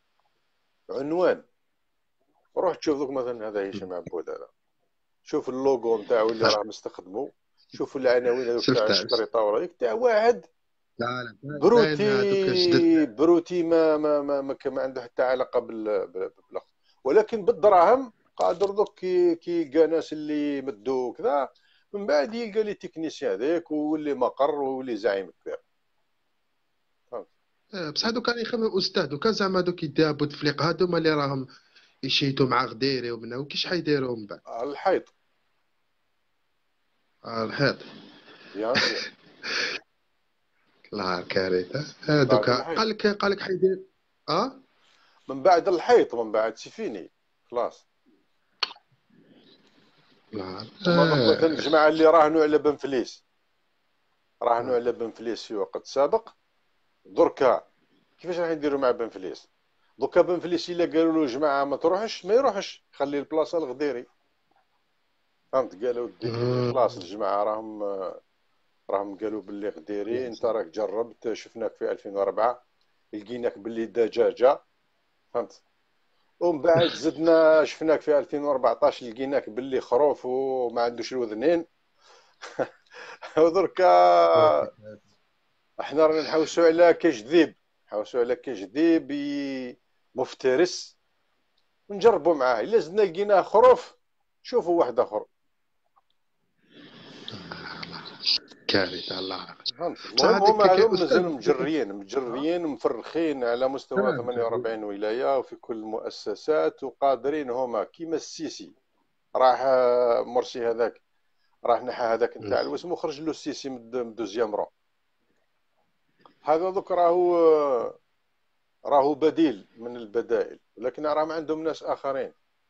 روح تشوف ذوك مثلا هذا هشام عبود هذا، شوف اللوغو نتاعو اللي راه مستخدمه، شوف العناوين هذوك تاع الشريطه ولا تاع واحد بروتي ما عنده حتى علاقه بالاخر، ولكن بالدراهم قادر دوك كي يلقى ناس اللي مدوا كذا، من بعد يلقى لي تكنيسيان هذاك ويولي مقر ويولي زعيم كبير. بصح هادو كان يخمم استاذ، دوكا زعما دوك يديها بوتفليقه هادو هما اللي راهم يشيتوا مع غديري ومنه كي شحال يديروا من بعد الحيط يا الله كارثه. هادوك قال لك حيدير من بعد الحيط، من بعد سيفيني خلاص. مثلا الجماعه اللي راهنوا على بنفليس في وقت سابق، دركا كيفاش راح يديروا مع بنفليس؟ دوكا بنفليس الا قالوا له جماعه ما تروحش، ما يروحش، خلي البلاصه الغديري. فهمت؟ قالوا خلاص الجماعه راهم قالوا باللي غديري انت راك جربت، شفناك في 2004 لقيناك باللي دجاجه. فهمت؟ ومن بعد زدنا شفناك في 2014 لقيناك باللي خروف وما عندوش الوذنين. ودركا احنا رانا نحوسوا على كجذيب، مفترس، ونجربوا معاه. الا زدنا لقيناه خروف شوفوا واحد اخر. كارثه الله. المهم هما هذوما مازالوا مجريين ومفرخين على مستوى 48 ولايه وفي كل المؤسسات، وقادرين هما كيما السيسي. راح مرسي هذاك راح نحى هذاك نتاع الوسم وخرج له السيسي من دوزيام رون. هذا دوك راهو بديل من البدائل، ولكن راه ما عندهم ناس اخرين.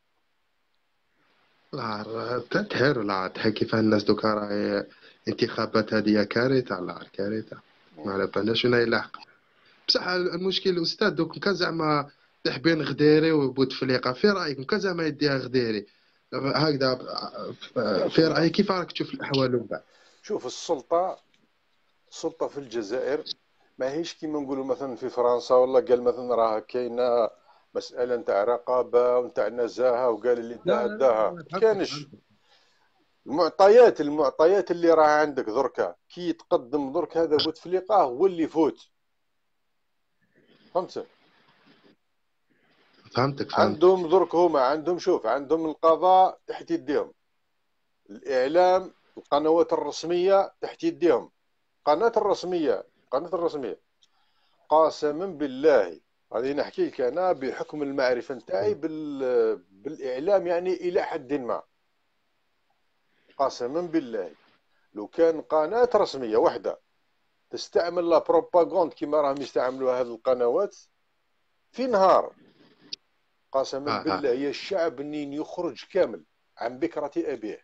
لا تنتهر لا تحكي فيها الناس دوكا راهي انتخابات هذه كارثه. لا كارثه ما على بالناش وين يلحق. بصح المشكل الاستاذ دوك كان زعما تحبين غديري وبوتفليقه، في رايك كان زعما يديها غديري هكذا؟ في رايك كيف راك تشوف الاحوال من بعد؟ شوف السلطه في الجزائر ماهيش كيما نقولوا مثلا في فرنسا، والله قال مثلا راه كاينه مساله نتاع رقابه ونتاع نزاهه وقال اللي داها كانش. المعطيات اللي راه عندك دركا كي يتقدم درك هذا بوتفليقه هو اللي يفوت. فهمتك. عندهم درك هما عندهم القضاء تحت يديهم، الاعلام القنوات الرسميه تحت يديهم. القناه الرسميه قاسما بالله هذه نحكي لك انا بحكم المعرفه نتاعي بالاعلام، يعني الى حد ما قاسما بالله لو كان قناه رسميه واحده تستعمل لا بروباغوند كما راهم يستعملوها هذه القنوات في نهار، قسما بالله يا الشعب منين يخرج كامل عن بكرة أبيه،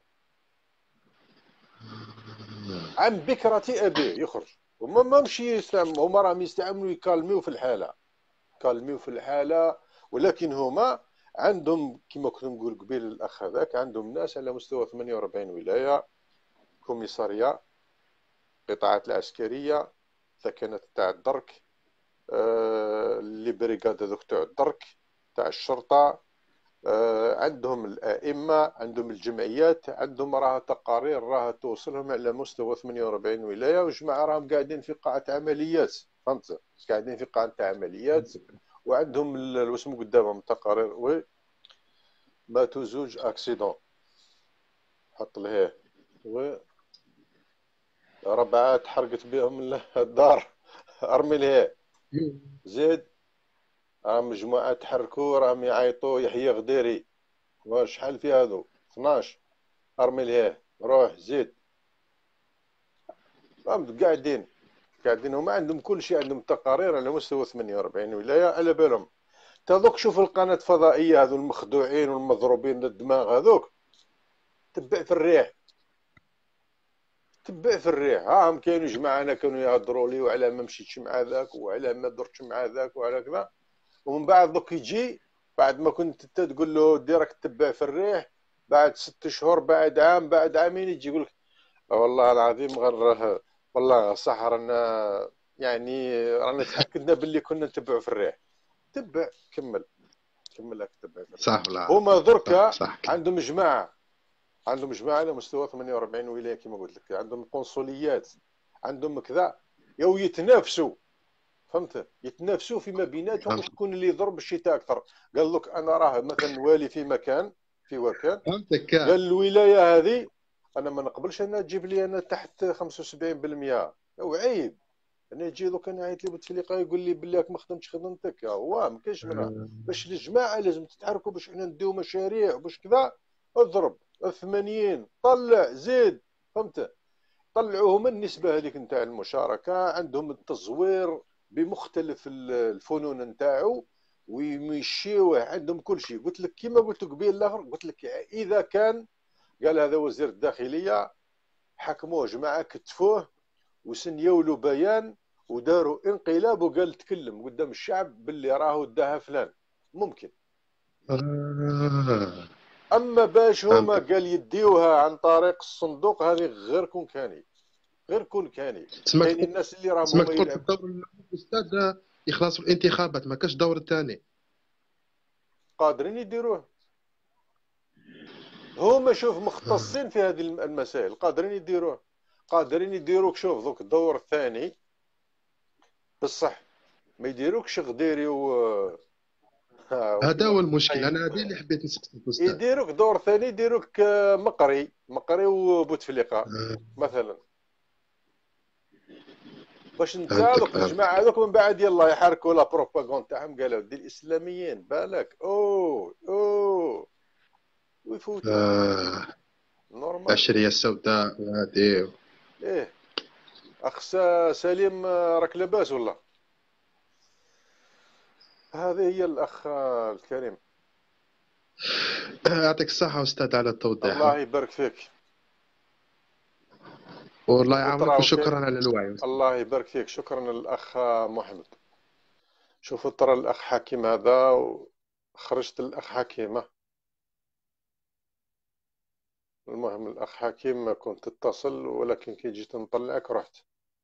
يخرج. هما ما مشي يستعملوا، هما راهم يستعملوا يكالميو في الحالة، ولكن هما عندهم كما كنا نقول قبيل الأخ هذاك، عندهم ناس على مستوى 48 ولاية، كوميسارية، قطاعات العسكرية، ثكنات تاع الدرك، اللي بريغاد هذوك تاع الدرك تاع الشرطة، عندهم الائمه، عندهم الجمعيات، عندهم راه تقارير راه توصلهم على مستوى 48 ولايه، وجماعه راهم قاعدين في قاعه عمليات. فهمت؟ قاعدين في قاعه عمليات وعندهم واسمو قدامهم تقارير. وي ماتوا زوج اكسيدون حط لهيه، و 4 تحرقت بهم الدار ارمي لهيه، زيد مجموعة تحركوا راهم يعيطوا يحيى غديري، شحال في هذو 12 ارمي لهيه روح زيد. قاعدين هما عندهم كل شيء، عندهم تقارير على مستوى 48 ولاية على بالهم. تذوق شوف القناة الفضائية هذو المخدوعين والمضروبين للدماغ هذوك، تبع في الريح. هم كانوا جماعة كانوا يهضروا لي وعلى ما مشيتش مع ذاك وعلى ما درتش مع ذاك وعلى كذا، ومن بعد دوك يجي بعد ما كنت انت تقول له ديرك تتبع في الريح، بعد 6 شهور بعد عام بعد عامين يجي يقول لك والله العظيم غير والله صح رانا يعني رانا تاكدنا باللي كنا نتبعوا في الريح. تبع كمل لك تتبع في الريح. صح. لا هما دركا عندهم جماعه على مستوى 48 ولايه كما قلت لك، عندهم قنصليات، عندهم كذا، يو يتنافسوا. فهمت؟ يتنافسوا فيما بيناتهم شكون اللي يضرب الشتاء اكثر. قال لك انا راه مثلا والي في مكان قال الولايه هذه انا ما نقبلش انها تجيب لي انا تحت 75%. وعيب انا يجي دوك انا عيط لي بوتفليقه يقول لي بلاك ما خدمتش خدمتك، هو ما كاينش منها. باش الجماعه لازم تتحركوا باش حنا نديو مشاريع وباش كذا، اضرب 80 طلع زيد. فهمت؟ طلعوهم النسبه هذيك نتاع المشاركه، عندهم التزوير بمختلف الفنون نتاعو ويمشيوه، عندهم كل شيء. قلت لك كما قلت قبيل الاخر، قلت لك اذا كان قال هذا وزير الداخليه حكموه جماعه كتفوه وسنيوا له بيان وداروا انقلاب وقال تكلم قدام الشعب باللي راهو داها فلان ممكن. اما باش هما قال يديوها عن طريق الصندوق هذه غير كون كاين الناس اللي راهم هما يلعبوا الدور الاستاذ يخلصوا الانتخابات ما كاش دور ثاني. قادرين يديروه. هما شوف مختصين في هذه المسائل، قادرين يديروه، قادرين يديروك. شوف دوك الدور الثاني بصح ما يديروكش غديري هذا هو المشكل، انا هذه اللي حبيت نسقسيك استاذ. يديروك دور ثاني، يديروك مقري وبوتفليقه مثلا، باش انت دوك الجماعه هذوك من بعد يلا يحركوا لا بروباغوند تاعهم. قالوا دي الاسلاميين بالك ويفوتوا نورمال العشريه السوداء وهذه. ايه اخ سليم، راك لاباس ولا؟ هذه هي الاخ الكريم. يعطيك الصحه استاذ على التوضيح. الله يبارك فيك والله يعاونك، وشكرا على الوعي. الله يبارك فيك. شكرا للاخ محمد. شوفوا ترى الاخ حكيم هذا وخرجت الاخ حكيمه. المهم الاخ حكيم كنت تتصل، ولكن كي جيت نطلعك رحت.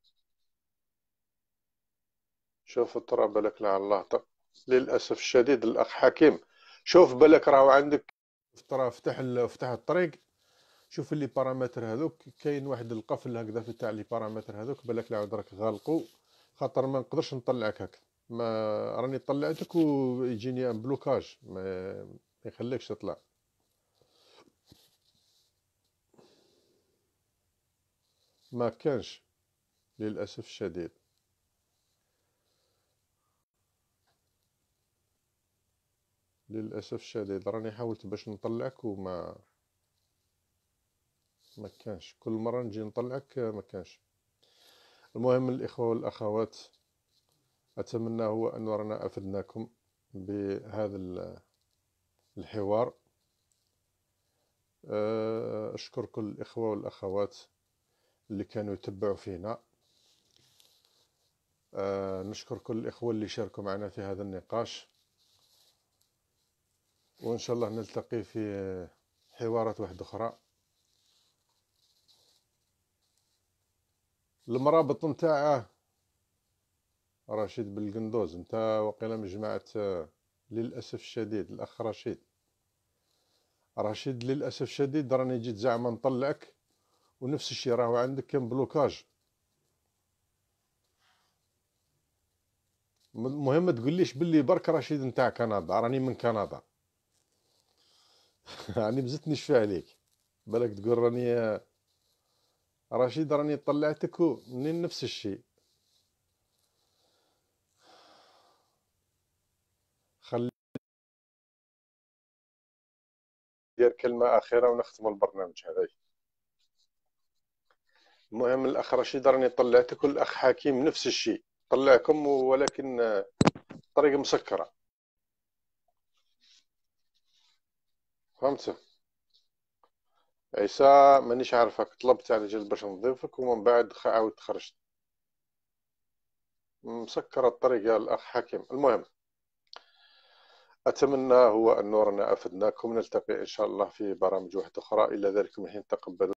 شوف ترى بالك لعل الله للاسف الشديد الاخ حكيم. شوف بالك راهو عندك ترى فتح الطريق. شوف اللي بارامتر هذوك كاين واحد القفل هكذا في تاع لي بارامتر هذوك، بالك لا عاد راك غالقو، خاطر ما نقدرش نطلعك هكا. ما راني طلعتك ويجيني ان بلوكاج ما يخليكش تطلع. ما كانش للاسف الشديد. للاسف الشديد راني حاولت باش نطلعك وما كانش. كل مره نجي نطلعك ما كانش. المهم الاخوه والاخوات، اتمنى هو ان رانا افدناكم بهذا الحوار. اشكر كل الاخوه والاخوات اللي كانوا يتبعوا فينا. نشكر كل الاخوه اللي شاركوا معنا في هذا النقاش، وان شاء الله نلتقي في حوارات واحده اخرى. المرابط نتاعه رشيد بالقندوز، انت وقيله من جماعه للاسف الشديد الاخ رشيد للاسف الشديد راني جيت زعما نطلعك ونفس الشيء راهو عندك كان بلوكاج. المهم تقوليش باللي برك رشيد نتاع كندا، راني من كندا. يعني بزت نشفى عليك، بالك تقول راني رشيد راني طلعتك منين نفس الشيء. خلي دير كلمة أخيرة ونختم البرنامج هذا. المهم الأخ رشيد راني طلعتك، والأخ حكيم نفس الشيء طلعكم، ولكن طريقة مسكرة. فهمت؟ عيسى مانيش عارفك، طلبت على جال باش نضيفك ومن بعد عاود خرجت. مسكرة الطريقة الأخ حكيم. المهم أتمنى هو أن رانا أفدناكم. نلتقي إن شاء الله في برامج واحدة أخرى. إلى ذلك من حين تقبلوا.